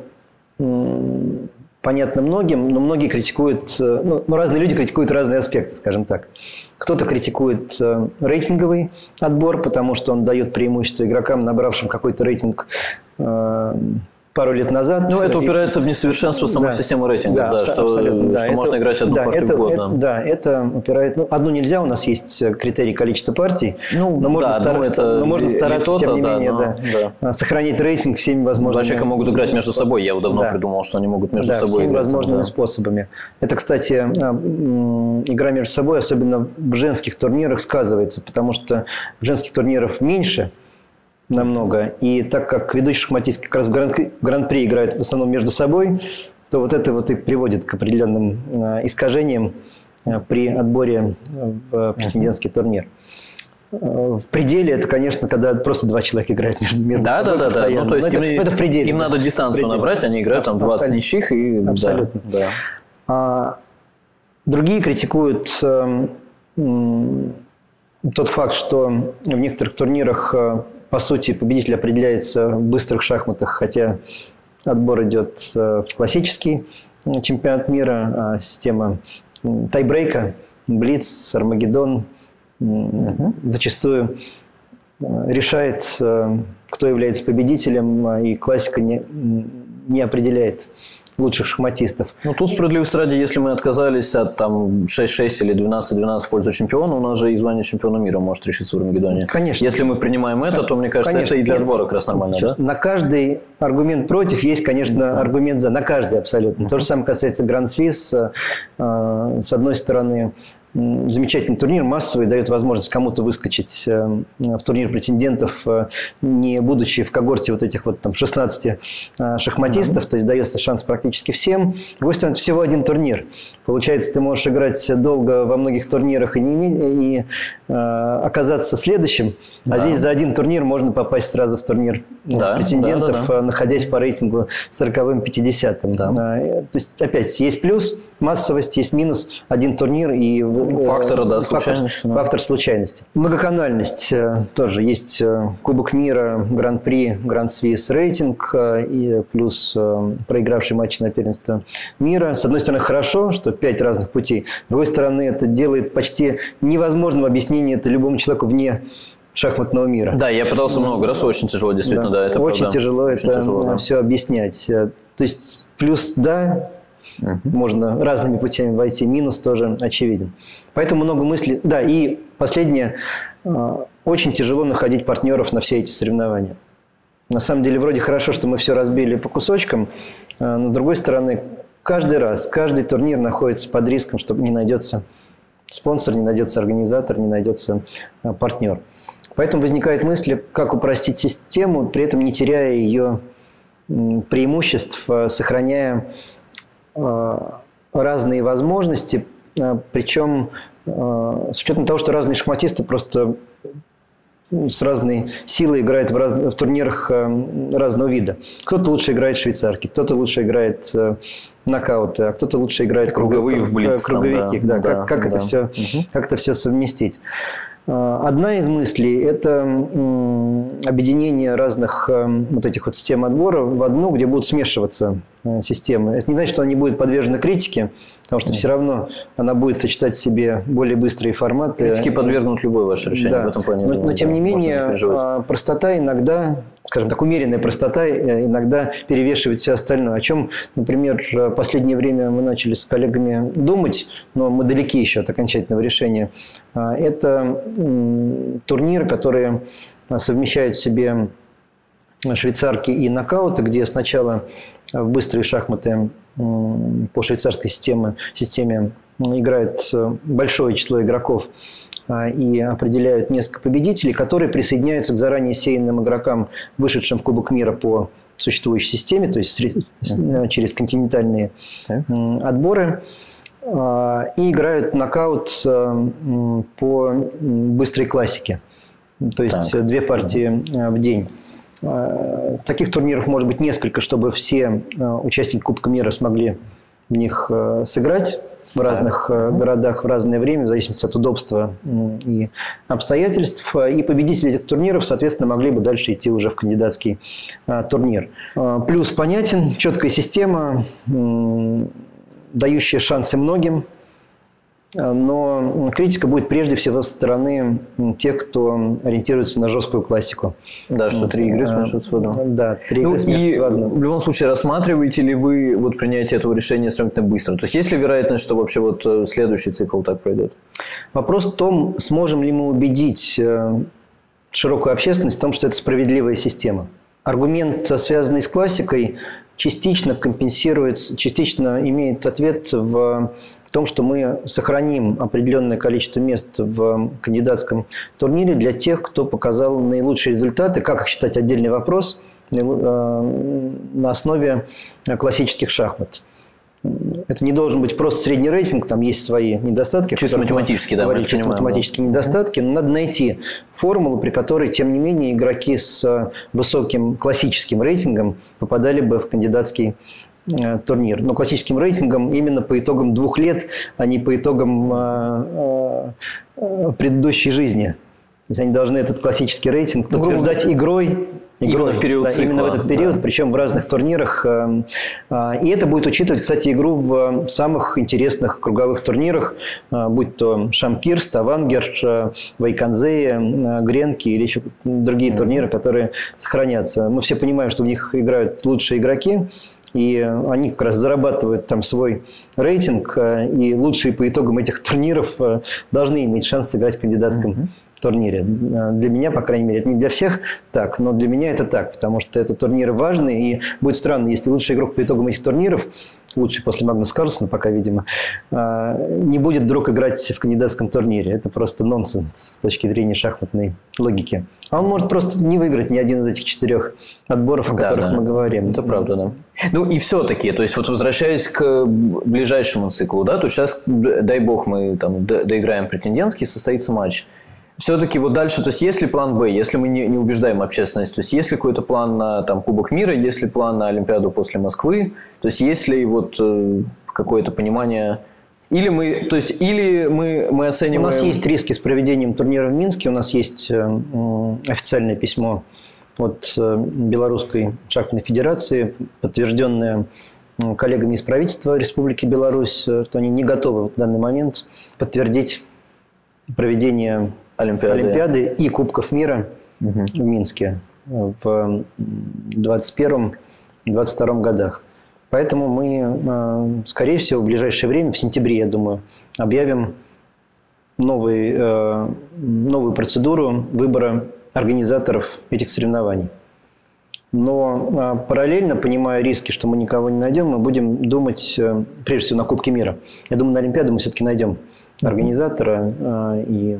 понятно многим, но многие критикуют, ну, ну, разные люди критикуют разные аспекты, скажем так. Кто-то критикует рейтинговый отбор, потому что он дает преимущество игрокам, набравшим какой-то рейтинг пару лет назад. Ну, это упирается в несовершенство самой да. системы рейтинга, да, да, что, да, что это, можно играть одну да, партию это, в год. Это, да, это упирает... Ну, одну нельзя, у нас есть критерий количества партий, ну, но можно да, стараться, это но можно стараться тем не да, менее, но, да, да. сохранить рейтинг всеми возможными... Два человека могут играть между собой, я давно да. придумал, что они могут между да, собой всеми играть. возможными да. способами. Это, кстати, игра между собой, особенно в женских турнирах, сказывается, потому что в женских турнирах меньше намного. И так как ведущие шахматисты как раз в Гран-при играют в основном между собой, то вот это вот и приводит к определенным искажениям при отборе в претендентский турнир. В пределе это, конечно, когда просто два человека играют между собой. Да, да, да, да. Ну, то есть им, это, это в пределе. Им надо дистанцию набрать, они играют там двадцать ничьих и абсолютно. Да, да. А, другие критикуют э, тот факт, что в некоторых турнирах по сути, победитель определяется в быстрых шахматах, хотя отбор идет в классический чемпионат мира, а система тайбрейка, блиц, армагеддон угу. зачастую решает, кто является победителем, и классика не, не определяет лучших шахматистов. Ну, тут справедливости ради, если мы отказались от там шесть шесть или двенадцать двенадцать в пользу чемпиона, у нас же и звание чемпиона мира может решиться в Армагеддоне. Конечно. Если мы принимаем это, то, мне кажется, конечно. Это и для отбора как раз нормально. Да? На каждый аргумент против есть, конечно, да. аргумент за. На каждый абсолютно. Uh-huh. То же самое касается Гранд Свисс. С одной стороны, замечательный турнир, массовый, дает возможность кому-то выскочить в турнир претендентов, не будучи в когорте вот этих вот там шестнадцати шахматистов, mm-hmm. то есть дается шанс практически всем. С другой стороны, это всего один турнир. Получается, ты можешь играть долго во многих турнирах и, не иметь, и э, оказаться следующим, да. а здесь за один турнир можно попасть сразу в турнир да, претендентов, да, да, да. находясь по рейтингу сороковым пятидесятым. Да. То есть, опять, есть плюс, массовость, есть минус, один турнир и фактор, да, фактор, случайности, да. фактор случайности. Многоканальность тоже. Есть Кубок мира, Гран-при, Гранд-Свисс рейтинг и плюс проигравший матч на первенство мира. С одной стороны, хорошо, что пять разных путей. С другой стороны, это делает почти невозможным объяснение это любому человеку вне шахматного мира. Да, я пытался много раз, очень тяжело, действительно, да, да это очень правда. тяжело очень это тяжело, да. все объяснять. То есть, плюс, да, Uh-huh. можно разными путями войти. Минус тоже очевиден. Поэтому много мыслей. Да, и последнее. Очень тяжело находить партнеров на все эти соревнования. На самом деле, вроде хорошо, что мы все разбили по кусочкам, но, с другой стороны, каждый раз, каждый турнир находится под риском, что не найдется спонсор, не найдется организатор, не найдется партнер. Поэтому возникает мысль, как упростить систему, при этом не теряя ее преимуществ, сохраняя разные возможности, причем с учетом того, что разные шахматисты просто с разной силой играют в, раз... в турнирах разного вида. Кто-то лучше играет швейцарки, кто-то лучше играет нокауты, а кто-то лучше играет круговые в блиц, круговики. Да, да, как, как, да. Это все, угу. как это все совместить? Одна из мыслей – это объединение разных вот этих вот систем отбора в одну, где будут смешиваться системы. Это не значит, что она не будет подвержена критике, потому что все равно она будет сочетать в себе более быстрые форматы. Критики подвергнут любое ваше решение да. в этом плане. Но, но тем да, не менее, простота иногда, скажем так, умеренная простота иногда перевешивает все остальное. О чем, например, в последнее время мы начали с коллегами думать, но мы далеки еще от окончательного решения. Это турниры, которые совмещают в себе швейцарки и нокауты, где сначала в быстрые шахматы по швейцарской системе, системе играет большое число игроков и определяют несколько победителей, которые присоединяются к заранее сеянным игрокам, вышедшим в Кубок мира по существующей системе, то есть через континентальные отборы, и играют нокаут по быстрой классике, то есть так. две партии в день. Таких турниров может быть несколько, чтобы все участники Кубка мира смогли в них сыграть в разных так. городах в разное время, в зависимости от удобства и обстоятельств. И победители этих турниров, соответственно, могли бы дальше идти уже в кандидатский турнир. Плюс понятен, четкая система, дающая шансы многим. Но критика будет прежде всего со стороны тех, кто ориентируется на жесткую классику. Да, что три игры смешиваются в одну. Да, три игры ну, смешиваются в одну. В любом случае, рассматриваете ли вы вот принятие этого решения сравнительно быстро? То есть, есть ли вероятность, что вообще вот следующий цикл так пройдет? Вопрос в том, сможем ли мы убедить широкую общественность в том, что это справедливая система. Аргумент, связанный с классикой, частично компенсируется, частично имеет ответ в том, что мы сохраним определенное количество мест в кандидатском турнире для тех, кто показал наилучшие результаты, как их считать, отдельный вопрос, на основе классических шахмат. Это не должен быть просто средний рейтинг, там есть свои недостатки. Чисто математические, да, говорили, чисто математические да. недостатки, но надо найти формулу, при которой, тем не менее, игроки с высоким классическим рейтингом попадали бы в кандидатский э, турнир. Но классическим рейтингом именно по итогам двух лет, а не по итогам э, э, предыдущей жизни. есть они должны этот классический рейтинг подтверждать игрой. Именно в период да, цикла. Именно в этот период, да. Причем в разных турнирах. И это будет учитывать, кстати, игру в самых интересных круговых турнирах, будь то Шамкир, Ставангер, Вайконзея, Гренки или еще другие mm-hmm. турниры, которые сохранятся. Мы все понимаем, что в них играют лучшие игроки, и они как раз зарабатывают там свой рейтинг, и лучшие по итогам этих турниров должны иметь шанс сыграть в кандидатском mm-hmm. турнире. Для меня, по крайней мере, это не для всех так, но для меня это так, потому что это турниры важные, и будет странно, если лучший игрок по итогам этих турниров, лучший после Магнуса Карлсена пока, видимо, не будет вдруг играть в кандидатском турнире. Это просто нонсенс с точки зрения шахматной логики. А он может просто не выиграть ни один из этих четырех отборов, о которых да, да. мы говорим. Это правда, да. Ну и все-таки, то есть вот возвращаясь к ближайшему циклу, да, то сейчас, дай бог, мы там доиграем претендентский, состоится матч. Все-таки вот дальше, то есть есть ли план Б, если мы не, не убеждаем общественность, то есть есть ли какой-то план на там, Кубок мира, есть ли план на Олимпиаду после Москвы, то есть есть ли вот э, какое-то понимание, или мы, то есть или мы, мы оцениваем... У нас есть риски с проведением турнира в Минске, у нас есть э, официальное письмо от э, Белорусской шахматной федерации, подтвержденное э, коллегами из правительства Республики Беларусь, что они не готовы в данный момент подтвердить проведение Олимпиады, Олимпиады и Кубков мира угу. в Минске в двадцать первом — двадцать втором годах. Поэтому мы, скорее всего, в ближайшее время, в сентябре, я думаю, объявим новый, новую процедуру выбора организаторов этих соревнований. Но параллельно, понимая риски, что мы никого не найдем, мы будем думать, прежде всего, на Кубке мира. Я думаю, на Олимпиаду мы все-таки найдем организатора, и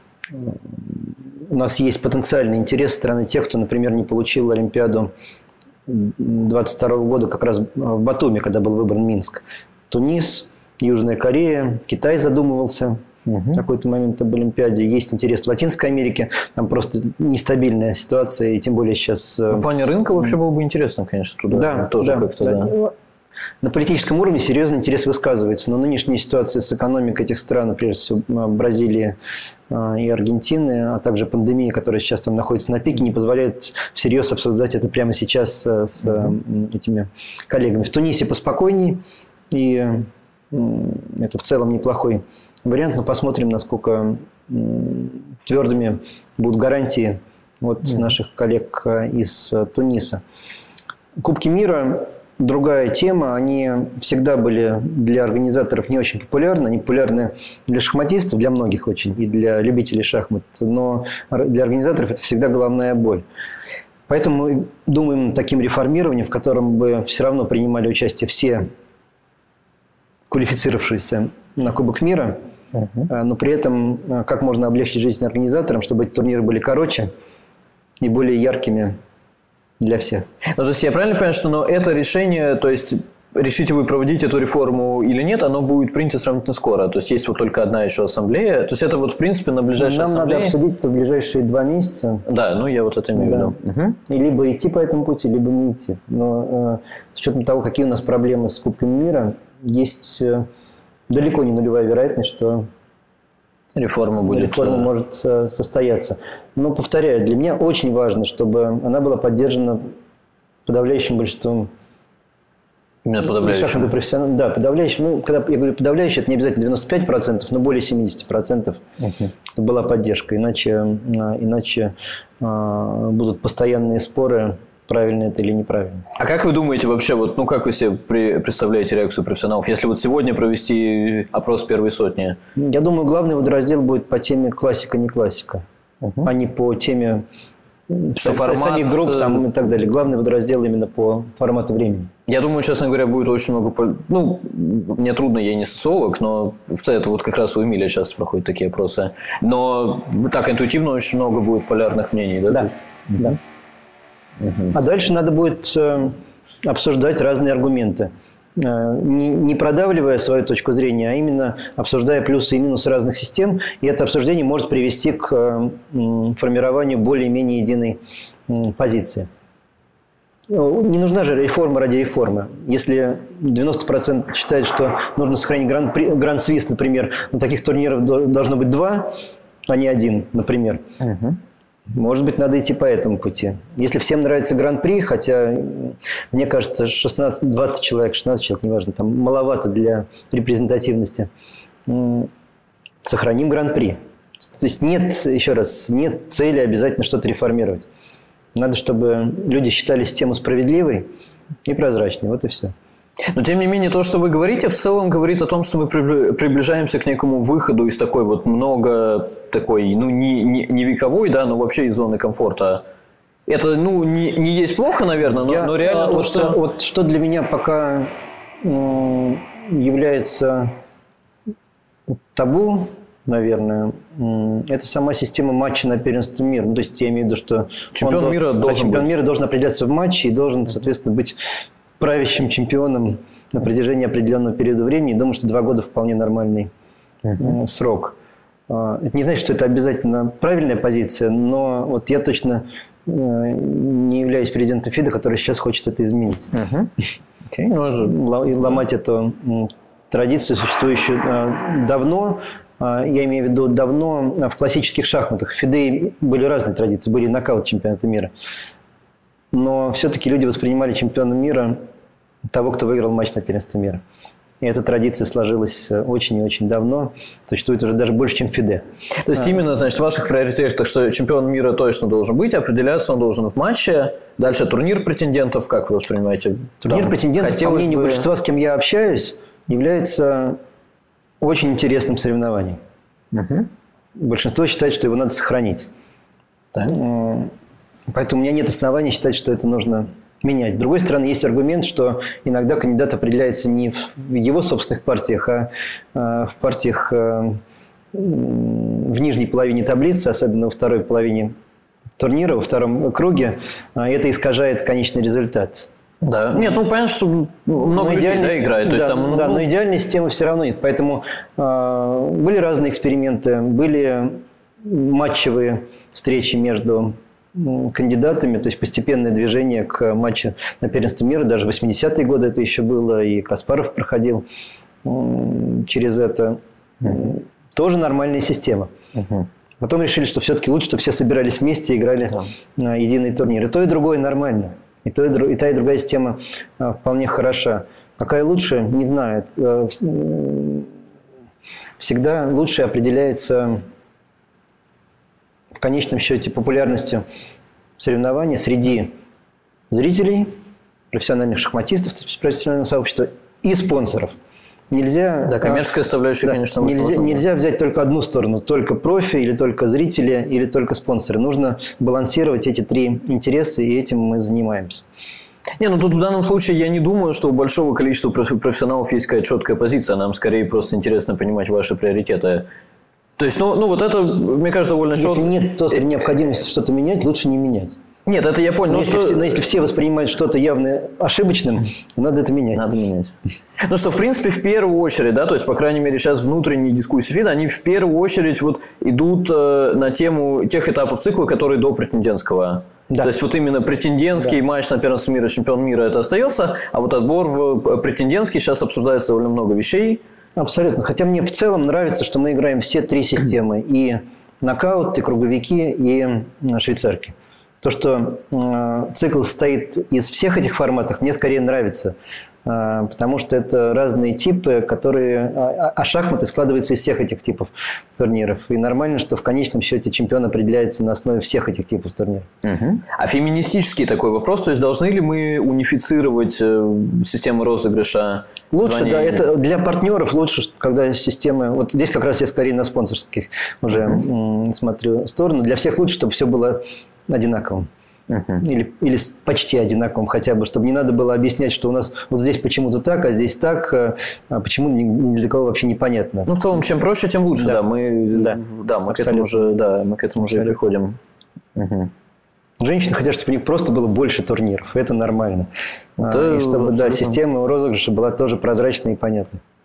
у нас есть потенциальный интерес со стороны тех, кто, например, не получил Олимпиаду двадцать второго года как раз в Батуми, когда был выбран Минск. Тунис, Южная Корея, Китай задумывался угу. в какой-то момент об Олимпиаде. Есть интерес в Латинской Америке, там просто нестабильная ситуация, и тем более сейчас... В плане рынка вообще было бы интересно, конечно, туда да, тоже да, как-то... Да. Да. На политическом уровне серьезный интерес высказывается, но нынешняя ситуация с экономикой этих стран, прежде всего Бразилии и Аргентины, а также пандемия, которая сейчас там находится на пике, не позволяет всерьез обсуждать это прямо сейчас с mm-hmm. этими коллегами. В Тунисе поспокойней, и это в целом неплохой вариант, но посмотрим, насколько твердыми будут гарантии от mm-hmm. наших коллег из Туниса. Кубки мира... Другая тема, они всегда были для организаторов не очень популярны, они популярны для шахматистов, для многих очень, и для любителей шахмат, но для организаторов это всегда головная боль. Поэтому мы думаем таким реформированием, в котором бы все равно принимали участие все квалифицировавшиеся на Кубок мира, uh-huh. но при этом как можно облегчить жизнь организаторам, чтобы эти турниры были короче и более яркими для всех. Ну, то есть я правильно понимаю, что но это решение, то есть решите вы проводить эту реформу или нет, оно будет принято сравнительно скоро. То есть есть вот только одна еще ассамблея. То есть это вот в принципе на ближайшей Нам ассамблее. Нам надо обсудить это в ближайшие два месяца. Да, ну я вот это имею в виду. Угу. И либо идти по этому пути, либо не идти. Но э, с учетом того, какие у нас проблемы с Кубками мира, есть э, далеко не нулевая вероятность, что реформа будет... Реформа может состояться. Но, повторяю, для меня очень важно, чтобы она была поддержана подавляющим большинством. Именно подавляющим? Профессионалов. Да, подавляющим. Ну, когда я говорю подавляющим, это не обязательно девяносто пять процентов, но более семьдесят процентов uh-huh. была поддержка. Иначе, иначе а, будут постоянные споры, правильно это или неправильно. А как вы думаете вообще, вот, ну как вы себе представляете реакцию профессионалов, если вот сегодня провести опрос первой сотни? Я думаю, главный водораздел будет по теме классика-не классика, угу. а не по теме что формат... самих групп там, и так далее. Главный водораздел именно по формату времени. Я думаю, честно говоря, будет очень много... Ну, мне трудно, я не социолог, но в целом это вот как раз у Эмиля часто проходят такие опросы. Но так интуитивно очень много будет полярных мнений, да? Да, есть... да. Uh-huh. А дальше надо будет э, обсуждать разные аргументы, э, не, не продавливая свою точку зрения, а именно обсуждая плюсы и минусы разных систем. И это обсуждение может привести к э, формированию более-менее единой э, позиции. Не нужна же реформа ради реформы. Если девяносто процентов считает, что нужно сохранить гран-свист, например, но таких турниров должно быть два, а не один, например. Угу. Может быть, надо идти по этому пути. Если всем нравится Гран-при, хотя, мне кажется, шестнадцать-двадцать человек, шестнадцать человек, неважно, там маловато для репрезентативности, сохраним Гран-при. То есть нет, еще раз, нет цели обязательно что-то реформировать. Надо, чтобы люди считали систему справедливой и прозрачной. Вот и все. Но, тем не менее, то, что вы говорите, в целом говорит о том, что мы приближаемся к некому выходу из такой вот много такой, ну, не, не, не вековой, да, но вообще из зоны комфорта. Это, ну, не, не есть плохо, наверное, но, Я, но реально а, то, вот, что... Вот что для меня пока э, является табу, наверное, э, это сама система матча на первенство мира. Ну, то есть, я имею в виду, что... Чемпион он, мира да, должен чемпион быть. мира должен определяться в матче и должен, соответственно, быть правящим чемпионом на протяжении определенного периода времени. Думаю, что два года вполне нормальный uh-huh. срок. Это не значит, что это обязательно правильная позиция, но вот я точно не являюсь президентом ФИДа, который сейчас хочет это изменить. Uh-huh. Okay. И ломать эту традицию, существующую давно. Я имею в виду давно в классических шахматах. В ФИДе были разные традиции, были нокаут чемпионата мира. Но все-таки люди воспринимали чемпионом мира того, кто выиграл матч на первенство мира. И эта традиция сложилась очень и очень давно. Существует уже даже больше, чем в ФИДе. То есть, а. именно, значит, в ваших приоритетах, что чемпион мира точно должен быть, определяться он должен в матче. Дальше турнир претендентов, как вы воспринимаете? Турнир Там претендентов, по мнению бы... большинства, с кем я общаюсь, является очень интересным соревнованием. Угу. Большинство считает, что его надо сохранить. Так. Поэтому у меня нет оснований считать, что это нужно менять. С другой стороны, есть аргумент, что иногда кандидат определяется не в его собственных партиях, а в партиях в нижней половине таблицы, особенно во второй половине турнира, во втором круге. Это искажает конечный результат. Да. Нет, ну понятно, что много людей идеальной, да, играет. То да, есть, там, да, ну... но идеальной системы все равно нет. Поэтому э, были разные эксперименты, были матчевые встречи между кандидатами, то есть постепенное движение к матчу на первенство мира. Даже в восьмидесятые годы это еще было, и Каспаров проходил через это. Uh-huh. Тоже нормальная система. Uh-huh. Потом решили, что все-таки лучше, чтобы все собирались вместе и играли uh-huh. единый турнир. И то, и другое нормально. И, то, и, и та, и другая система вполне хороша. Какая лучше, не знаю. Всегда лучше определяется в конечном счете популярностью соревнования среди зрителей, профессиональных шахматистов, профессионального сообщества и спонсоров. Нельзя, да, коммерческая составляющая, да, конечно, нельзя, нельзя взять только одну сторону, только профи, или только зрители, или только спонсоры. Нужно балансировать эти три интереса, и этим мы занимаемся. Не, ну тут в данном случае я не думаю, что у большого количества профессионалов есть какая-то четкая позиция. Нам скорее просто интересно понимать ваши приоритеты. То есть, ну, ну вот это, мне кажется, довольно четко. Если нет острой необходимости что-то менять, лучше не менять. Нет, это я понял. Но, но, если, что... все, но если все воспринимают что-то явно ошибочным, надо это менять. Надо менять. Ну что, в принципе, в первую очередь, да, то есть, по крайней мере, сейчас внутренние дискуссии ФИДа, они в первую очередь вот идут э, на тему тех этапов цикла, которые до претендентского. Да. То есть, вот именно претендентский да. матч на первенство мира, чемпион мира, это остается, а вот отбор в претендентский, сейчас обсуждается довольно много вещей. Абсолютно. Хотя мне в целом нравится, что мы играем все три системы. И нокаут, и круговики, и швейцарки. То, что э, цикл состоит из всех этих форматов, мне скорее нравится. Э, потому что это разные типы, которые... А, а шахматы складываются из всех этих типов турниров. И нормально, что в конечном счете чемпион определяется на основе всех этих типов турниров. Угу. А феминистический такой вопрос, то есть должны ли мы унифицировать э, систему розыгрыша? Лучше, звонения? Да. Это для партнеров лучше, когда системы... Вот здесь как раз я скорее на спонсорских уже угу. смотрю сторону. Для всех лучше, чтобы все было одинаковым. Uh-huh. Или, или почти одинаковым хотя бы, чтобы не надо было объяснять, что у нас вот здесь почему-то так, а здесь так, а почему ни, ни для кого вообще непонятно. Ну, в целом, чем проще, тем лучше, да. да. Мы, да. Да, мы к этому уже, да, мы к этому уже приходим. Uh-huh. Женщины хотят, чтобы у них просто было больше турниров. Это нормально. Да, и чтобы да, система розыгрыша была тоже прозрачной и понятной.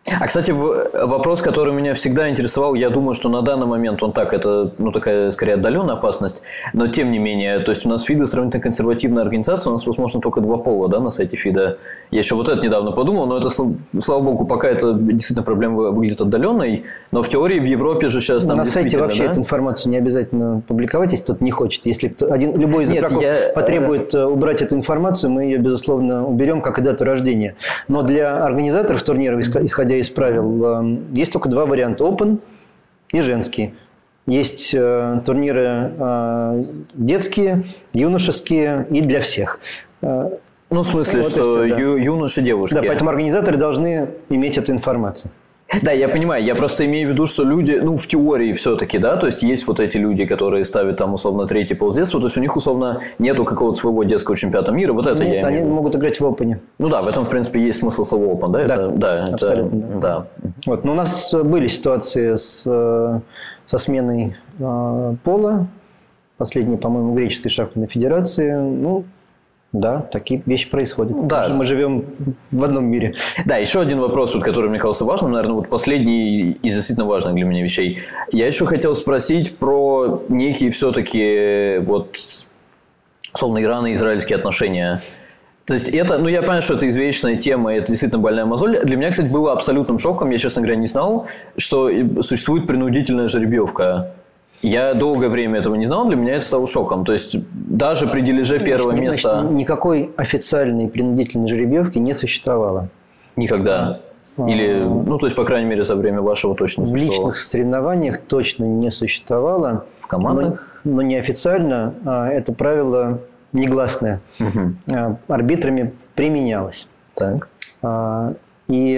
А, кстати, вопрос, который меня всегда интересовал, я думаю, что на данный момент он так, это, ну, такая, скорее, отдаленная опасность, но тем не менее, то есть у нас ФИДе сравнительно консервативная организация, у нас, возможно, только два пола, да, на сайте ФИДа. Я еще вот это недавно подумал, но это, слава богу, пока это действительно проблема выглядит отдаленной, но в теории в Европе же сейчас там на сайте вообще, да, эту информацию не обязательно публиковать, если кто-то не хочет. Если кто, один, любой из игроков я... потребует убрать эту информацию, мы ее, безусловно, уберем, как и дату рождения. Но для организаторов турнира, исходя из правил, есть только два варианта: open и женский. Есть э, турниры э, детские, юношеские и для всех. Ну, в смысле, вот что все, да. ю, юноши, девушки. Да, поэтому организаторы должны иметь эту информацию. Да, я понимаю. Я просто имею в виду, что люди, ну, в теории все-таки, да, то есть есть вот эти люди, которые ставят там, условно, третий пол с детства, то есть у них, условно, нету какого-то своего детского чемпионата мира, вот это Нет, я имею они в виду. могут играть в опене. Ну да, в этом, в принципе, есть смысл слова open, да? Да, это, да, абсолютно. Это, да. да. Вот, но у нас были ситуации с, со сменой э, пола, последние, по-моему, греческой шахматной федерации, ну, да, такие вещи происходят. Да. Мы живем в одном мире. Да, еще один вопрос, вот, который мне казался важным, наверное, вот последний из действительно важных для меня вещей. Я еще хотел спросить про некие все-таки вот, условно, ирано-израильские отношения. То есть это, ну я понимаю, что это извечная тема, это действительно больная мозоль. Для меня, кстати, было абсолютным шоком, я, честно говоря, не знал, что существует принудительная жеребьевка. Я долгое время этого не знал, для меня это стало шоком. То есть даже при дележе первого значит, места... Значит, никакой официальной принудительной жеребьевки не существовало. Никогда? Или, ну, то есть, по крайней мере, за время вашего точно существовало? В личных соревнованиях точно не существовало. В командных? Но, но неофициально а, это правило негласное. Угу. А, арбитрами применялось. Так. А, и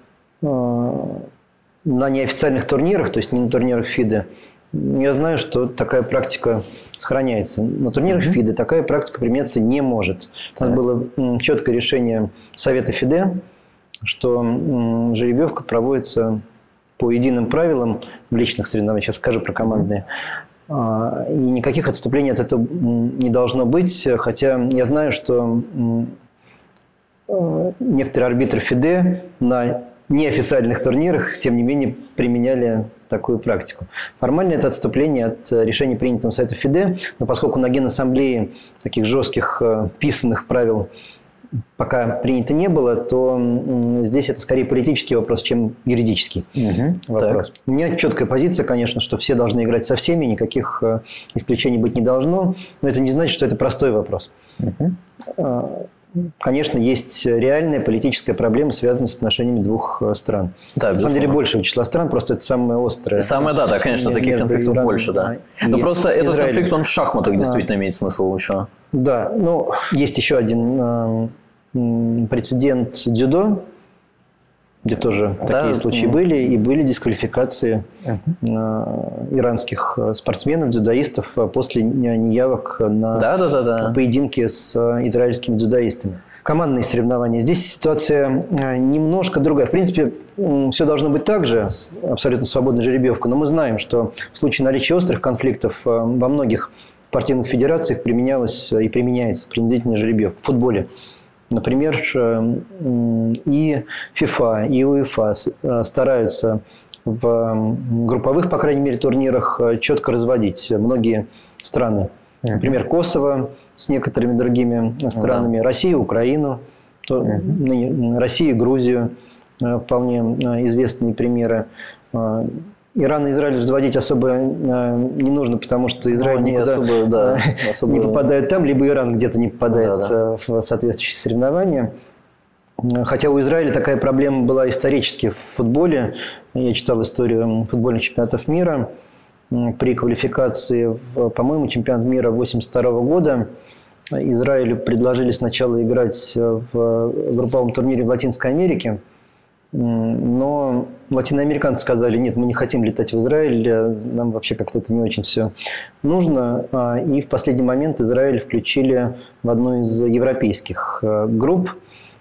а, на неофициальных турнирах, то есть не на турнирах ФИДе, я знаю, что такая практика сохраняется. На турнирах mm-hmm. ФИДе такая практика применяться не может. У нас было четкое решение Совета ФИДе, что жеребьевка проводится по единым правилам в личных соревнованиях. Сейчас скажу про командные. Mm-hmm. И никаких отступлений от этого не должно быть. Хотя я знаю, что некоторые арбитры ФИДе на неофициальных турнирах, тем не менее, применяли такую практику. Формально это отступление от решений, принятого Совета ФИДе, но поскольку на Генассамблее таких жестких писанных правил пока принято не было, то здесь это скорее политический вопрос, чем юридический угу, вопрос. Так. У меня четкая позиция, конечно, что все должны играть со всеми, никаких исключений быть не должно, но это не значит, что это простой вопрос. Угу. Конечно, есть реальная политическая проблема, связанная с отношениями двух стран. Да, на самом деле большего числа стран, просто это самое острое. Самое, да, да, конечно, таких конфликтов Ираном, больше, да. Но просто Израилем. Этот конфликт, он в шахматах действительно а, имеет смысл еще. Да, ну, есть еще один э, прецедент дзюдо, где тоже да, такие случаи mm-hmm. были, и были дисквалификации mm-hmm. э, иранских спортсменов, дзюдоистов после неявок на да, да, да, да. поединки с израильскими дзюдоистами. Командные соревнования. Здесь ситуация немножко другая. В принципе, все должно быть так же, абсолютно свободная жеребьевка, но мы знаем, что в случае наличия острых конфликтов во многих спортивных федерациях применялась и применяется принудительная жеребьевка. В футболе. Например, и ФИФА, и УЕФА стараются в групповых, по крайней мере, турнирах четко разводить многие страны. Например, Косово с некоторыми другими странами, да. Россию, Украину, то, uh-huh. Россию, Грузию, вполне известные примеры. Иран и Израиль разводить особо не нужно, потому что Израиль ну, никуда особо, да, особо... не попадает там, либо Иран где-то не попадает да, да. в соответствующие соревнования. Хотя у Израиля такая проблема была исторически в футболе. Я читал историю футбольных чемпионатов мира. При квалификации, в, по-моему, чемпионат мира восемьдесят второго года Израилю предложили сначала играть в групповом турнире в Латинской Америке. Но латиноамериканцы сказали, нет, мы не хотим летать в Израиль, нам вообще как-то это не очень все нужно. И в последний момент Израиль включили в одну из европейских групп.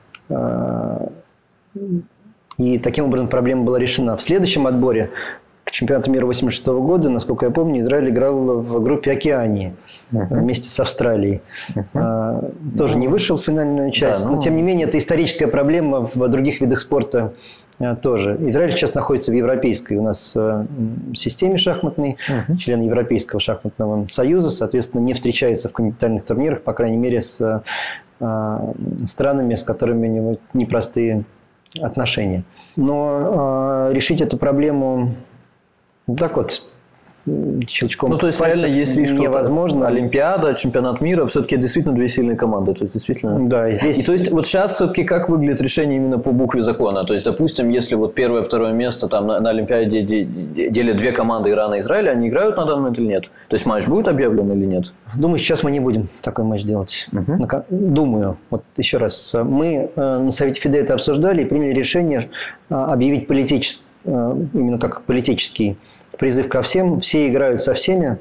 И таким образом проблема была решена. В следующем отборе к чемпионату мира восемьдесят шестого года, насколько я помню, Израиль играл в группе Океании uh-huh. вместе с Австралией. Uh-huh. Тоже uh-huh. не вышел в финальную часть, да, но, но тем не менее это историческая проблема в других видах спорта тоже. Израиль сейчас находится в европейской у нас системе шахматной, uh-huh. член Европейского шахматного союза, соответственно, не встречается в континентальных турнирах, по крайней мере, с странами, с которыми у него непростые отношения. Но решить эту проблему так вот, щелчком ну, то есть, реально есть риск, невозможно. Олимпиада, чемпионат мира, все-таки действительно две сильные команды. То есть, действительно... Да, и здесь... И, то есть, вот сейчас все-таки как выглядит решение именно по букве закона? То есть, допустим, если вот первое, второе место там на, на Олимпиаде делят две команды Ирана и Израиля, они играют на данный момент или нет? То есть, матч будет объявлен или нет? Думаю, сейчас мы не будем такой матч делать. Uh-huh. Думаю, вот еще раз, мы на Совете ФИДЕ это обсуждали и приняли решение объявить политический, именно как политический призыв ко всем. Все играют со всеми,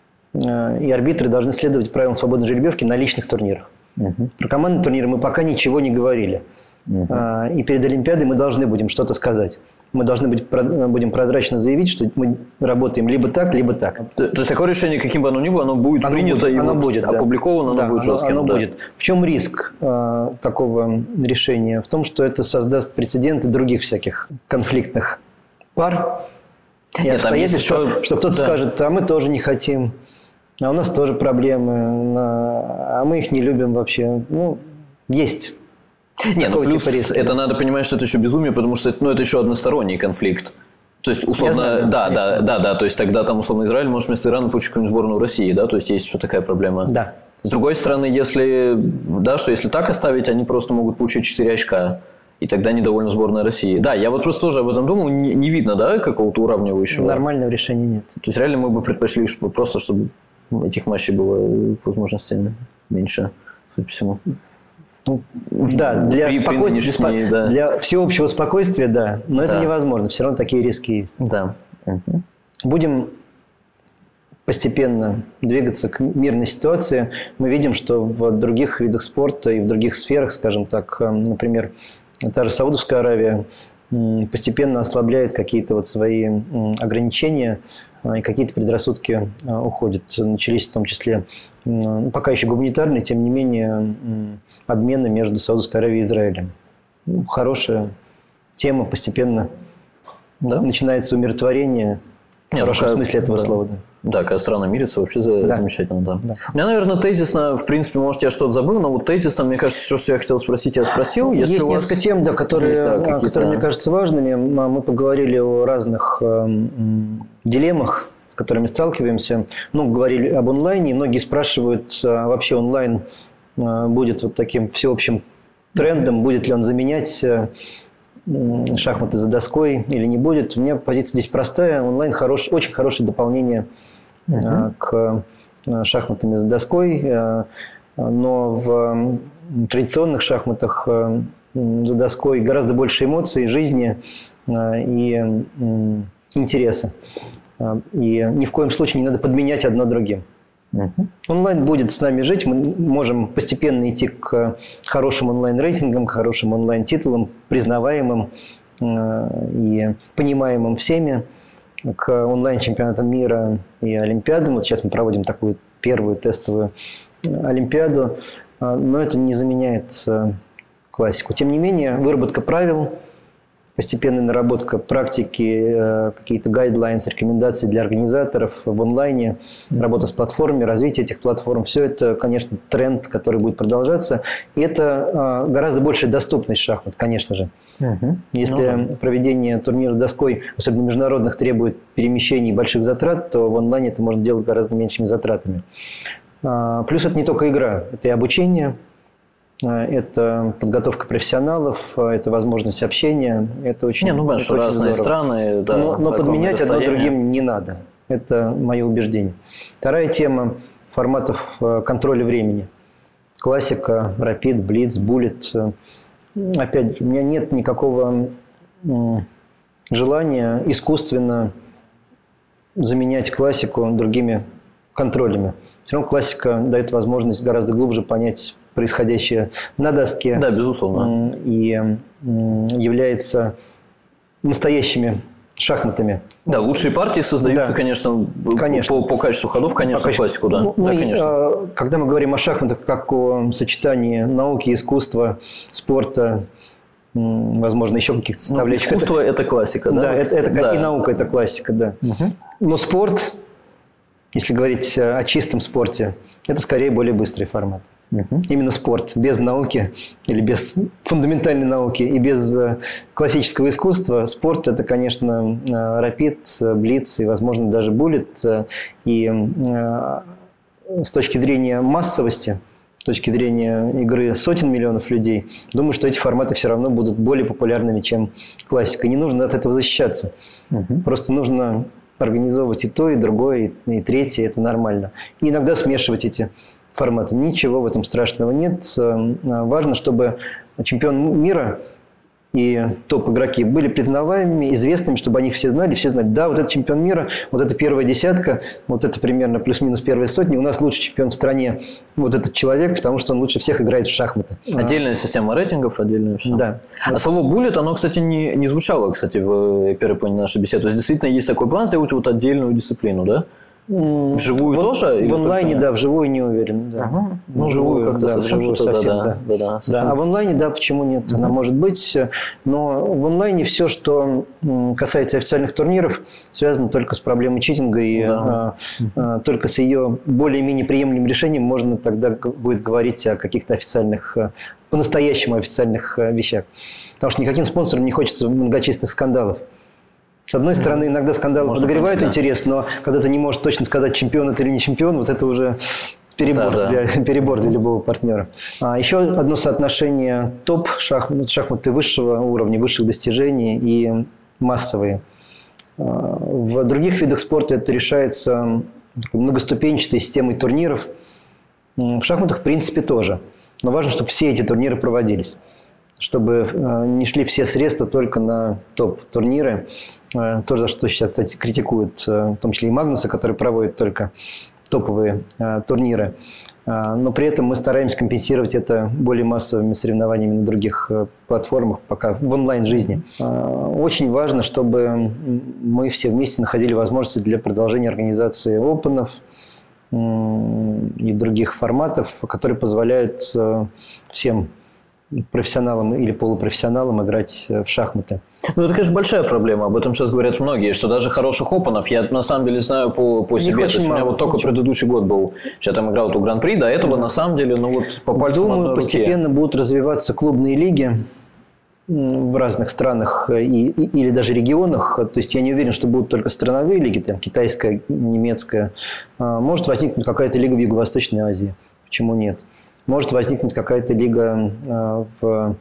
и арбитры должны следовать правилам свободной жеребьевки на личных турнирах. Uh-huh. Про командные турниры мы пока ничего не говорили. Uh-huh. И перед Олимпиадой мы должны будем что-то сказать. Мы должны быть, будем прозрачно заявить, что мы работаем либо так, либо так. То, то есть такое решение, каким бы оно ни было, оно будет оно принято будет, и оно вот будет, опубликовано, да. оно будет жестким. Оно да. будет. В чем риск э, такого решения? В том, что это создаст прецеденты других всяких конфликтных пар. И Нет, обстоятельств, еще... что, что кто-то да. скажет, а мы тоже не хотим, а у нас тоже проблемы, а мы их не любим вообще. Ну, есть. Нет, ну плюс типа это надо понимать, что это еще безумие, потому что это, ну, это еще односторонний конфликт. То есть, условно, знаю, да, да, да, да, да, то есть тогда там, условно, Израиль может вместо Ирана получить какую-нибудь сборную России, да, то есть есть еще такая проблема. Да. С другой стороны, если, да, что если так оставить, они просто могут получить четыре очка, и тогда недовольна сборная России. Да, я вот просто тоже об этом думал, не, не видно, да, какого-то уравнивающего. Нормального решения нет. То есть реально мы бы предпочли, чтобы просто, чтобы этих матчей было по возможности меньше, судя по всему. Ну, да, для, при, спокойствия, при да. для всеобщего спокойствия, да, но да. это невозможно, все равно такие риски есть. Да. Угу. Будем постепенно двигаться к мирной ситуации. Мы видим, что в других видах спорта и в других сферах, скажем так, например, та же Саудовская Аравия постепенно ослабляет какие-то вот свои ограничения, и какие-то предрассудки уходят. Начались в том числе, ну, пока еще гуманитарные, тем не менее, обмены между Саудовской Аравией и Израилем. Ну, хорошая тема, постепенно да? начинается умиротворение, в Нет, хорошем ну, смысле этого да. слова. Да. Да, когда страны мирятся, вообще да. замечательно, да. да. У меня, наверное, тезисно, в принципе, может, я что-то забыл, но вот тезисно, мне кажется, все, что я хотел спросить, я спросил. Если есть у вас несколько тем, да, которые, есть, да, которые, мне кажется, важными. Мы поговорили о разных э, дилеммах, с которыми сталкиваемся. Ну, говорили об онлайне. Многие спрашивают, а вообще онлайн э, будет вот таким всеобщим трендом, будет ли он заменять э, шахматы за доской или не будет. У меня позиция здесь простая. Онлайн хорош, очень хорошее дополнение uh-huh. к шахматам за доской. Но в традиционных шахматах за доской гораздо больше эмоций, жизни и интереса. И ни в коем случае не надо подменять одно другим. Uh-huh. Онлайн будет с нами жить, мы можем постепенно идти к хорошим онлайн-рейтингам, к хорошим онлайн-титулам, признаваемым э, и понимаемым всеми, к онлайн-чемпионатам мира и Олимпиадам. Вот сейчас мы проводим такую первую тестовую Олимпиаду, э, но это не заменяет э, классику. Тем не менее, выработка правил, постепенная наработка практики, какие-то гайдлайнс, рекомендации для организаторов в онлайне, работа с платформами, развитие этих платформ. Все это, конечно, тренд, который будет продолжаться. И это гораздо большая доступность шахмат, конечно же. Угу. Если ну, да. проведение турнира доской, особенно международных, требует перемещений и больших затрат, то в онлайне это можно делать гораздо меньшими затратами. Плюс это не только игра, это и обучение. Это подготовка профессионалов, это возможность общения. Это очень, не, ну, это что очень разные здорово. страны. Да, но но подменять одно другим не надо. Это мое убеждение. Вторая тема форматов контроля времени. Классика, Rapid, Blitz, Bullet. Опять же, у меня нет никакого желания искусственно заменять классику другими контролями. Все равно классика дает возможность гораздо глубже понять происходящее на доске. Да, безусловно. И является настоящими шахматами. Да, лучшие партии создаются, да. конечно, конечно. По, по качеству ходов, конечно, по классику, да. Ну, да и, конечно. Когда мы говорим о шахматах как о сочетании науки, искусства, спорта, возможно, еще каких-то составляющих. Ну, искусство – это классика, да? Да, это, это да. и наука – это классика, да. Угу. Но спорт, если говорить о чистом спорте, это скорее более быстрый формат. Угу. Именно спорт, без науки или без фундаментальной науки и без классического искусства. Спорт – это, конечно, рапид, блиц и, возможно, даже буллет. И с точки зрения массовости, с точки зрения игры сотен миллионов людей, думаю, что эти форматы все равно будут более популярными, чем классика. Не нужно от этого защищаться. Угу. Просто нужно организовывать и то, и другое, и третье. Это нормально. И иногда смешивать эти формата. Ничего в этом страшного нет. Важно, чтобы чемпион мира и топ-игроки были признаваемыми, известными, чтобы они все знали, все знали, да, вот это чемпион мира, вот это первая десятка, вот это примерно плюс-минус первая сотня, у нас лучший чемпион в стране вот этот человек, потому что он лучше всех играет в шахматы. Отдельная система рейтингов, отдельное все. Да. А вот. Слово «буллет», оно, кстати, не, не звучало, кстати, в первой половине нашей беседы. То есть, действительно, есть такой план сделать вот отдельную дисциплину, да? Вживую в, тоже? В онлайне, да, вживую не уверен. Да. Ага. Ну, вживую как-то да, совсем что-то, совсем, да, да. Да, да, совсем. Да. А в онлайне, да, почему нет? Uh-huh. Она может быть. Но в онлайне все, что касается официальных турниров, связано только с проблемой читинга и да. а, а, только с ее более-менее приемлемым решением можно тогда будет говорить о каких-то официальных, по-настоящему официальных вещах. Потому что никаким спонсорам не хочется многочисленных скандалов. С одной стороны, иногда скандалы Можно подогревают понять, да. интерес, но когда ты не можешь точно сказать, чемпион это или не чемпион, вот это уже перебор, да, для, да. перебор для любого партнера. А еще одно соотношение топ шахмат, шахматы высшего уровня, высших достижений и массовые. В других видах спорта это решается многоступенчатой системой турниров. В шахматах, в принципе, тоже. Но важно, чтобы все эти турниры проводились. Чтобы не шли все средства только на топ-турниры. Тоже за что сейчас, кстати, критикуют, в том числе и Магнуса, который проводит только топовые турниры. Но при этом мы стараемся компенсировать это более массовыми соревнованиями на других платформах, пока в онлайн-жизни. Очень важно, чтобы мы все вместе находили возможности для продолжения организации опенов и других форматов, которые позволяют всем профессионалам или полупрофессионалам играть в шахматы. Ну, это, конечно, большая проблема. Об этом сейчас говорят многие, что даже хороших опенов, я на самом деле знаю по, по себе. То есть, у меня вот только предыдущий год был, я там играл у Гран-при, до этого да. на самом деле, ну вот по пальцам Думаю, одной постепенно руки. будут развиваться клубные лиги в разных странах и, и, или даже регионах. То есть я не уверен, что будут только страновые лиги, там китайская, немецкая. Может возникнуть какая-то лига в Юго-Восточной Азии. Почему нет? Может возникнуть какая-то лига в,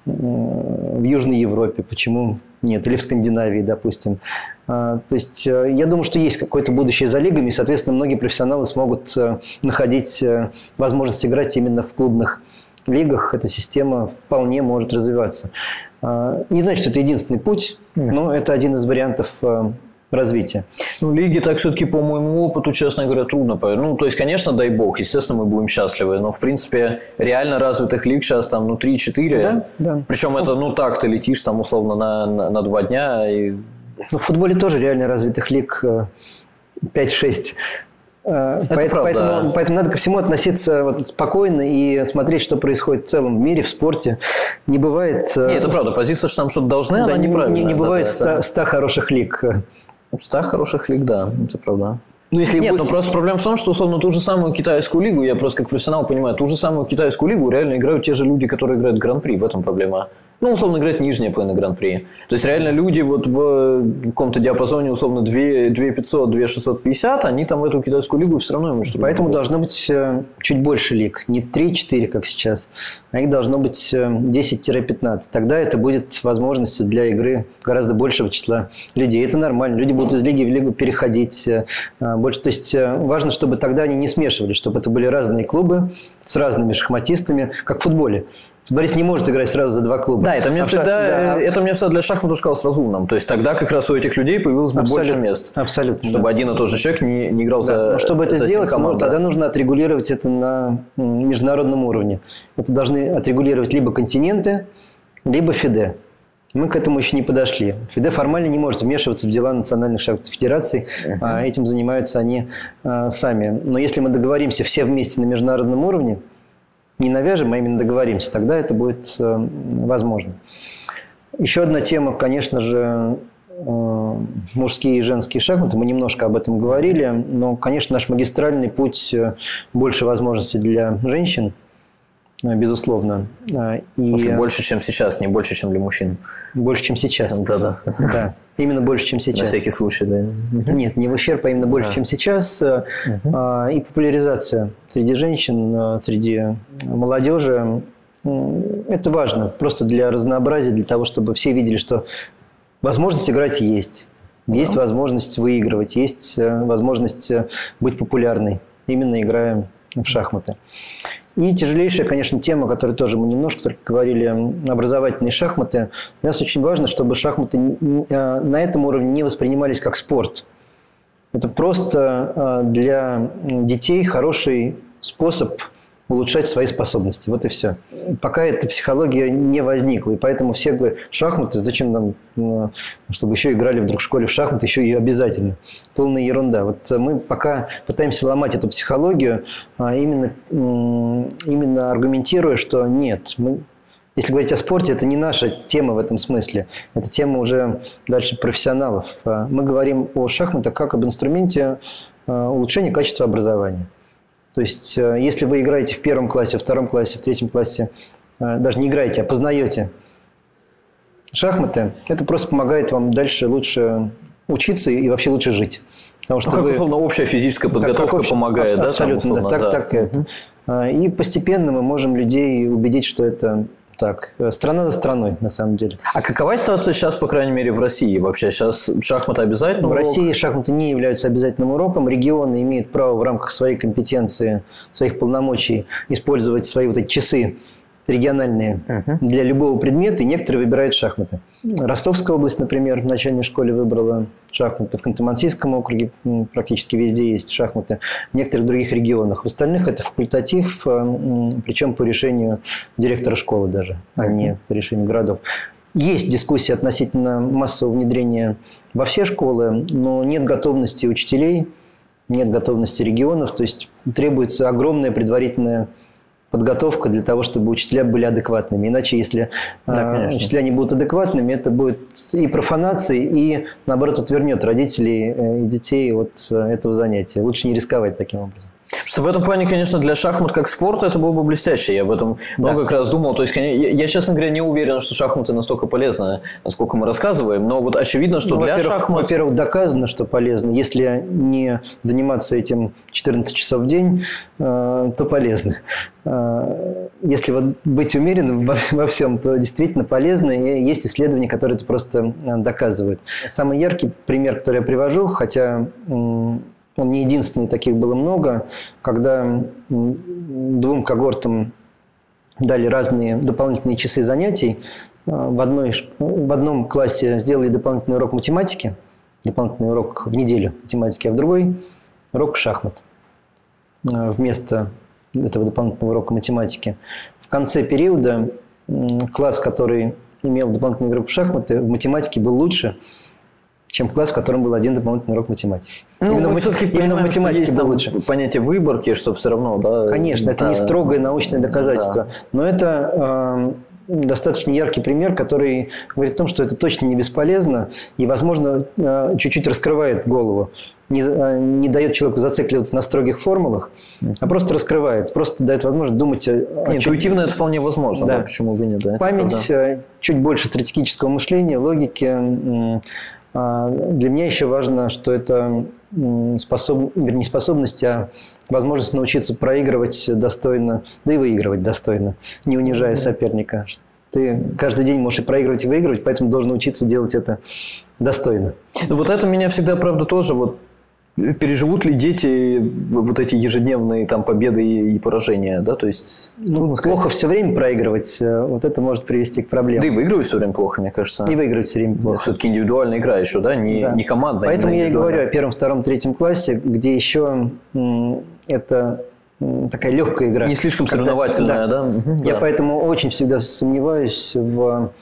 в Южной Европе. Почему нет? Или в Скандинавии, допустим. То есть я думаю, что есть какое-то будущее за лигами. И, соответственно, многие профессионалы смогут находить возможность играть именно в клубных лигах. Эта система вполне может развиваться. Не значит, что это единственный путь, но это один из вариантов развития. Ну, лиги так все-таки, по моему опыту, честно говоря, трудно. Ну, то есть, конечно, дай бог, естественно, мы будем счастливы, но, в принципе, реально развитых лиг сейчас там, ну, три-четыре. Да, да. Причем это, ну, так, ты летишь там, условно, на, на, на два дня. И... Ну, в футболе тоже реально развитых лиг пять-шесть. Это поэтому, правда. Поэтому, поэтому надо ко всему относиться вот спокойно и смотреть, что происходит в целом в мире, в спорте. Не бывает... Нет, это правда. Позиция, что там что-то должны, да, она неправильная. Не, не бывает да, ста, ста хороших лиг. ста хороших лиг, да, это правда. Ну, если Нет, будет... но просто проблема в том, что, условно, ту же самую китайскую лигу, я просто как профессионал понимаю, ту же самую китайскую лигу реально играют те же люди, которые играют в Гран-при, в этом проблема. Ну, условно, играть нижняя половина Гран-при. То есть, реально люди вот в каком-то диапазоне, условно, две тысячи пятьсот - две тысячи шестьсот пятьдесят, они там в эту китайскую лигу все равно... Что Поэтому должно быть чуть больше лиг. Не три-четыре, как сейчас, а их должно быть десять-пятнадцать. Тогда это будет возможностью для игры гораздо большего числа людей. Это нормально. Люди будут из лиги в лигу переходить больше. То есть, важно, чтобы тогда они не смешивались, чтобы это были разные клубы с разными шахматистами, как в футболе. Футболист не может играть сразу за два клуба. Да, это мне, а всегда, да. это мне всегда для шахматов казалось разумным. То есть, тогда как раз у этих людей появилось бы абсолютно, больше мест. Абсолютно. Чтобы да. один и тот же человек не, не играл да. за Но чтобы это за сделать, ну, да. тогда нужно отрегулировать это на международном уровне. Это должны отрегулировать либо континенты, либо ФИДЕ. Мы к этому еще не подошли. ФИДЕ формально не может вмешиваться в дела национальных шахматных федераций, uh-huh. а этим занимаются они а, сами. Но если мы договоримся все вместе на международном уровне, не навяжем, а именно договоримся, тогда это будет а, возможно. Еще одна тема, конечно же, а, мужские и женские шахматы. Мы немножко об этом говорили, но, конечно, наш магистральный путь больше возможностей для женщин. Безусловно. И... Больше, чем сейчас, не больше, чем для мужчин. Больше, чем сейчас. Да-да. Да, именно больше, чем сейчас. На всякий случай, да. Нет, не в ущерб, а именно больше, да. чем сейчас. Uh-huh. И популяризация среди женщин, среди молодежи. Это важно просто для разнообразия, для того, чтобы все видели, что возможность играть есть. Есть uh-huh. возможность выигрывать, есть возможность быть популярной, именно играя в шахматы. И тяжелейшая, конечно, тема, о которой тоже мы немножко только говорили, образовательные шахматы. Для нас очень важно, чтобы шахматы на этом уровне не воспринимались как спорт. Это просто для детей хороший способ улучшать свои способности. Вот и все. Пока эта психология не возникла. И поэтому все говорят, шахматы, зачем нам, чтобы еще играли вдруг в школе в шахматы, еще и обязательно. Полная ерунда. Вот мы пока пытаемся ломать эту психологию, именно, именно аргументируя, что нет, мы, если говорить о спорте, это не наша тема в этом смысле. Это тема уже дальше профессионалов. Мы говорим о шахматах как об инструменте улучшения качества образования. То есть, если вы играете в первом классе, во втором классе, в третьем классе, даже не играете, а познаете шахматы, это просто помогает вам дальше лучше учиться и вообще лучше жить. Потому что ну, как, вы... условно, общая физическая подготовка как, как общая... помогает, да? Абсолютно, там, условно, да. Так, да. так это. И постепенно мы можем людей убедить, что это... Так, страна за страной, на самом деле. А какова ситуация сейчас, по крайней мере, в России вообще? Сейчас шахматы обязательный урок? В урок? России шахматы не являются обязательным уроком. Регионы имеют право в рамках своей компетенции, своих полномочий использовать свои вот эти часы региональные uh-huh. для любого предмета, и некоторые выбирают шахматы. Ростовская область, например, в начальной школе выбрала шахматы, в Ханты-Мансийском округе практически везде есть шахматы, в некоторых других регионах. В остальных это факультатив, причем по решению директора школы даже, а uh-huh. не по решению городов. Есть дискуссии относительно массового внедрения во все школы, но нет готовности учителей, нет готовности регионов, то есть требуется огромная предварительная подготовка для того, чтобы учителя были адекватными. Иначе, если да, учителя не будут адекватными, это будет и профанацией, и, наоборот, отвернет родителей и детей от этого занятия. Лучше не рисковать таким образом. Что в этом плане, конечно, для шахмат как спорта это было бы блестяще. Я об этом да. много раз думал. То есть, я, я, честно говоря, не уверен, что шахматы настолько полезны, насколько мы рассказываем. Но вот очевидно, что ну, для во-первых, шахмат... Во-первых, доказано, что полезно. Если не заниматься этим четырнадцать часов в день, э, то полезно. Э, если вот быть умеренным во, во всем, то действительно полезно. И есть исследования, которые это просто доказывают. Самый яркий пример, который я привожу, хотя... Он не единственный, таких было много, когда двум когортам дали разные дополнительные часы занятий. В, одной, в одном классе сделали дополнительный урок математики, дополнительный урок в неделю математики, а в другой урок шахмат вместо этого дополнительного урока математики. В конце периода класс, который имел дополнительный урок в шахматы, в математике был лучше, чем класс, в котором был один дополнительный урок математики. Ну, именно мы все-таки именно понимаем, в математике что есть там лучше. Понятие выборки, что все равно, да. Конечно, это да. не строгое научное доказательство. Да. Но это э, достаточно яркий пример, который говорит о том, что это точно не бесполезно и, возможно, э, чуть-чуть раскрывает голову. Не, э, не дает человеку зацикливаться на строгих формулах, а просто раскрывает, просто дает возможность думать... О, интуитивно это вполне возможно, да. Да, почему бы нет. Да, память, э, чуть больше стратегического мышления, логики... Э, Для меня еще важно, что это способ... не способность, а возможность научиться проигрывать достойно, да и выигрывать достойно, не унижая соперника. Ты каждый день можешь и проигрывать, и выигрывать, поэтому должен учиться делать это достойно. Вот это меня всегда, правда, тоже... Вот... Переживут ли дети вот эти ежедневные там победы и поражения, да, то есть ну, плохо все время проигрывать, вот это может привести к проблемам. Да и выигрывать все время плохо, мне кажется. И выигрывать все время плохо. Все-таки индивидуальная игра еще, да, не, да. не командная. Поэтому я и говорю о первом, втором, третьем классе, где еще это такая легкая игра. Не слишком соревновательная, да? да? Я да. поэтому очень всегда сомневаюсь в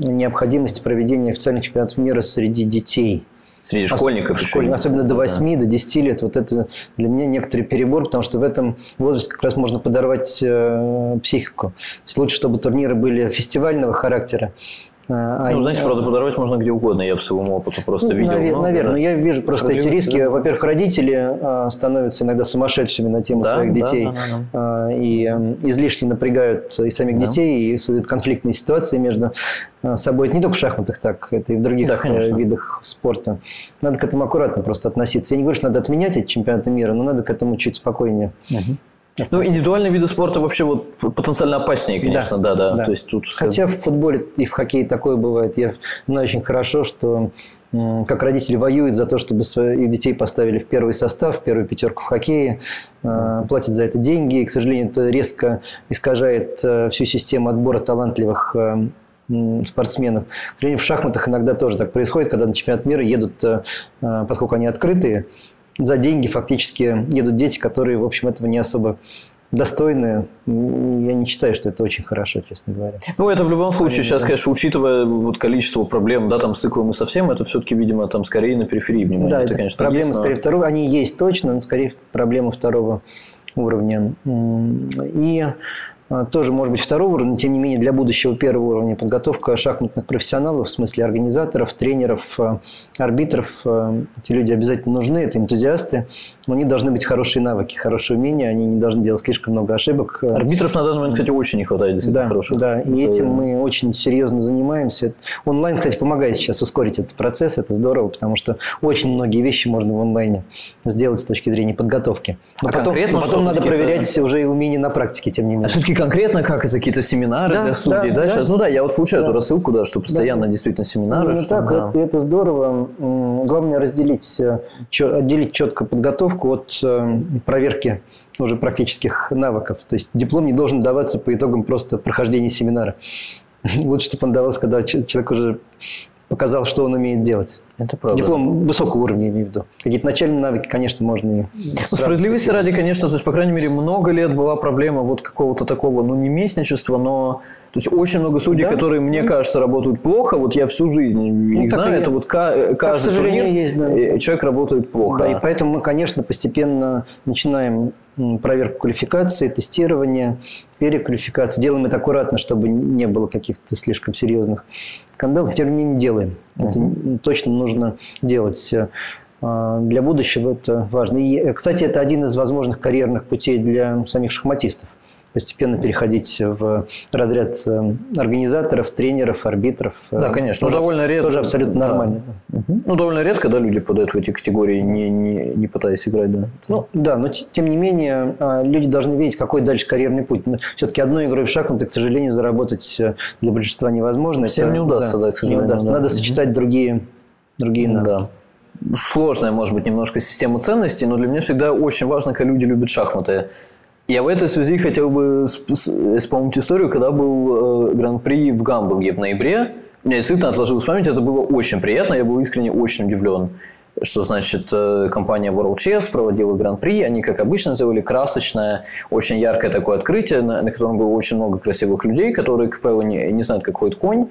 необходимости проведения официальных чемпионатов мира среди детей. Среди школьников. Ос- школьников особенно до восьми, да. до десяти лет. Вот это для меня некоторый перебор, потому что в этом возрасте как раз можно подорвать э, психику. То есть лучше, чтобы турниры были фестивального характера. А ну, знаете, правда, подорвать можно где угодно. Я по своему опыту просто ну, видел. Навер- много, наверное, да. но я вижу просто эти риски. Да. Во-первых, родители а, становятся иногда сумасшедшими на тему да, своих детей да, да, да, да. А, и а, излишне напрягают и самих да. детей, и создают конфликтные ситуации между а, собой. Это не только в шахматах так, это и в других да, видах спорта. Надо к этому аккуратно просто относиться. Я не говорю, что надо отменять эти чемпионаты мира, но надо к этому чуть спокойнее. Угу. Ну, индивидуальные виды спорта вообще вот потенциально опаснее, конечно, да, да. да. да. То есть тут... Хотя в футболе и в хоккее такое бывает. Я знаю очень хорошо, что как родители воюют за то, чтобы своих детей поставили в первый состав, в первую пятерку в хоккее, платят за это деньги. И, к сожалению, это резко искажает всю систему отбора талантливых спортсменов. К сожалению, в шахматах иногда тоже так происходит, когда на чемпионат мира едут, поскольку они открытые, за деньги фактически едут дети, которые, в общем, этого не особо достойны. Я не считаю, что это очень хорошо, честно говоря. Ну, это в любом случае, сейчас, конечно, учитывая вот количество проблем, да, там, с циклом и совсем, это все-таки, видимо, там, скорее на периферии внимания. Да, это, это конечно, проблемы, есть, но... скорее, второго, они есть точно, но, скорее, проблемы второго уровня. И тоже, может быть, второго уровня, тем не менее, для будущего первого уровня подготовка шахматных профессионалов, в смысле организаторов, тренеров, арбитров. Эти люди обязательно нужны, это энтузиасты. У них должны быть хорошие навыки, хорошие умения, они не должны делать слишком много ошибок. Арбитров на данный момент, кстати, очень не хватает, действительно да, хороших. Да, и это... этим мы очень серьезно занимаемся. Онлайн, кстати, помогает сейчас ускорить этот процесс, это здорово, потому что очень многие вещи можно в онлайне сделать с точки зрения подготовки. Но а потом, потом надо проверять уже и умения на практике, тем не менее. А все-таки конкретно как это? Какие-то семинары да, для судей? Да, да, сейчас, да. Ну да, я вот получаю да. эту рассылку, да, что постоянно да. действительно семинары. Ну, что, так, да. это, это здорово. Главное разделить, отделить четко подготовку от проверки уже практических навыков. То есть диплом не должен даваться по итогам просто прохождения семинара. Лучше, чтобы он давался, когда человек уже показал, что он умеет делать. Это правда. Диплом высокого уровня, я имею в виду. Какие-то начальные навыки, конечно, можно и... Справедливости ради, конечно, то есть, по крайней мере, много лет была проблема вот какого-то такого, ну, не местничества, но... То есть, очень много судей, да? которые, мне кажется, работают плохо. Вот я всю жизнь ну, их знаю. Это вот каждый так, к сожалению, турнир, есть, да. человек работает плохо. Да, и поэтому мы, конечно, постепенно начинаем проверку квалификации, тестирование, переквалификацию. Делаем это аккуратно, чтобы не было каких-то слишком серьезных скандалов. Тем не менее, делаем. Uh-huh. Это точно нужно делать. Для будущего это важно. И, кстати, это один из возможных карьерных путей для самих шахматистов. Постепенно переходить в разряд организаторов, тренеров, арбитров. Да, конечно. Тоже, ну, довольно редко. Тоже абсолютно да. нормально. Угу. Ну, довольно редко, да, люди попадают в эти категории, не, не, не пытаясь играть, да. Ну, да, но тем не менее, люди должны видеть, какой дальше карьерный путь. Все-таки одной игрой в шахматы, к сожалению, заработать для большинства невозможно. Всем это, не удастся, да, да, к сожалению. Не удастся. Да. Надо сочетать другие, другие навыки. Да. Сложная, может быть, немножко система ценностей, но для меня всегда очень важно, когда люди любят шахматы. Я в этой связи хотел бы вспомнить историю, когда был Гран-при в Гамбурге в ноябре. У меня действительно отложилось в памяти, это было очень приятно, я был искренне очень удивлен, что, значит, компания World Chess проводила Гран-при. Они, как обычно, сделали красочное, очень яркое такое открытие, на, на котором было очень много красивых людей, которые, как правило, не, не знают, как ходит конь.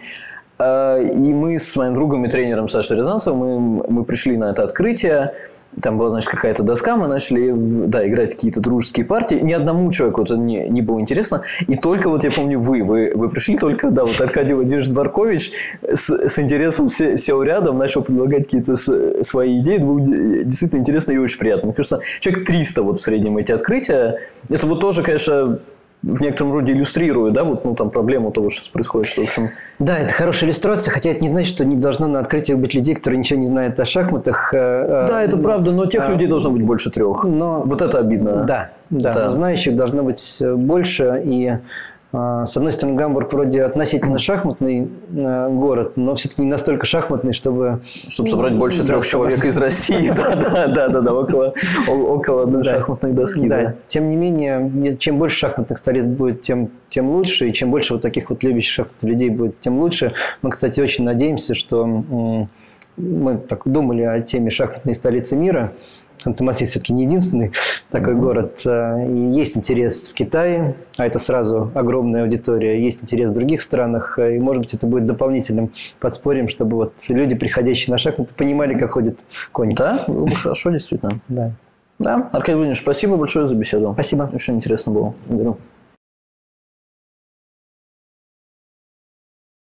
И мы с моим другом и тренером Сашей Рязанцевым, мы, мы пришли на это открытие. Там была, значит, какая-то доска, мы начали да, играть какие-то дружеские партии. Ни одному человеку это не, не было интересно. И только вот я помню, вы, вы, вы пришли только, да, вот Аркадий Владимирович Дворкович с, с интересом сел рядом, начал предлагать какие-то свои идеи. Это было действительно интересно и очень приятно. Мне кажется, человек триста вот в среднем эти открытия. Это вот тоже, конечно... в некотором роде иллюстрирует, да, вот ну, там проблему того, что сейчас происходит, что, в общем... Да, это хорошая иллюстрация, хотя это не значит, что не должно на открытиях быть людей, которые ничего не знают о шахматах. Да, это правда, но тех а, людей должно быть больше трех. Но... Вот это обидно. Да, да, да. Но знающих должно быть больше, и... С одной стороны, Гамбург вроде относительно шахматный город, но все-таки не настолько шахматный, чтобы... Чтобы собрать больше трех человек из России, да-да-да, около одной шахматной доски. Да. Тем не менее, чем больше шахматных столиц будет, тем, тем лучше, и чем больше вот таких вот любящих шахматы людей будет, тем лучше. Мы, кстати, очень надеемся, что мы так думали о теме шахматной столицы мира. Ханты-Мансийск все-таки не единственный такой mm-hmm. город. И есть интерес в Китае, а это сразу огромная аудитория. Есть интерес в других странах. И, может быть, это будет дополнительным подспорьем, чтобы вот люди, приходящие на шахматы, понимали, как ходит конь. Да, было бы хорошо, действительно. Да. Да. Аркадий Владимирович, спасибо большое за беседу. Спасибо. Очень интересно было. Благодарю.